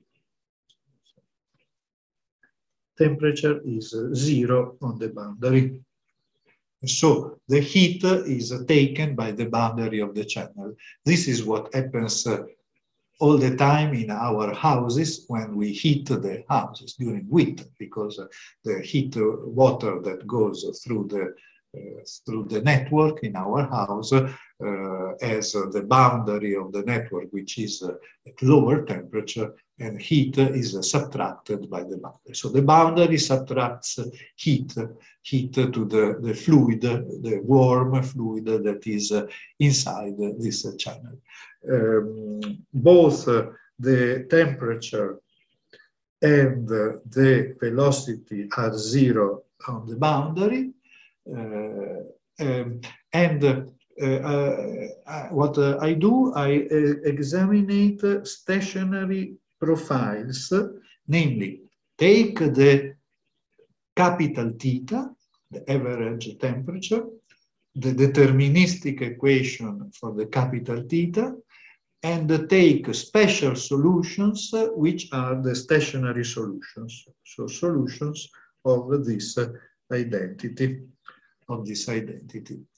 Temperature is uh, zero on the boundary. So the heat uh, is uh, taken by the boundary of the channel. This is what happens uh, all the time in our houses when we heat the houses during winter, because uh, the heat uh, water that goes through the uh, through the network in our house uh, as uh, the boundary of the network, which is uh, at lower temperature, and heat uh, is uh, subtracted by the boundary. So the boundary subtracts uh, heat, uh, heat uh, to the, the fluid, uh, the warm fluid uh, that is uh, inside uh, this uh, channel. Um, both uh, the temperature and uh, the velocity are zero on the boundary. Uh, um, and uh, uh, what uh, I do, I uh, examine stationary profiles, namely take the capital theta, the average temperature, the deterministic equation for the capital theta, and take special solutions, uh, which are the stationary solutions. So solutions of this uh, identity, of this identity.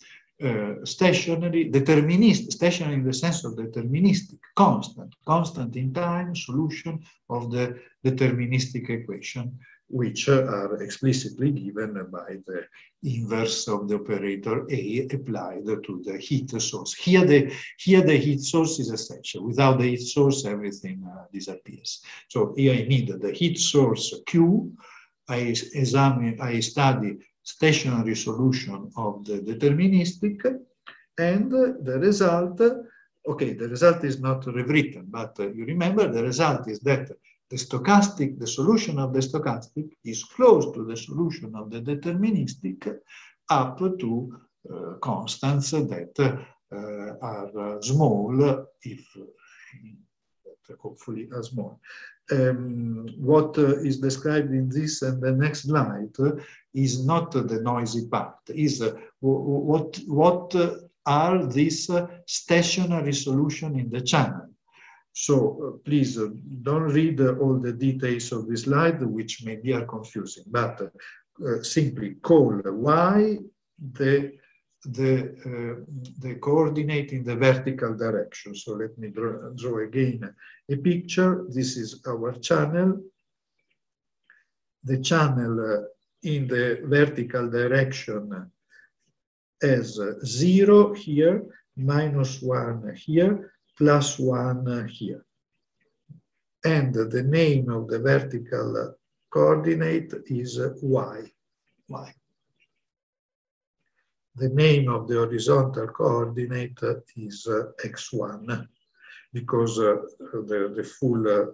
uh, stationary, deterministic, stationary in the sense of deterministic, constant, constant in time solution of the deterministic equation, which uh, are explicitly given by the inverse of the operator A applied to the heat source. Here the, here the heat source is essential. Without the heat source, everything uh, disappears. So here I need the heat source Q. I examine, I study stationary solution of the deterministic, and the result, okay, the result is not rewritten, but uh, you remember the result is that the stochastic, the solution of the stochastic is close to the solution of the deterministic up to uh, constants that uh, are uh, small, if uh, hopefully are small. Um, what uh, is described in this and the next slide uh, is not uh, the noisy part, is uh, what, what uh, are these uh, stationary solution in the channel. So uh, please uh, don't read uh, all the details of this slide, which maybe are confusing, but uh, uh, simply call Y the, the, uh, the coordinate in the vertical direction. So let me draw, draw again a picture. This is our channel. The channel uh, in the vertical direction has uh, zero here, minus one here, plus one here. And the name of the vertical coordinate is Y. Y. The name of the horizontal coordinate is X one, because uh, the, the full uh,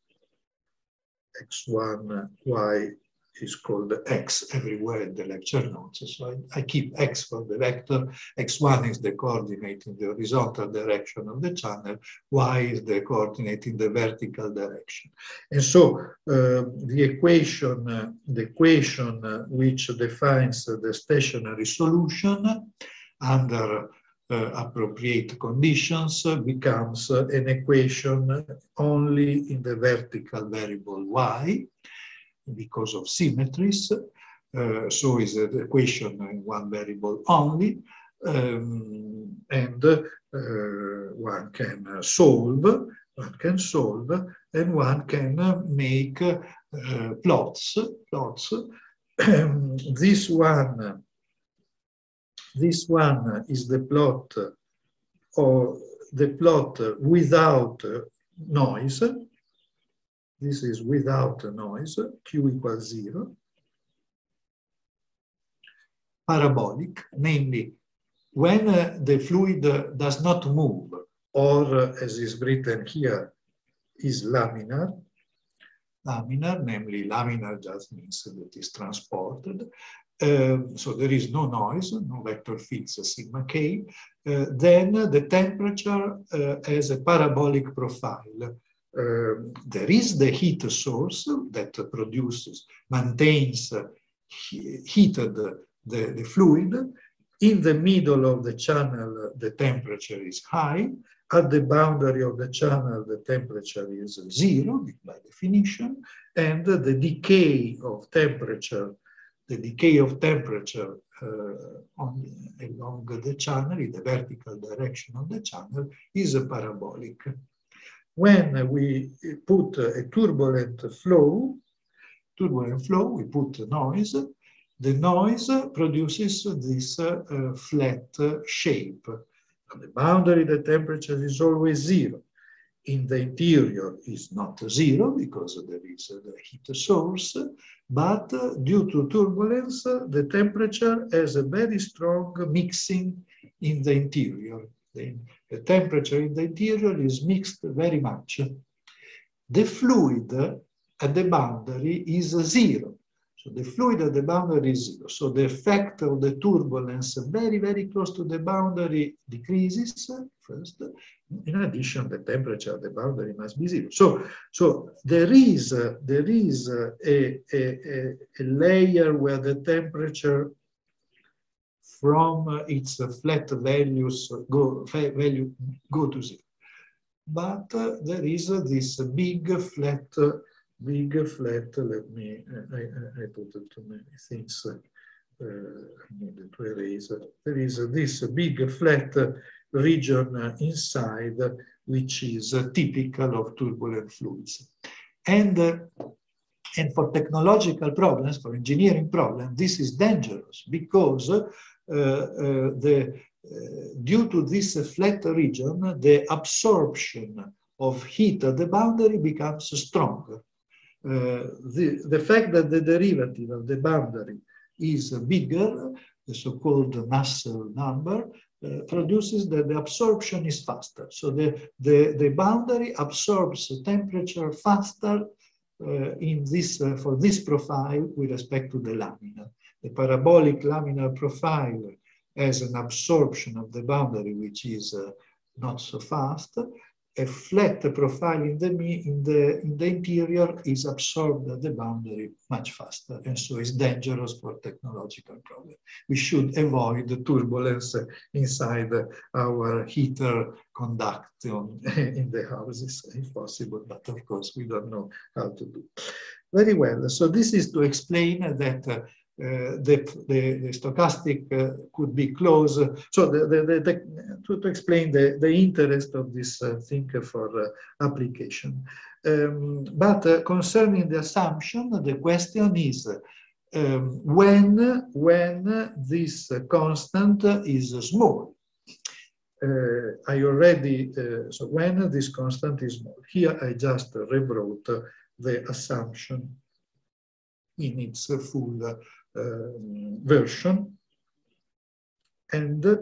X one Y is called X everywhere in the lecture notes. So I, I keep X for the vector. X one is the coordinate in the horizontal direction of the channel. Y is the coordinate in the vertical direction. And so uh, the equation, uh, the equation uh, which defines uh, the stationary solution under uh, appropriate conditions uh, becomes uh, an equation only in the vertical variable Y, because of symmetries, uh, so is an equation in one variable only, um, and uh, one can solve, one can solve, and one can make uh, plots. Plots. This one, this one is the plot, or the plot without noise. This is without noise, Q equals zero. Parabolic, namely, when uh, the fluid uh, does not move, or uh, as is written here, is laminar. Laminar, namely, laminar just means that it is transported. Um, so there is no noise, no vector fields sigma k. Uh, then the temperature uh, has a parabolic profile. Uh, there is the heat source that produces, maintains uh, he heated the, the fluid. In the middle of the channel, the temperature is high. At the boundary of the channel, the temperature is zero by definition. And the decay of temperature, the decay of temperature uh, on, along the channel, in the vertical direction of the channel, is a parabolic. When we put a turbulent flow, turbulent flow, we put noise. The noise produces this uh, uh, flat uh, shape. At the boundary, the temperature is always zero. In the interior, is not zero because there is uh, the heat source, but uh, due to turbulence, uh, the temperature has a very strong mixing in the interior. The, the temperature in the interior is mixed very much. The fluid at the boundary is zero. So the fluid at the boundary is zero. So the effect of the turbulence very, very close to the boundary decreases first. In addition, the temperature at the boundary must be zero. So, so there is, uh, there is uh, a, a, a layer where the temperature from uh, its uh, flat values go, value go to zero. But uh, there is uh, this big flat, uh, big flat, let me, I, I, I put it too many things uh, I need to erase. There is this big flat region inside, which is typical of turbulent fluids. And, uh, and for technological problems, for engineering problems, this is dangerous because uh, uh, the, uh, due to this flat region, the absorption of heat at the boundary becomes stronger. Uh, the, the fact that the derivative of the boundary is bigger, the so-called Nusselt number, uh, produces that the absorption is faster. So the, the, the boundary absorbs temperature faster uh, in this, uh, for this profile with respect to the laminar. The parabolic laminar profile has an absorption of the boundary which is uh, not so fast. A flat profile in the, in, the, in the interior is absorbed at the boundary much faster, and so it's dangerous for technological problems. We should avoid the turbulence inside our heater conduction in the houses, if possible, but of course we don't know how to do. Very well, so this is to explain that uh, Uh, the, the, the stochastic uh, could be close. So the, the, the, the, to, to explain the, the interest of this uh, thing for uh, application. Um, but uh, concerning the assumption, the question is um, when, when this uh, constant is small. Uh, I already, uh, so when this constant is small. Here I just rewrote the assumption in its full uh, Uh, version. And uh,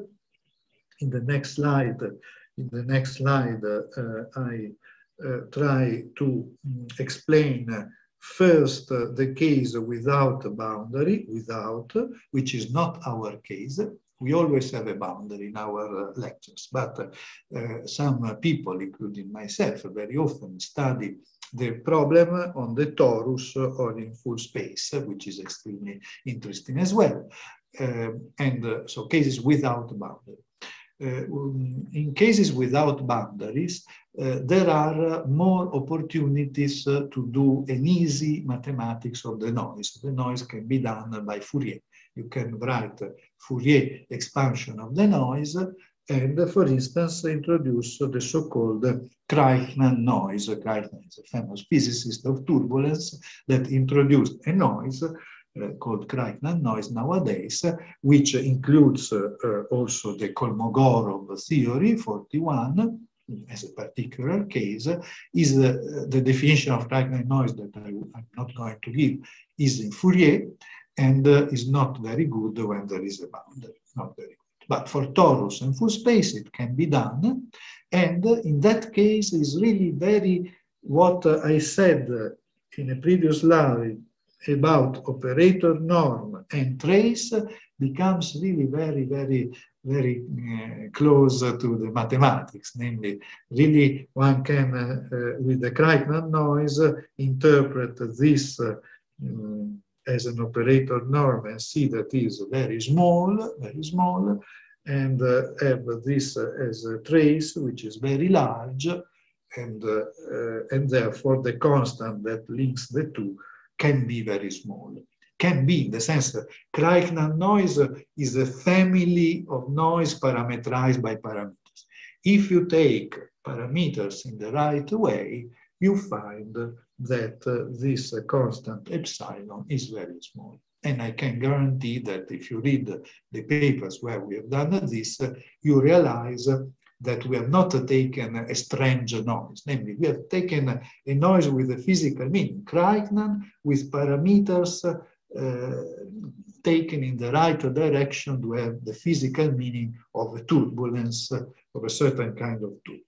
in the next slide, in the next slide, uh, I uh, try to um, explain uh, first uh, the case without a boundary, without, which is not our case. We always have a boundary in our uh, lectures, but uh, uh, some uh, people, including myself, very often study the problem on the torus or in full space, which is extremely interesting as well. Uh, and uh, so cases without boundary. Uh, in cases without boundaries, uh, there are uh, more opportunities uh, to do an easy mathematics of the noise. The noise can be done by Fourier. You can write Fourier expansion of the noise and, for instance, introduce the so-called Kreitmann noise. Kreitmann is a famous physicist of turbulence that introduced a noise uh, called Kreitmann noise nowadays, which includes uh, uh, also the Kolmogorov theory, forty-one, as a particular case, is uh, the definition of Kreitmann noise that I, I'm not going to give, is in Fourier, and uh, is not very good when there is a boundary, not very good. But for torus and full space, it can be done. And in that case, is really very, what I said in a previous slide about operator norm and trace becomes really very, very, very uh, close to the mathematics. Namely, really one can, uh, uh, with the Kreitmann noise, uh, interpret this uh, um, as an operator norm and see that is very small, very small, and uh, have this uh, as a trace, which is very large, and, uh, uh, and therefore the constant that links the two can be very small. Can be in the sense that Kreitmann noise is a family of noise parameterized by parameters. If you take parameters in the right way, you find that uh, this uh, constant epsilon is very small. And I can guarantee that if you read the papers where we have done this, uh, you realize uh, that we have not uh, taken a strange noise. Namely, we have taken a, a noise with a physical meaning, Kreitmann, with parameters uh, uh, taken in the right direction to have the physical meaning of a turbulence, uh, of a certain kind of turbulence.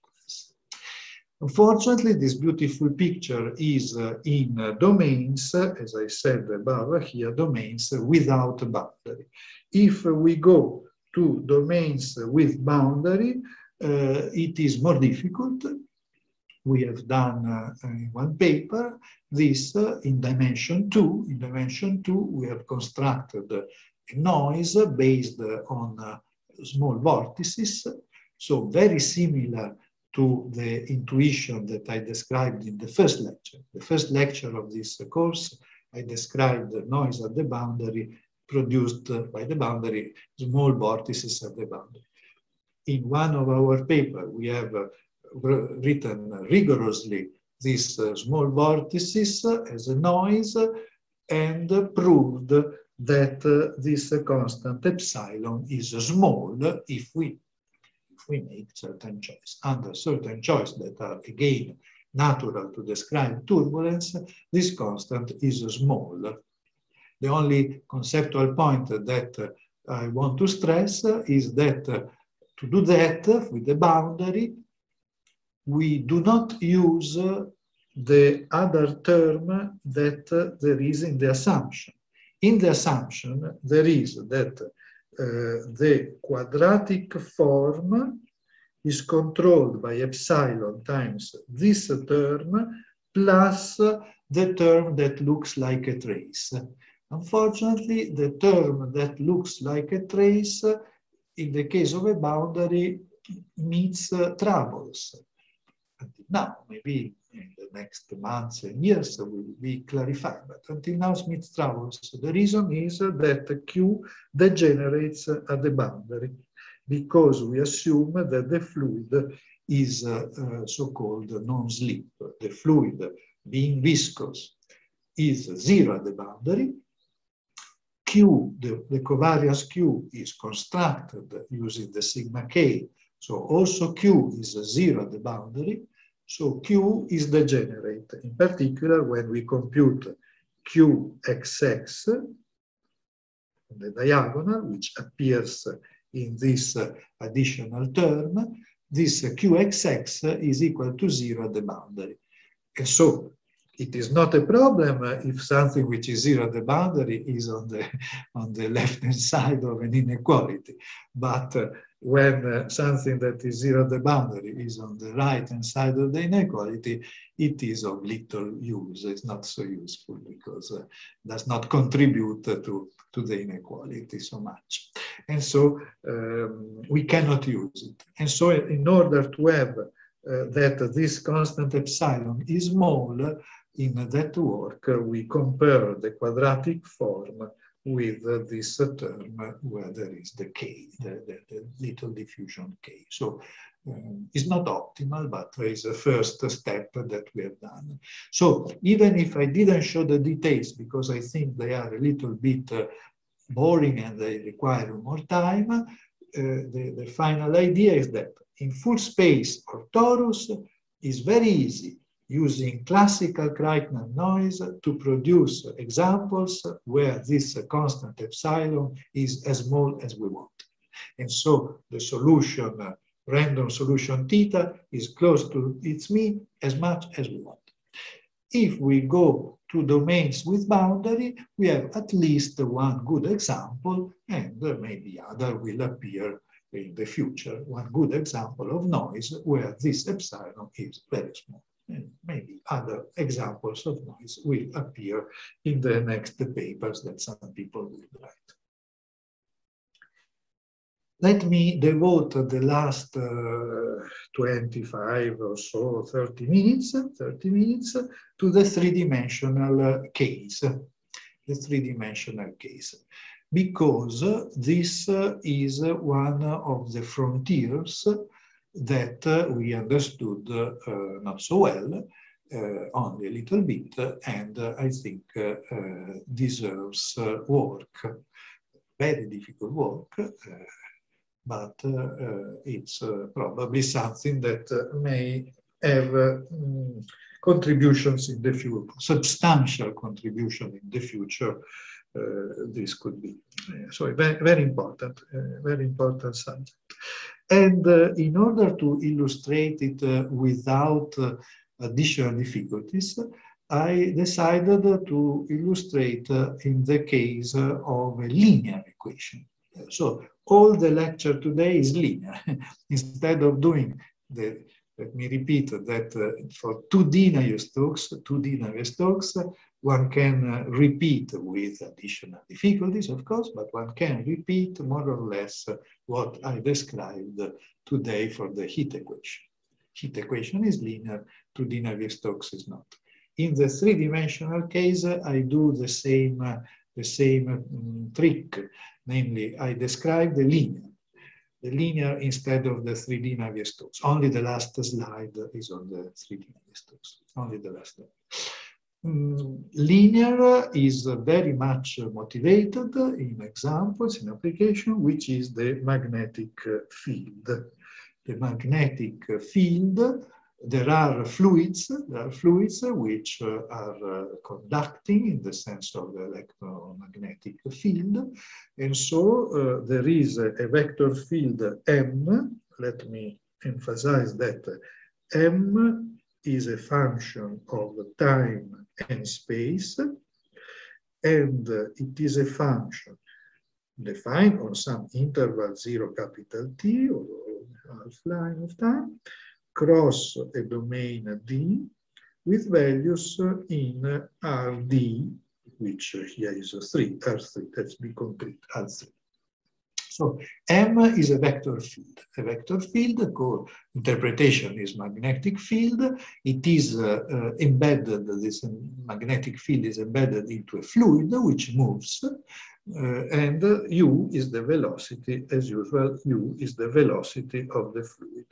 Unfortunately, this beautiful picture is uh, in uh, domains, uh, as I said above here, domains uh, without a boundary. If uh, we go to domains uh, with boundary, uh, it is more difficult. We have done uh, in one paper this uh, in dimension two. In dimension two, we have constructed a noise based on uh, small vortices, so very similar to the intuition that I described in the first lecture. The first lecture of this course, I described the noise at the boundary produced by the boundary, small vortices at the boundary. In one of our papers, we have uh, written rigorously these uh, small vortices as a noise and uh, proved that uh, this uh, constant epsilon is small if we, if we make certain choice. Under certain choice that are, again, natural to describe turbulence, this constant is small. The only conceptual point that uh, I want to stress uh, is that uh, to do that uh, with the boundary, we do not use uh, the other term that uh, there is in the assumption. In the assumption, there is that uh, the quadratic form is controlled by epsilon times this term plus the term that looks like a trace. Unfortunately, the term that looks like a trace, in the case of a boundary, meets uh, troubles. Until now, maybe in the next months and years will be clarified, but until now it meets troubles. The reason is that Q degenerates at the boundary because we assume that the fluid is uh, uh, so-called non-slip. The fluid, being viscous, is zero at the boundary. Q, the, the covariance Q is constructed using the sigma K, so also Q is zero at the boundary, so Q is degenerate, in particular when we compute Q X X, the diagonal, which appears in this additional term, this Q X X is equal to zero at the boundary. And so it is not a problem if something which is zero at the boundary is on the, on the left-hand side of an inequality. But uh, when uh, something that is zero at the boundary is on the right-hand side of the inequality, it is of little use. It's not so useful because uh, it does not contribute to, to the inequality so much. And so um, we cannot use it. And so in order to have uh, that this constant epsilon is small, in that work, uh, we compare the quadratic form with uh, this uh, term where there is the K, the, the, the little diffusion K. So um, it's not optimal, but there is a first step that we have done. So even if I didn't show the details, because I think they are a little bit uh, boring and they require more time, uh, the, the final idea is that in full space or torus is very easy using classical Kreitner noise to produce examples where this constant epsilon is as small as we want. And so the solution, uh, random solution theta, is close to its mean as much as we want. If we go to domains with boundary, we have at least one good example, and maybe other will appear in the future. One good example of noise where this epsilon is very small. And maybe other examples of noise will appear in the next papers that some people will write. Let me devote the last uh, twenty-five or so, thirty minutes, thirty minutes to the three-dimensional case, the three-dimensional case, because this is one of the frontiers that uh, we understood uh, not so well, uh, only a little bit, and uh, I think uh, uh, deserves uh, work, very difficult work, uh, but uh, uh, it's uh, probably something that uh, may have uh, mm, contributions in the future, substantial contribution in the future. Uh, this could be. Uh, so very, very important, uh, very important subject. And uh, in order to illustrate it uh, without uh, additional difficulties, I decided to illustrate uh, in the case uh, of a linear equation. So all the lecture today is linear. Instead of doing the, let me repeat that uh, for two D Navier-Stokes, two D Navier-Stokes, one can uh, repeat with additional difficulties, of course, but one can repeat more or less uh, what I described today for the heat equation. Heat equation is linear, two D Navier-Stokes is not. In the three-dimensional case, uh, I do the same uh, the same um, trick, namely I describe the linear, the linear instead of the three D Navier-Stokes. Only the last slide is on the three D Navier-Stokes, only the last slide. Mm, linear is very much motivated in examples, in application, which is the magnetic field. The magnetic field, there are fluids, there are fluids which uh, are uh, conducting in the sense of the electromagnetic field. And so uh, there is a, a vector field M. Let me emphasize that M is a function of time and space, and uh, it is a function defined on some interval zero capital T, or half line of time, cross a domain D with values in R D, which here is three, R three, let's be concrete, R three. So M is a vector field. A vector field called interpretation is magnetic field. It is uh, uh, embedded, this magnetic field is embedded into a fluid which moves, uh, and uh, U is the velocity, as usual, U is the velocity of the fluid.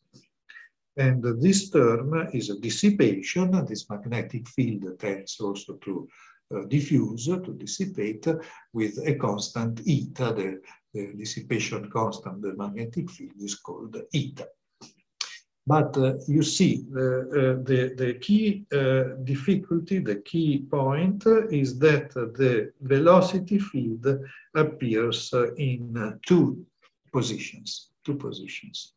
And uh, this term is a dissipation. This magnetic field tends also to uh, diffuse, to dissipate with a constant eta. The, the dissipation constant, the magnetic field is called eta. But uh, you see, uh, uh, the, the key uh, difficulty, the key point uh, is that uh, the velocity field appears uh, in uh, two positions, two positions.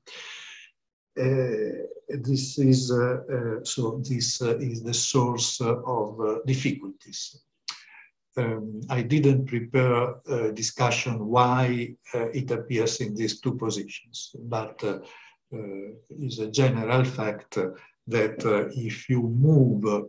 Uh, this is, uh, uh, so this uh, is the source uh, of uh, difficulties. Um, I didn't prepare a discussion why uh, it appears in these two positions, but uh, uh, is a general fact uh, that uh, if you move uh,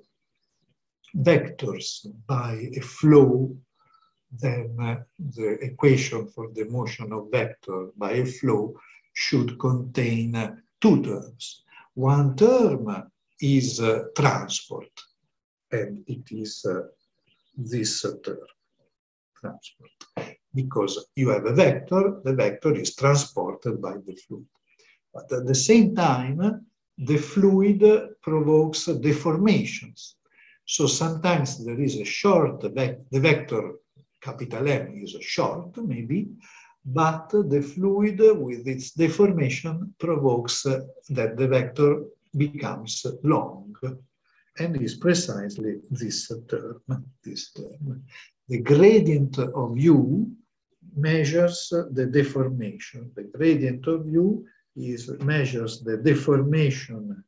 vectors by a flow, then uh, the equation for the motion of vector by a flow should contain uh, two terms. One term is uh, transport, and it is uh, this uh, term, transport. Because you have a vector, the vector is transported by the fluid. But at the same time, the fluid provokes deformations. So sometimes there is a short, vec the vector capital M is short, maybe, but the fluid with its deformation provokes uh, that the vector becomes long, and is precisely this term, this term. The gradient of U measures the deformation. The gradient of U is measures the deformation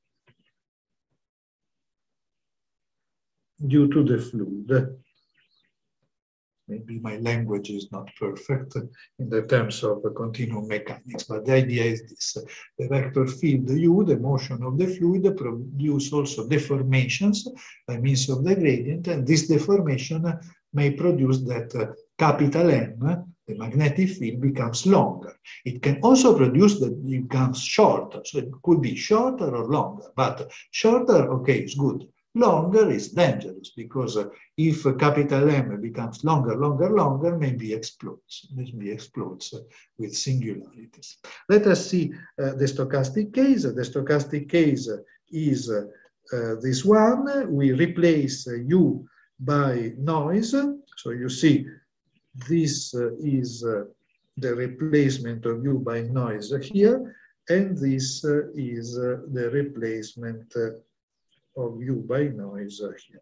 due to the fluid. Maybe my language is not perfect in the terms of continuum mechanics, but the idea is this. The vector field U, the motion of the fluid, produce also deformations by means of the gradient, and this deformation may produce that uh, capital M, the magnetic field, becomes longer. It can also produce that it becomes shorter, so it could be shorter or longer, but shorter, okay, is good. Longer is dangerous, because uh, if uh, capital M becomes longer, longer, longer, maybe explodes, maybe explodes uh, with singularities. Let us see uh, the stochastic case. The stochastic case is uh, uh, this one. We replace uh, U by noise. So you see, this uh, is uh, the replacement of U by noise here, and this uh, is uh, the replacement uh, of U by noise here.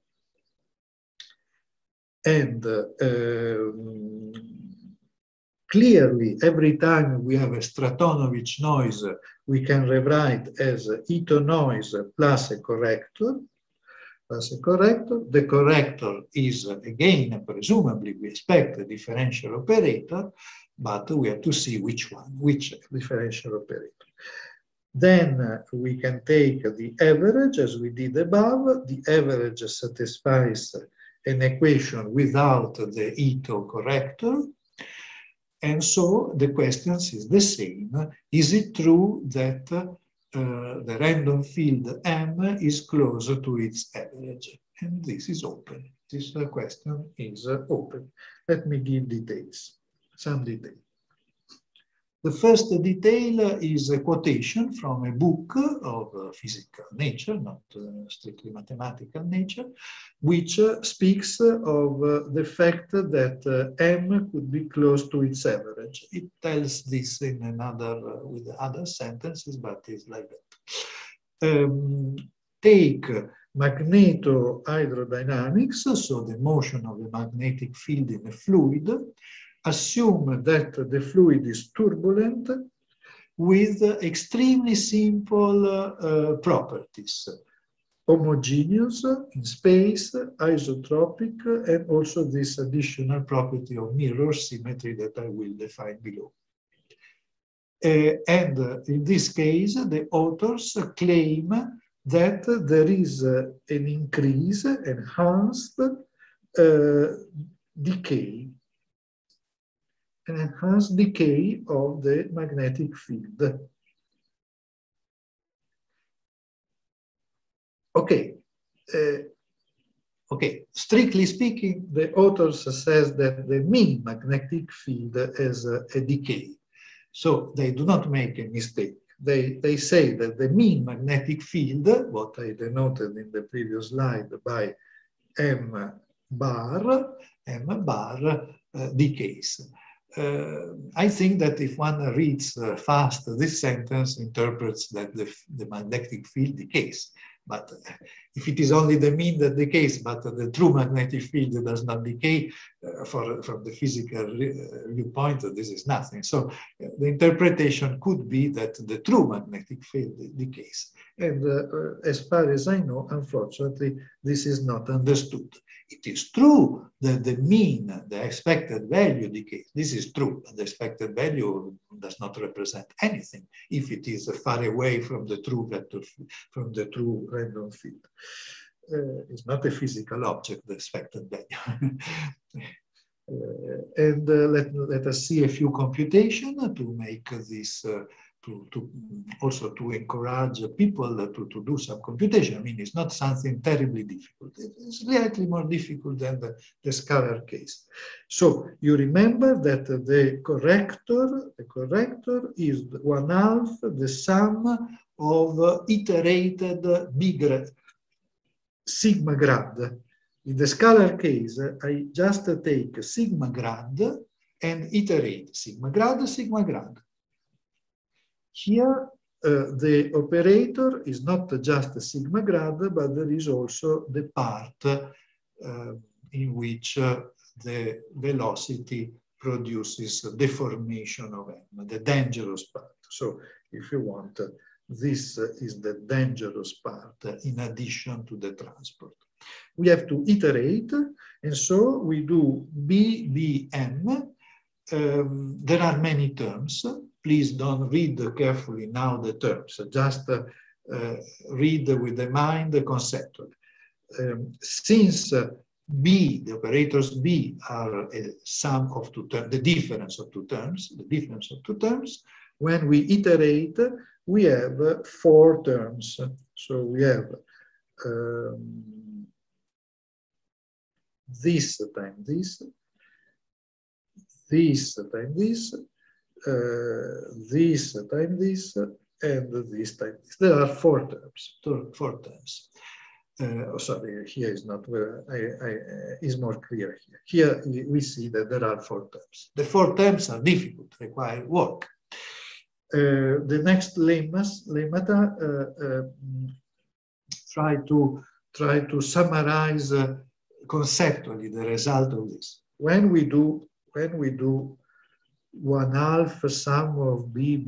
And uh, um, clearly, every time we have a Stratonovich noise, we can rewrite as Ito noise plus a corrector, plus a corrector. The corrector is, again, presumably we expect a differential operator, but we have to see which one, which differential operator. Then uh, we can take the average as we did above. The average satisfies an equation without the Ito corrector. And so the question is the same. Is it true that uh, the random field M is closer to its average? And this is open. This uh, question is uh, open. Let me give details, some details. The first detail is a quotation from a book of uh, physical nature, not uh, strictly mathematical nature, which uh, speaks of uh, the fact that uh, M could be close to its average. It tells this in another, uh, with other sentences, but it's like that. Um, take magnetohydrodynamics, so the motion of the magnetic field in a fluid. Assume that the fluid is turbulent with extremely simple uh, properties. Homogeneous in space, isotropic, and also this additional property of mirror symmetry that I will define below. Uh, and uh, in this case, the authors claim that there is uh, an increase, enhanced uh, decay. An enhanced decay of the magnetic field. Okay, uh, okay. Strictly speaking, the authors says that the mean magnetic field has a, a decay. So they do not make a mistake. They, they say that the mean magnetic field, what I denoted in the previous slide by M bar, M bar uh, decays. Uh, I think that if one reads uh, fast, this sentence interprets that the, the magnetic field decays. But uh, if it is only the mean that decays, but uh, the true magnetic field does not decay, uh, for, from the physical uh, viewpoint, uh, this is nothing. So uh, the interpretation could be that the true magnetic field decays. And uh, uh, as far as I know, unfortunately, this is not understood. It is true that the mean, the expected value decays. This is true, but the expected value does not represent anything if it is far away from the true vector, from the true random field. Uh, it's not a physical object, the expected value. uh, and uh, let, let us see a few computations to make this uh, To, to also to encourage people to, to do some computation. I mean, it's not something terribly difficult. It's slightly more difficult than the, the scalar case. So you remember that the corrector, the corrector is one half the sum of iterated big sigma grad. In the scalar case, I just take sigma grad and iterate sigma grad, sigma grad. Here, uh, the operator is not just a sigma grad, but there is also the part uh, in which uh, the velocity produces deformation of M, the dangerous part. So if you want, uh, this uh, is the dangerous part uh, in addition to the transport. We have to iterate, and so we do B B M. Um, there are many terms. Please don't read carefully now the terms, just uh, uh, read with the mind conceptually. Um, since uh, B, the operators B are a sum of two terms, the difference of two terms, the difference of two terms, when we iterate, we have uh, four terms. So we have um, this time this, this time this, Uh, this time this, and this time this. There are four terms, two, four terms. Uh, oh, sorry, here is not where I, I uh, is more clear here. Here we see that there are four terms. The four terms are difficult, require work. Uh, the next lemmas, lemmata uh, uh, try to try to summarize uh, conceptually the result of this. When we do when we do one half sum of B B,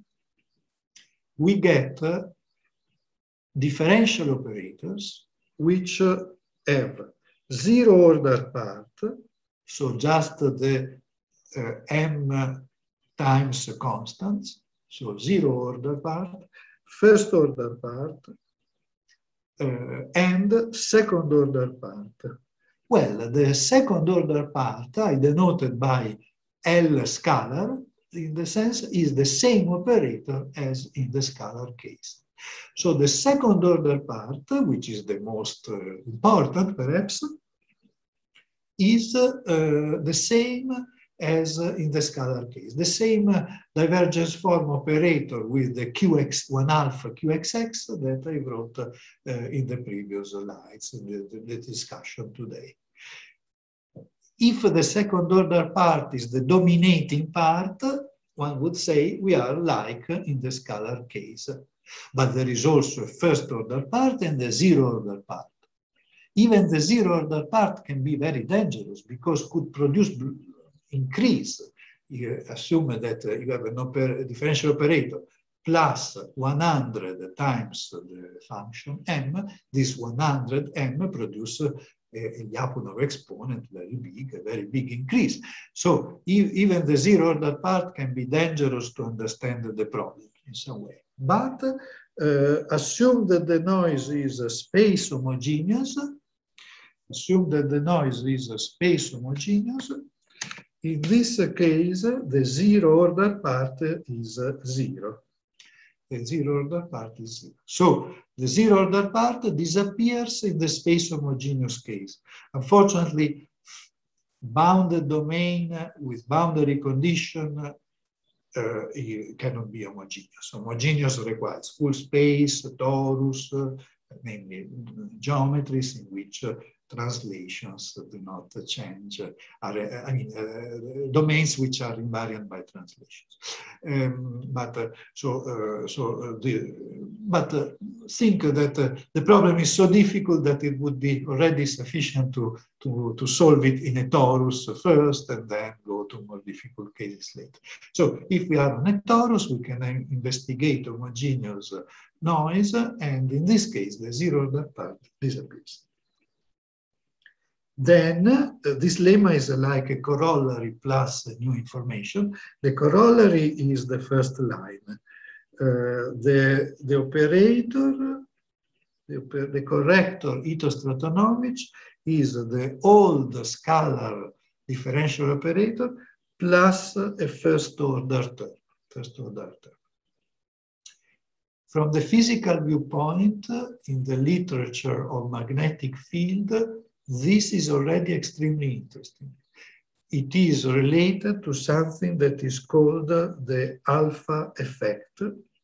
we get uh, differential operators which uh, have zero order part, so just the uh, M times constants, so zero order part, first order part, uh, and second order part. Well, the second order part I denoted by L scalar, in the sense, is the same operator as in the scalar case. So the second order part, which is the most uh, important perhaps, is uh, the same as uh, in the scalar case. The same uh, divergence form operator with the Q X, one alpha Q X X that I wrote uh, in the previous slides, in the, the, the discussion today. If the second order part is the dominating part, one would say we are like in the scalar case. But there is also a first order part and a zero order part. Even the zero order part can be very dangerous because could produce increase. You assume that uh, you have an oper a differential operator plus one hundred times the function m. This one hundred m produces a, a Lyapunov exponent, very big, a very big increase. So e even the zero order part can be dangerous to understand the problem in some way. But uh, assume that the noise is a space homogeneous. Assume that the noise is a space homogeneous. In this case, the zero order part is zero. The zero order part is zero. So the zero order part disappears in the space homogeneous case. Unfortunately, bounded domain with boundary condition uh, it cannot be homogeneous. Homogeneous requires full space, torus, uh, namely geometries in which uh, translations do not change, uh, are, I mean, uh, domains which are invariant by translations. Um, but uh, so, uh, so uh, the, but uh, think that uh, the problem is so difficult that it would be already sufficient to, to, to solve it in a torus first and then go to more difficult cases later. So if we are on a torus, we can uh, investigate homogeneous uh, noise, and in this case, the zero order part disappears. Then uh, this lemma is uh, like a corollary plus new information. The corollary is the first line. Uh, the, the operator, the, the corrector Ito Stratonovich is the old scalar differential operator plus a first order term. First order term. From the physical viewpoint, in the literature of magnetic field, this is already extremely interesting. It is related to something that is called the alpha effect,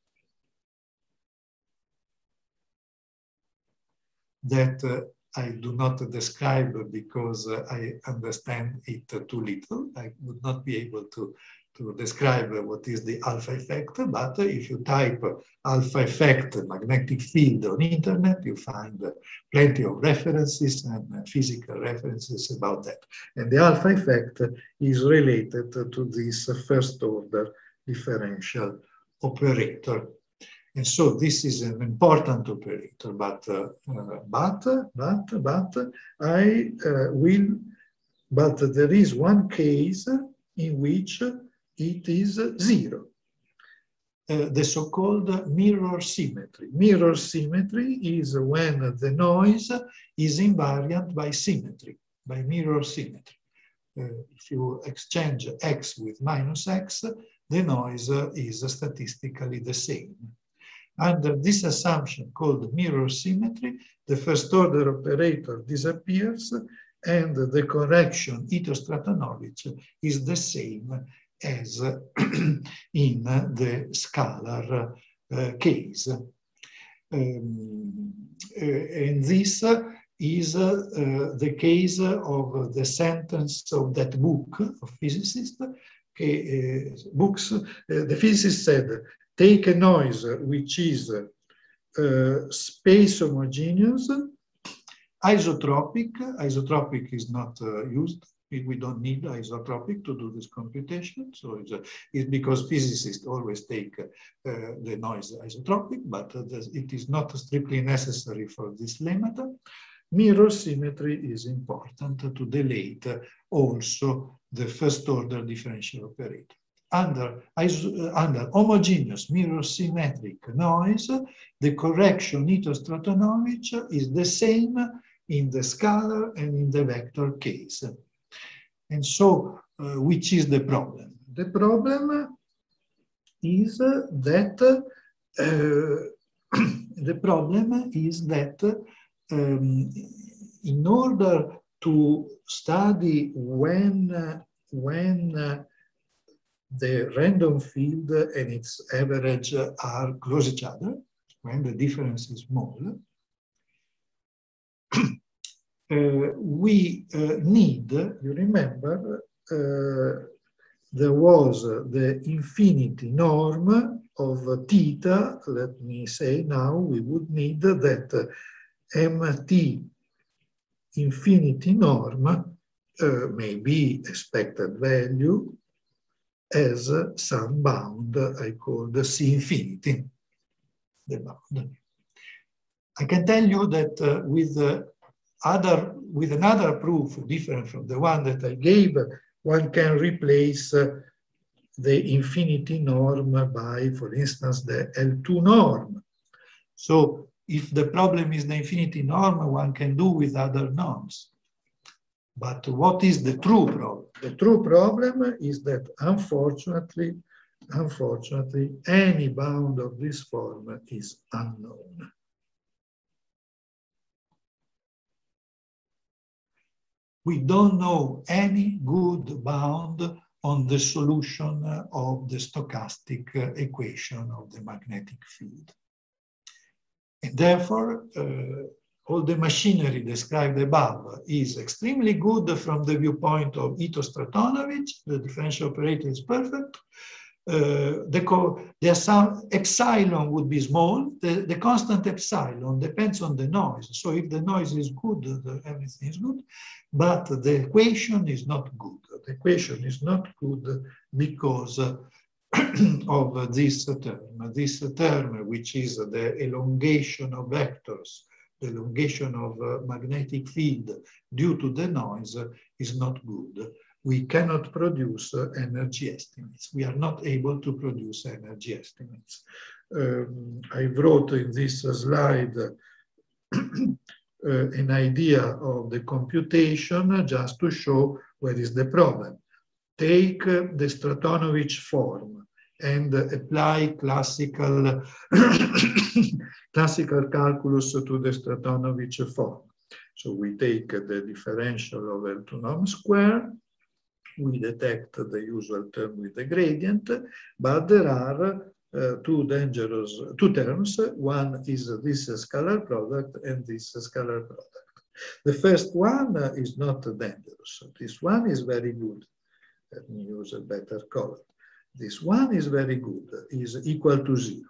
that uh, I do not describe because uh, I understand it uh, too little. I would not be able to, to describe uh, what is the alpha effect, but uh, if you type uh, alpha effect magnetic field on internet, you find uh, plenty of references and uh, physical references about that. And the alpha effect is related uh, to this uh, first order differential operator. And so this is an important operator, but, uh, uh, but, but, but, I uh, will, but there is one case in which it is zero. Uh, the so-called mirror symmetry. Mirror symmetry is when the noise is invariant by symmetry, by mirror symmetry. Uh, if you exchange x with minus x, the noise is statistically the same. Under this assumption called mirror symmetry, the first order operator disappears and the correction Ito Stratonovich is the same as in the scalar uh, case. Um, uh, and this is uh, the case of the sentence of that book of physicists. Okay, uh, books, uh, the physicist said, take a noise which is uh, space homogeneous, isotropic. Isotropic is not uh, used. We don't need isotropic to do this computation. So it's, uh, it's because physicists always take uh, the noise isotropic, but uh, it is not strictly necessary for this lemmata. Mirror symmetry is important to delete uh, also the first order differential operator. Under, under homogeneous mirror symmetric noise, the correction Ito Stratonovich is the same in the scalar and in the vector case. And so, uh, which is the problem? The problem is that uh, the problem is that um, in order to study when, uh, when uh, the random field and its average are close to each other, when the difference is small, uh, we uh, need, you remember, uh, there was the infinity norm of theta. Let me say now we would need that mt infinity norm uh, may be expected value as some bound I call the C infinity, the bound. I can tell you that uh, with uh, other, with another proof different from the one that I gave, one can replace uh, the infinity norm by, for instance, the L two norm. So if the problem is the infinity norm, one can do with other norms. But what is the true problem? The true problem is that unfortunately, unfortunately, any bound of this form is unknown. We don't know any good bound on the solution of the stochastic equation of the magnetic field. And therefore, uh, all the machinery described above is extremely good from the viewpoint of Ito Stratonovich. The differential operator is perfect. Uh, the, co the epsilon would be small. The, the constant epsilon depends on the noise. So if the noise is good, the, everything is good. But the equation is not good. The equation is not good because uh, of this term. This term, which is the elongation of vectors, the elongation of uh, magnetic field due to the noise, uh, is not good. We cannot produce uh, energy estimates. We are not able to produce energy estimates. Um, I wrote in this slide uh, an idea of the computation just to show where is the problem. Take uh, the Stratonovich form and uh, apply classical, classical calculus to the Stratonovich form. So we take uh, the differential of L two norm square. We detect the usual term with the gradient, but there are uh, two dangerous, two terms. One is this scalar product and this scalar product. The first one uh, is not dangerous. This one is very good. Let me use a better color. This one is very good, is equal to zero.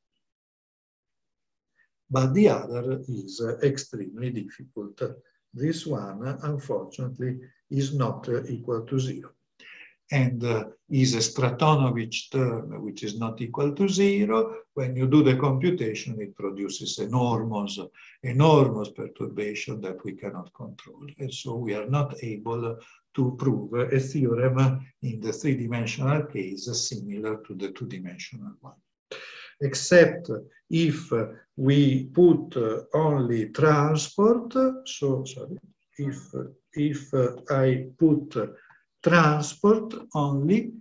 But the other is uh, extremely difficult. This one, unfortunately, is not uh, equal to zero. And uh, is a Stratonovich term which is not equal to zero. When you do the computation, it produces enormous, enormous perturbation that we cannot control. And so we are not able to prove a theorem in the three-dimensional case similar to the two-dimensional one. Except if we put only transport, so sorry, if, if I put transport only,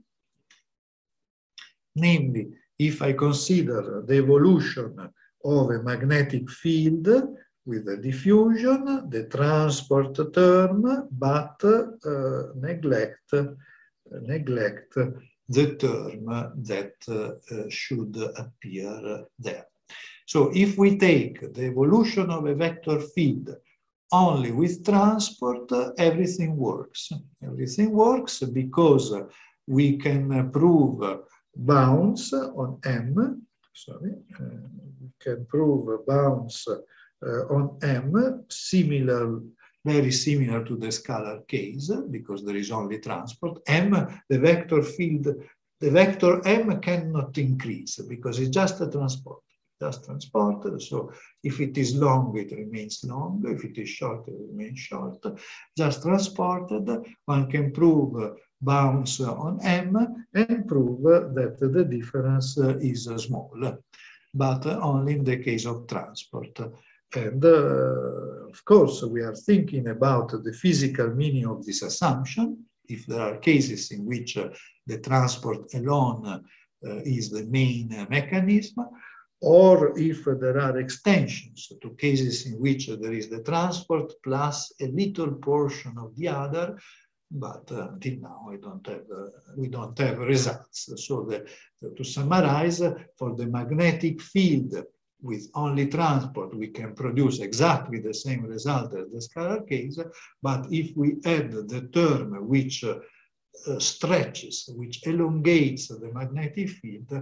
namely, if I consider the evolution of a magnetic field with the diffusion, the transport term, but uh, neglect, uh, neglect the term that uh, should appear there. So if we take the evolution of a vector field only with transport, uh, everything works. Everything works because we can prove bounds on M, sorry, uh, we can prove bounds uh, on M, similar, very similar to the scalar case, because there is only transport. M, the vector field, the vector M cannot increase because it's just a transport. Just transported. So if it is long, it remains long. If it is short, it remains short. Just transported, one can prove bounds on M and prove that the difference is small, but only in the case of transport. And uh, of course, we are thinking about the physical meaning of this assumption. If there are cases in which uh, the transport alone uh, is the main uh, mechanism, or if there are extensions to cases in which there is the transport plus a little portion of the other, but uh, until now I don't have, uh, we don't have results. So the, the, to summarize, for the magnetic field with only transport, we can produce exactly the same result as the scalar case, but if we add the term which uh, uh, stretches, which elongates the magnetic field,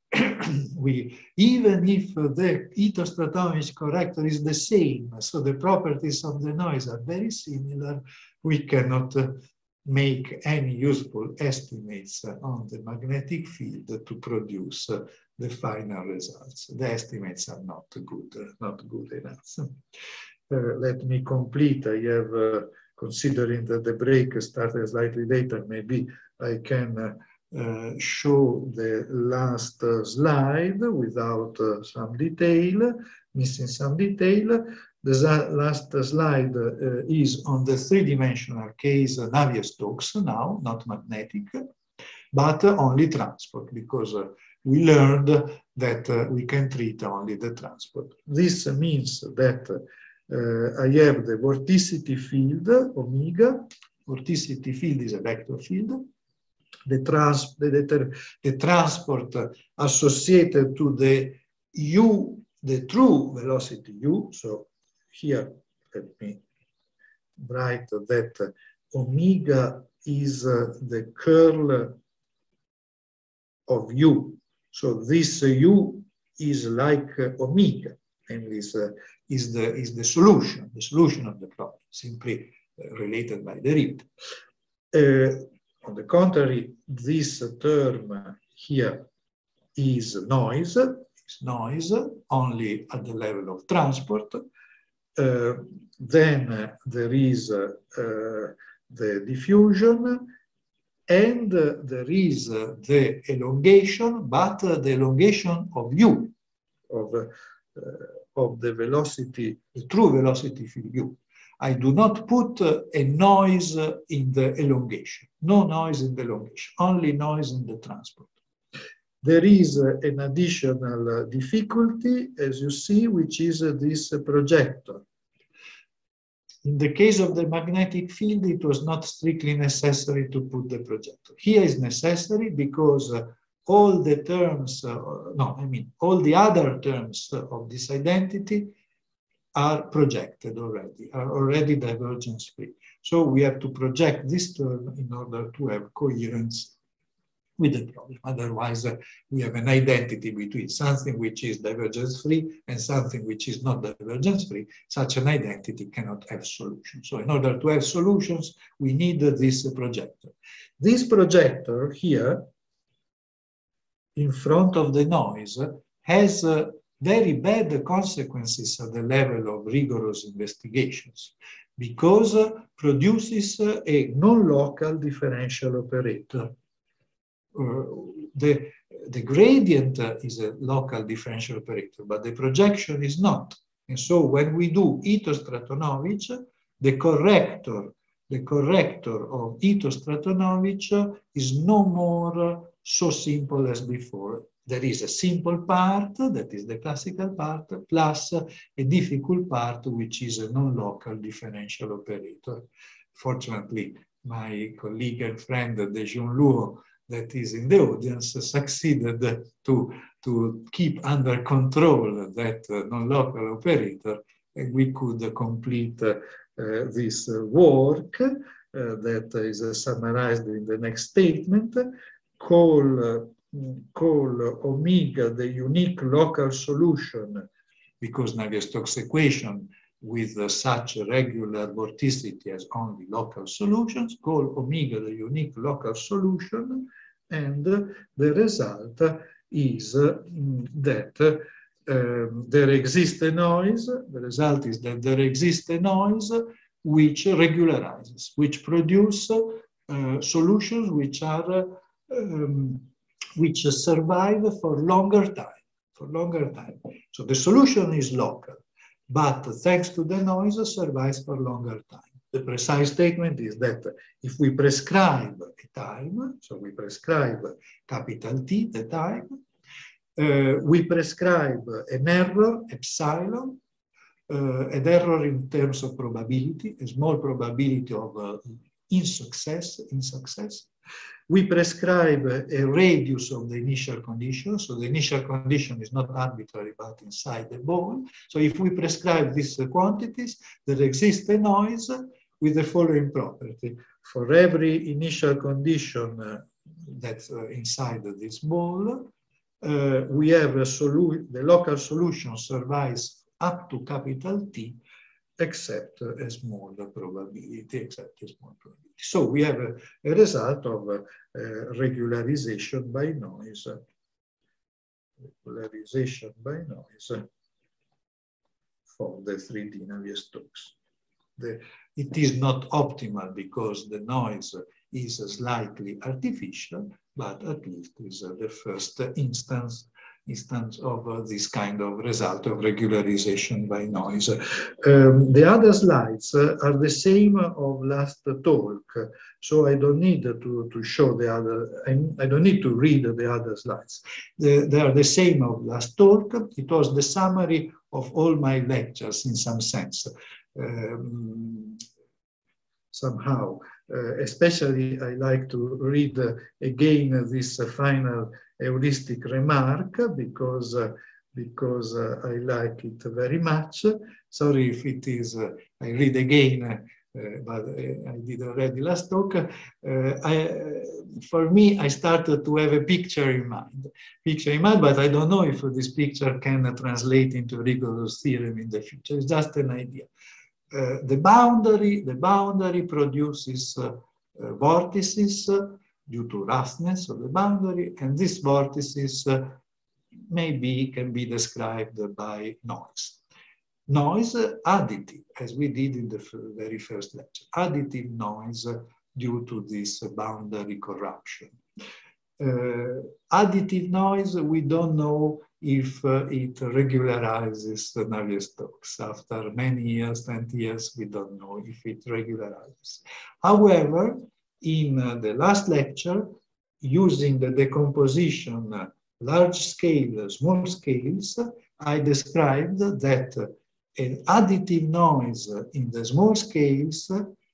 we, even if the Ito-Stratonovich corrector is the same, so the properties of the noise are very similar, we cannot uh, make any useful estimates uh, on the magnetic field to produce uh, the final results. The estimates are not good, uh, not good enough. Uh, let me complete. I have, uh, considering that the break started slightly later, maybe I can uh, Uh, show the last uh, slide without uh, some detail, missing some detail. The last slide uh, is on the three-dimensional case uh, Navier-Stokes now, not magnetic, but uh, only transport, because uh, we learned that uh, we can treat only the transport. This means that uh, I have the vorticity field, omega. Vorticity field is a vector field. The, trans the, the, the transport associated to the u, the true velocity u. So here, let me write that omega is uh, the curl of u. So this uh, u is like uh, omega, and is, uh, is, the, is the solution, the solution of the problem, simply uh, related by derivative. Uh, On the contrary, this term here is noise, it's noise only at the level of transport. Uh, then uh, there is uh, the diffusion, and uh, there is uh, the elongation, but uh, the elongation of u, of, uh, of the velocity, the true velocity field u. I do not put uh, a noise uh, in the elongation. No noise in the elongation, only noise in the transport. There is uh, an additional uh, difficulty, as you see, which is uh, this uh, projector. In the case of the magnetic field, it was not strictly necessary to put the projector. Here is necessary because uh, all the terms, uh, no, I mean, all the other terms of this identity are projected already, are already divergence-free. So we have to project this term in order to have coherence with the problem. Otherwise, uh, we have an identity between something which is divergence-free and something which is not divergence-free. Such an identity cannot have solutions. So in order to have solutions, we need uh, this uh, projector. This projector here, in front of the noise, has uh, very bad consequences at the level of rigorous investigations, because uh, produces uh, a non-local differential operator. Uh, the, the gradient uh, is a local differential operator, but the projection is not. And so when we do Ito-Stratonovich, the corrector, the corrector of Ito-Stratonovich is no more uh, so simple as before. There is a simple part, that is the classical part, plus a difficult part, which is a non-local differential operator. Fortunately, my colleague and friend, Dejun Luo, that is in the audience, succeeded to, to keep under control that uh, non-local operator, and we could complete uh, uh, this uh, work uh, that is uh, summarized in the next statement. Call, uh, call omega the unique local solution, because Navier-Stokes equation with uh, such a regular vorticity has only local solutions. Call omega the unique local solution, and uh, the result is uh, that uh, there exists a noise. The result is that there exists a noise which regularizes, which produce uh, solutions which are uh, um, which survive for longer time, for longer time. So the solution is local, but thanks to the noise, survives for longer time. The precise statement is that if we prescribe a time, so we prescribe capital T, the time, Uh, we prescribe an error, epsilon, uh, an error in terms of probability, a small probability of uh, in success, in success. We prescribe a radius of the initial condition. So the initial condition is not arbitrary, but inside the ball. So if we prescribe these quantities, there exists a noise with the following property. For every initial condition uh, that's uh, inside this ball, uh, we have a solution, the local solution survives up to capital T, except a small probability, except a small probability. So we have a, a result of uh, uh, regularization by noise, regularization by noise for the three D Navier-Stokes. It is not optimal because the noise is slightly artificial, but at least is uh, the first instance instance of uh, this kind of result of regularization by noise. Um, the other slides uh, are the same of last talk, so I don't need to, to show the other, I, I don't need to read the other slides. They, they are the same of last talk. It was the summary of all my lectures in some sense. Um, somehow, uh, especially I like to read uh, again this uh, final heuristic remark because uh, because uh, I like it very much. Sorry if it is, uh, I read again, uh, but uh, I did already last talk. Uh, I, uh, for me, I started to have a picture in mind, picture in mind, but I don't know if this picture can uh, translate into rigorous theorem in the future. It's just an idea. Uh, the boundary, the boundary produces uh, uh, vortices uh, due to roughness of the boundary, and these vortices uh, maybe can be described by noise. Noise uh, additive, as we did in the very first lecture, additive noise uh, due to this uh, boundary corruption. Uh, additive noise, we don't know if uh, it regularizes the Navier-Stokes. After many years, twenty years, we don't know if it regularizes. However, in uh, the last lecture, using the decomposition uh, large scale, small scales, I described that uh, an additive noise in the small scales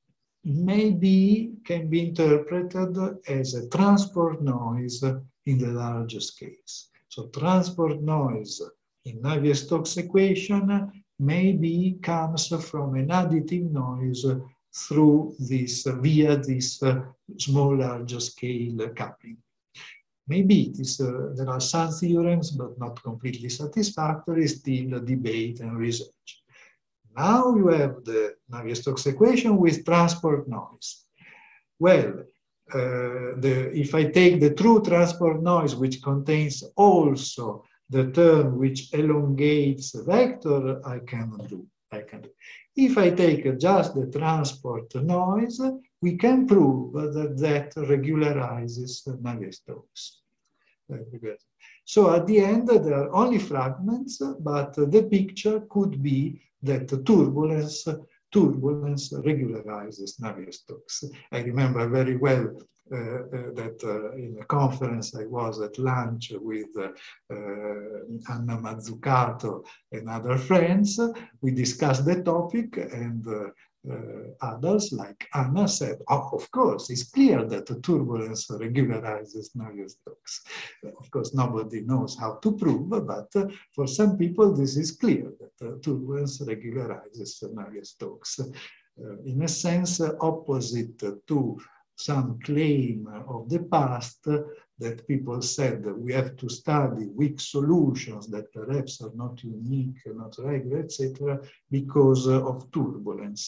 maybe can be interpreted as a transport noise in the large scales. So transport noise in Navier-Stokes equation maybe comes from an additive noise through this, via this uh, small large scale coupling. Maybe it is, uh, there are some theorems, but not completely satisfactory, still debate and research. Now you have the Navier-Stokes equation with transport noise. Well, uh, the, if I take the true transport noise, which contains also the term which elongates the vector, I can do. I can do. If I take just the transport noise, we can prove that that regularizes the Navier-Stokes. So at the end, there are only fragments, but the picture could be that turbulence, turbulence regularizes Navier-Stokes. I remember very well uh, uh, that uh, in a conference I was at lunch with uh, uh, Anna Mazzucato and other friends. We discussed the topic, and uh, Uh, others, like Anna, said, oh, of course, it's clear that the turbulence regularizes Navier-Stokes. Of course, nobody knows how to prove, but uh, for some people, this is clear, that uh, turbulence regularizes Navier-Stokes. Uh, in a sense, uh, opposite to some claim of the past uh, that people said that we have to study weak solutions that perhaps are not unique, not regular, et cetera, because uh, of turbulence.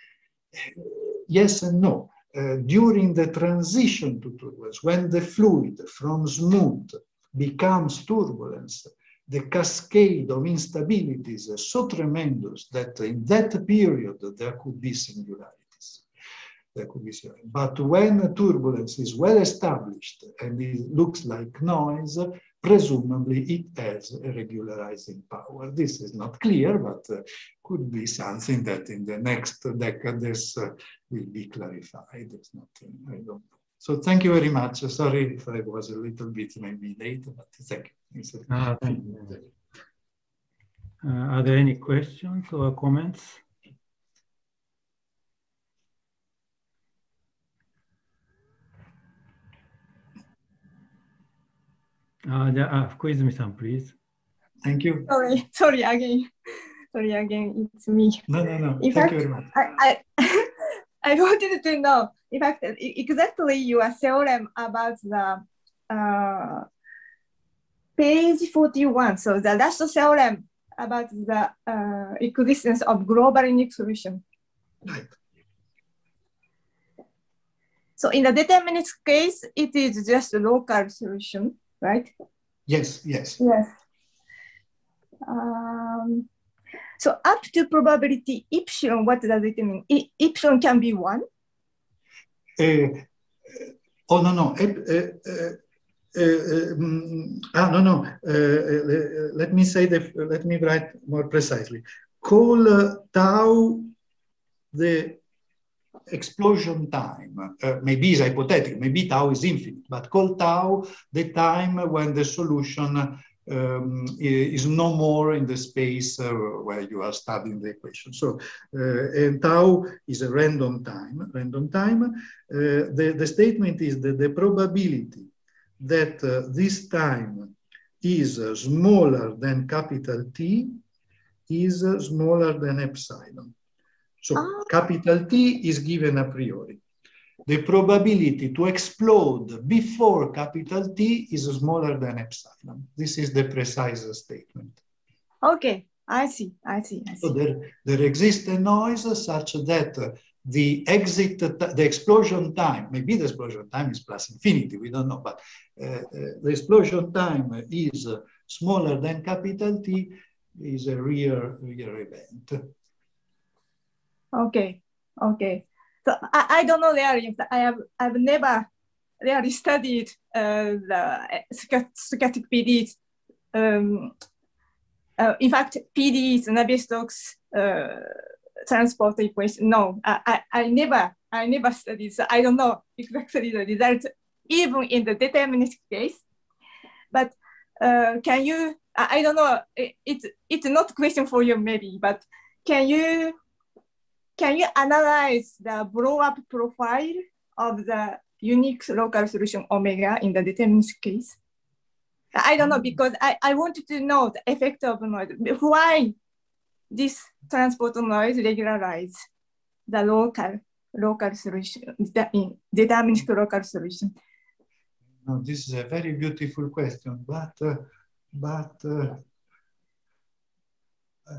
Yes and no. Uh, during the transition to turbulence, when the fluid from smooth becomes turbulence, the cascade of instabilities is so tremendous that in that period there could be singularities. There could be singularities. But when turbulence is well established and it looks like noise, presumably it has a regularizing power. This is not clear, but uh, could be something that in the next decades uh, will be clarified. It's not, I don't know. So thank you very much. Sorry if I was a little bit maybe late, but thank you. Ah, thank you. Uh, are there any questions or comments? Uh, the, uh, Koizumi-san, please. Thank you. Sorry, sorry again. Sorry again, it's me. No, no, no. In Thank fact, you very much. I, I, I wanted to know, in fact, exactly your theorem about the uh, page forty-one. So the last theorem about the uh, existence of global unique solution. Right. So in the deterministic case, it is just a local solution, right? Yes, yes. Yes. Um, so up to probability epsilon, what does it mean? E epsilon can be one? Uh, oh, no, no. Uh, uh, uh, um, ah, no, no. Uh, let me say that, let me write more precisely. Call uh, tau the explosion time. Uh, maybe it's hypothetical, maybe tau is infinite, but call tau the time when the solution um, is no more in the space uh, where you are studying the equation. So, uh, and tau is a random time. Random time. Uh, the, the statement is that the probability that uh, this time is uh, smaller than capital T is uh, smaller than epsilon. So ah. capital T is given a priori. The probability to explode before capital T is smaller than epsilon. This is the precise statement. Okay, I see, I see, I see. So there, there exists a noise such that uh, the exit, the explosion time, maybe the explosion time is plus infinity, we don't know, but uh, uh, the explosion time is uh, smaller than capital T is a real, real event. Okay, okay. So I, I don't know really. I have I've never really studied uh, the stochastic P Ds. Um, uh, in fact, P Ds, Navier-Stokes uh, transport equation. No, I, I I never I never studied. So I don't know exactly the result, even in the deterministic case. But uh, can you? I, I don't know. It, it's it's not a question for you maybe, but can you? Can you analyze the blow-up profile of the unique local solution omega in the deterministic case? I don't know, because I, I wanted to know the effect of noise. Why this transport noise regularize the local local solution, the deterministic local solution? No, this is a very beautiful question, but uh, but uh, uh,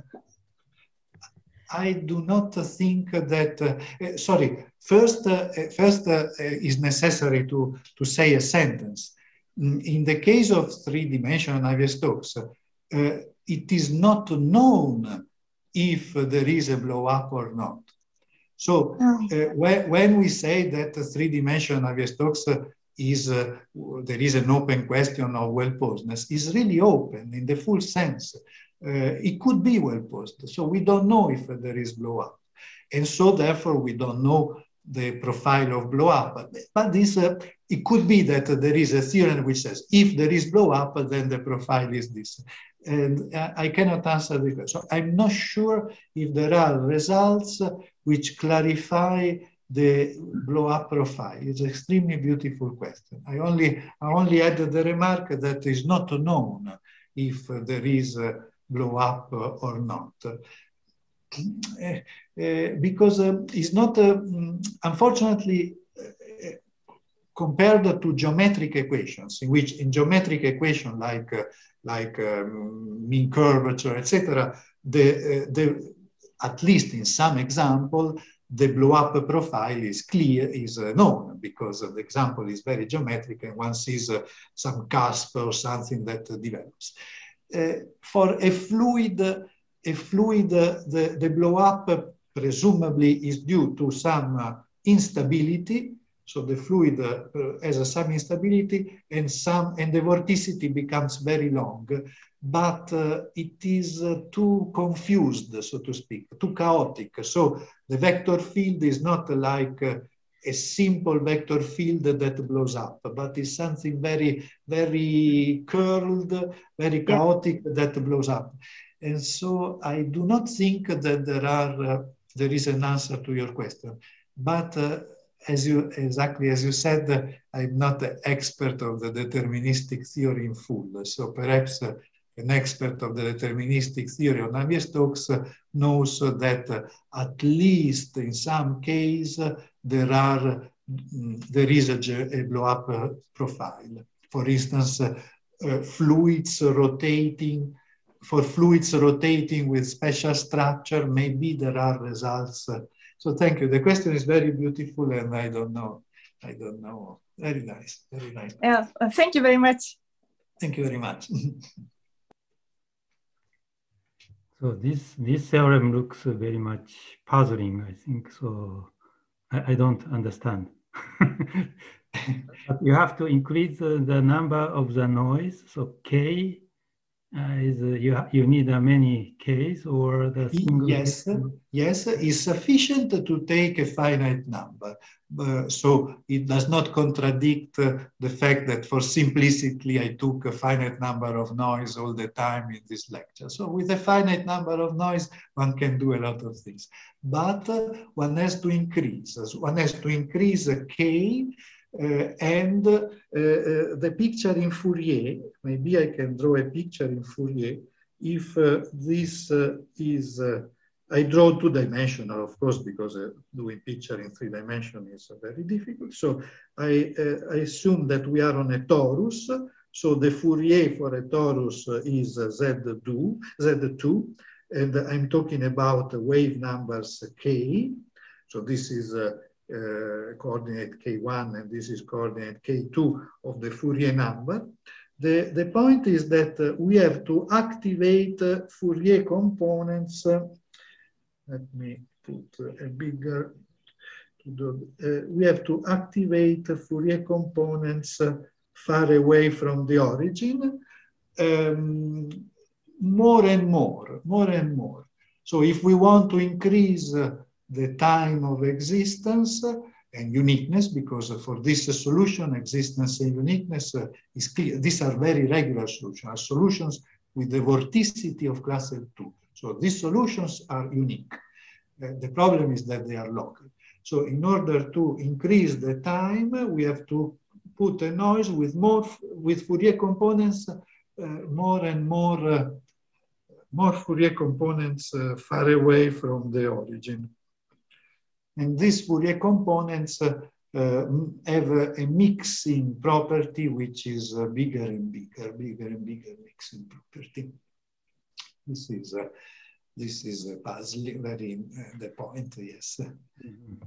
I do not think that, uh, sorry, first, uh, first uh, is necessary to, to say a sentence. In the case of three-dimensional Navier-Stokes, uh, it is not known if there is a blow-up or not. So uh, when, when we say that three-dimensional Navier-Stokes is, uh, there is an open question of well-posedness, is really open in the full sense. Uh, it could be well posed. So we don't know if uh, there is blow up. And so therefore we don't know the profile of blow up. But, but this, uh, it could be that uh, there is a theorem which says, if there is blow up, then the profile is this. And uh, I cannot answer the question. So I'm not sure if there are results which clarify the blow up profile. It's an extremely beautiful question. I only, I only added the remark that is not known if uh, there is uh, blow up uh, or not. Uh, uh, because uh, it's not, uh, unfortunately, uh, compared to geometric equations, in which in geometric equation like, uh, like um, mean curvature, et cetera, the, uh, the, at least in some example, the blow up profile is clear, is uh, known, because uh, the example is very geometric and one sees uh, some cusp or something that uh, develops. Uh, for a fluid, a fluid, uh, the, the blow up uh, presumably is due to some uh, instability. So the fluid uh, has a some instability and some, and the vorticity becomes very long, but uh, it is uh, too confused, so to speak, too chaotic. So the vector field is not like uh, a simple vector field that blows up, but it's something very, very curled, very chaotic yeah. that blows up. And so I do not think that there are, uh, there is an answer to your question. But uh, as you, exactly as you said, uh, I'm not an expert of the deterministic theory in full. So perhaps uh, an expert of the deterministic theory of Navier-Stokes uh, knows uh, that uh, at least in some case uh, there are mm, there is a, a blow-up uh, profile. For instance, uh, uh, fluids rotating. For fluids rotating with special structure, maybe there are results. Uh, so thank you. The question is very beautiful, and I don't know. I don't know. Very nice. Very nice. Yeah. Uh, thank you very much. Thank you very much. So this this theorem looks very much puzzling, I think. So I, I don't understand. But you have to increase uh, the number of the noise. So K uh, is uh, you you need uh, many Ks, or the single. Yes, K? Yes, it's sufficient to take a finite number. Uh, so it does not contradict uh, the fact that for simplicity I took a finite number of noise all the time in this lecture. So with a finite number of noise, one can do a lot of things. But uh, one has to increase. One has to increase uh, K, uh, and uh, uh, the picture in Fourier, maybe I can draw a picture in Fourier, if uh, this uh, is uh, I draw two-dimensional, of course, because uh, doing picture in three dimension is uh, very difficult. So I, uh, I assume that we are on a torus. So the Fourier for a torus uh, is uh, Z two, and I'm talking about uh, wave numbers K. So this is uh, uh, coordinate K one, and this is coordinate K two of the Fourier number. The, the point is that uh, we have to activate uh, Fourier components. Uh, Let me put a bigger, uh, we have to activate Fourier components uh, far away from the origin, um, more and more, more and more. So if we want to increase uh, the time of existence uh, and uniqueness, because uh, for this uh, solution, existence and uniqueness uh, is clear. These are very regular solutions, are solutions with the vorticity of class L two. So these solutions are unique. Uh, the problem is that they are local. So in order to increase the time, we have to put a noise with more, with Fourier components, uh, more and more, uh, more Fourier components uh, far away from the origin. And these Fourier components uh, uh, have a, a mixing property, which is uh, bigger and bigger, bigger and bigger mixing property. This is uh, This is a puzzle, very uh, the point, yes. Mm-hmm.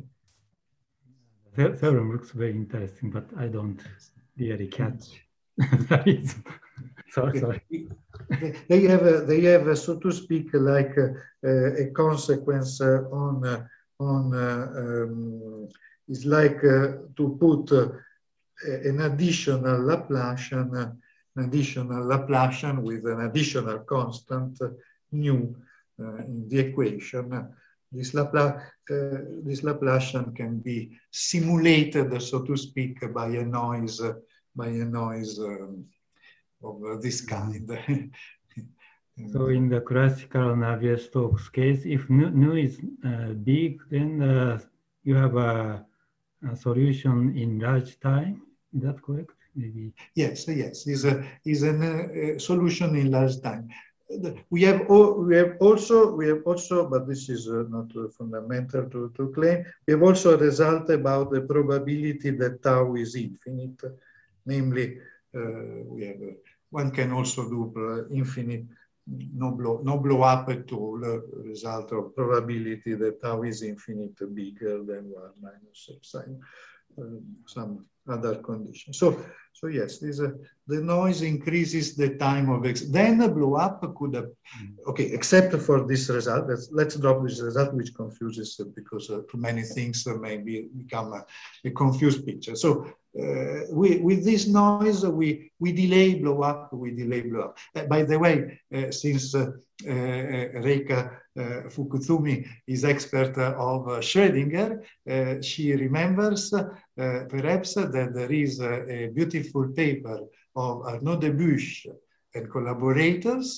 The theorem looks very interesting, but I don't really catch the reason. Sorry, sorry. They have, a, they have a, so to speak, like a, a consequence uh, on, uh, on uh, um, it's like uh, to put uh, an additional Laplacian, uh, an additional Laplacian with an additional constant uh, nu uh, in the equation. This, Lapla uh, this Laplacian can be simulated, so to speak, by a noise, uh, by a noise um, of uh, this kind. So in the classical Navier-Stokes case, if nu, nu is uh, big, then uh, you have a, a solution in large time. Is that correct? Maybe. Yes, yes, is a is a uh, solution in large time. We have, we have also, we have also, but this is uh, not uh, fundamental to, to claim, we have also a result about the probability that tau is infinite. Namely, uh, we have, uh, one can also do uh, infinite, no blow, no blow up at all, uh, result of probability that tau is infinite bigger than one minus epsilon, uh, some other conditions. So, so yes, this, uh, the noise increases the time of X. Then a blow up could have, okay, except for this result, let's, let's drop this result, which confuses uh, because uh, too many things uh, maybe become a, a confused picture. So Uh, we, with this noise, we, we delay blow up, we delay blow up. Uh, by the way, uh, since uh, uh, Reika uh, Fukuzumi is expert uh, of uh, Schrödinger, uh, she remembers uh, perhaps uh, that there is uh, a beautiful paper of Arnaud Debuche and collaborators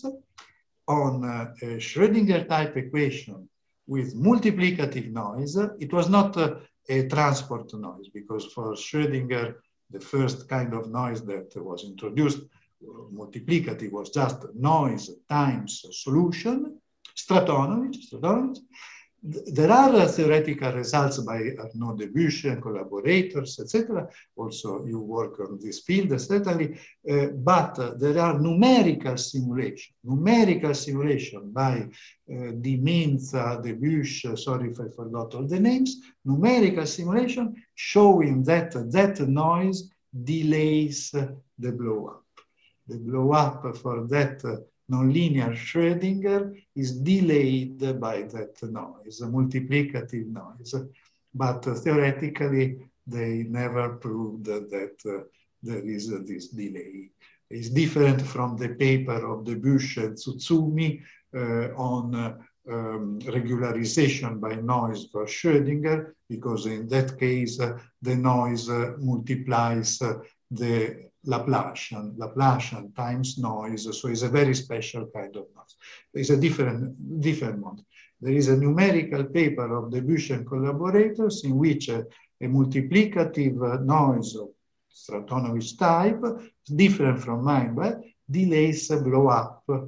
on uh, a Schrödinger type equation with multiplicative noise. It was not uh, a transport noise, because for Schrödinger, the first kind of noise that was introduced, uh, multiplicative, was just noise times solution, Stratonovich, Stratonovich. There are uh, theoretical results by Arnaud Debuche and collaborators, et cetera. Also, you work on this field, certainly, uh, but uh, there are numerical simulation, numerical simulation by uh, Di Menza, Debuche, sorry if I forgot all the names, numerical simulation showing that that noise delays the blow up. The blow up for that uh, nonlinear Schrödinger is delayed by that noise, a multiplicative noise. But uh, theoretically, they never proved that uh, there is uh, this delay. It's different from the paper of Debuche and Tsutsumi uh, on uh, um, regularization by noise for Schrödinger, because in that case, uh, the noise uh, multiplies uh, the Laplacian, Laplacian times noise, so it's a very special kind of noise. It's a different, different one. There is a numerical paper of Debuche and collaborators in which a, a multiplicative uh, noise of Stratonovich type, different from mine, but delays uh, blow up, uh,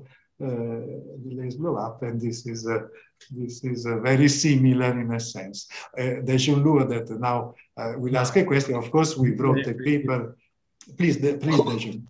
delays blow up, and this is uh, this is uh, very similar in a sense. Uh, Dejun that now uh, will ask a question. Of course, we wrote a paper. Please, please, Dejun.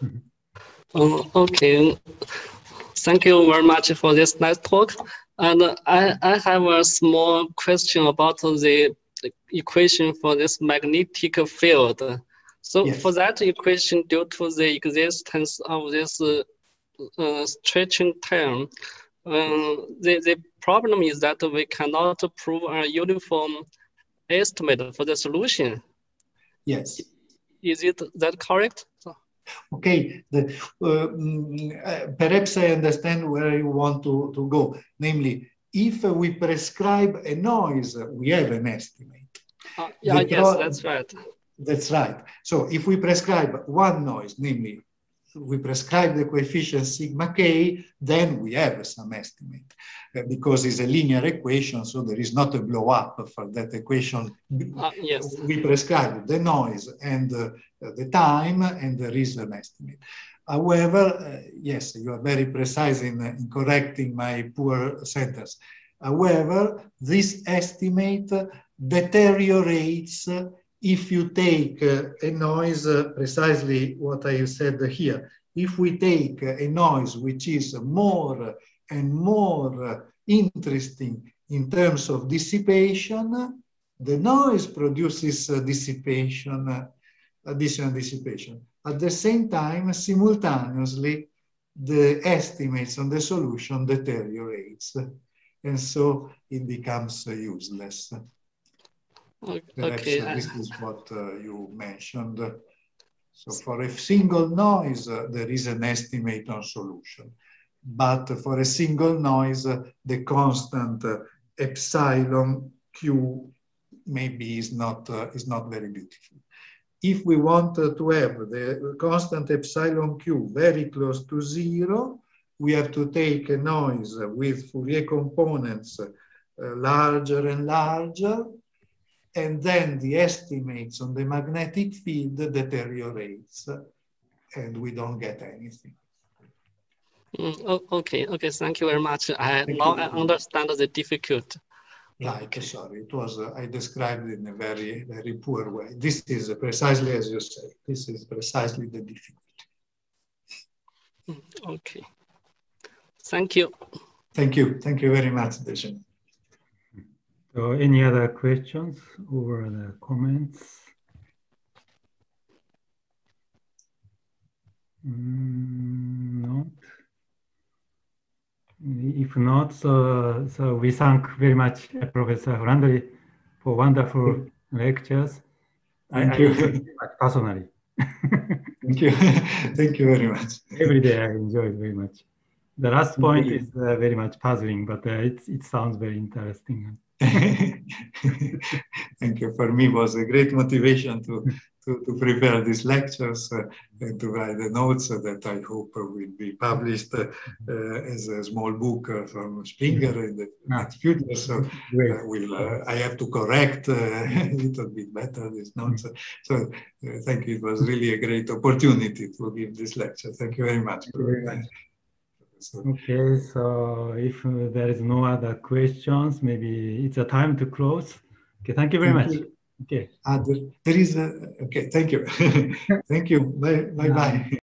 Oh, okay. Thank you very much for this nice talk. And I, I have a small question about the equation for this magnetic field. So yes. For that equation, due to the existence of this uh, uh, stretching term, uh, the, the problem is that we cannot prove a uniform estimate for the solution. Yes. Is it that correct? Okay, the, uh, uh, perhaps I understand where you want to, to go. Namely, if uh, we prescribe a noise, we have an estimate. Uh, yeah, yes, that's right. That's right. So if we prescribe one noise, namely, we prescribe the coefficient sigma k, then we have some estimate. Uh, because it's a linear equation, so there is not a blow up for that equation. Uh, yes. We prescribe the noise and uh, the time, and there is an estimate. However, uh, yes, you are very precise in, in correcting my poor sentence. However, this estimate deteriorates if you take uh, a noise, uh, precisely what I said here. If we take uh, a noise which is more and more uh, interesting in terms of dissipation, the noise produces uh, dissipation, uh, additional dissipation. At the same time, simultaneously, the estimates on the solution deteriorates, and so it becomes uh, useless. Perhaps okay. uh, this is what uh, you mentioned. So for a single noise, uh, there is an estimate on solution. But for a single noise, uh, the constant uh, epsilon q maybe is not, uh, is not very beautiful. If we want uh, to have the constant epsilon q very close to zero, we have to take a noise with Fourier components uh, larger and larger, and then the estimates on the magnetic field deteriorates, and we don't get anything. Mm, oh, okay, okay, thank you very much. I, Thank now you. I understand the difficulty. Right, Okay. sorry, it was, uh, I described it in a very, very poor way. This is uh, precisely as you say, this is precisely the difficulty. Mm, okay, thank you. Thank you, thank you very much, Dejun. So any other questions or the comments? Mm, not. If not, so, so we thank very much uh, Professor Flandri for wonderful lectures. Thank I, you. I enjoy it personally. Thank you. Thank you very much. Every day I enjoy it very much. The last point Very- is uh, very much puzzling, but uh, it, it sounds very interesting. Thank you. For me, it was a great motivation to, to, to prepare these lectures uh, and to write the notes uh, that I hope uh, will be published uh, uh, as a small book uh, from Springer in the Ah. next future. So Great. uh, will, uh, I have to correct uh, a little bit better these notes. So uh, thank you. It was really a great opportunity to give this lecture. Thank you very much. Thank you very much. So, Okay, so if uh, there is no other questions, maybe it's a time to close. Okay, thank you very Thank much. you. Okay. ah, there, there is a, okay, thank you. Thank you. Bye, bye, bye.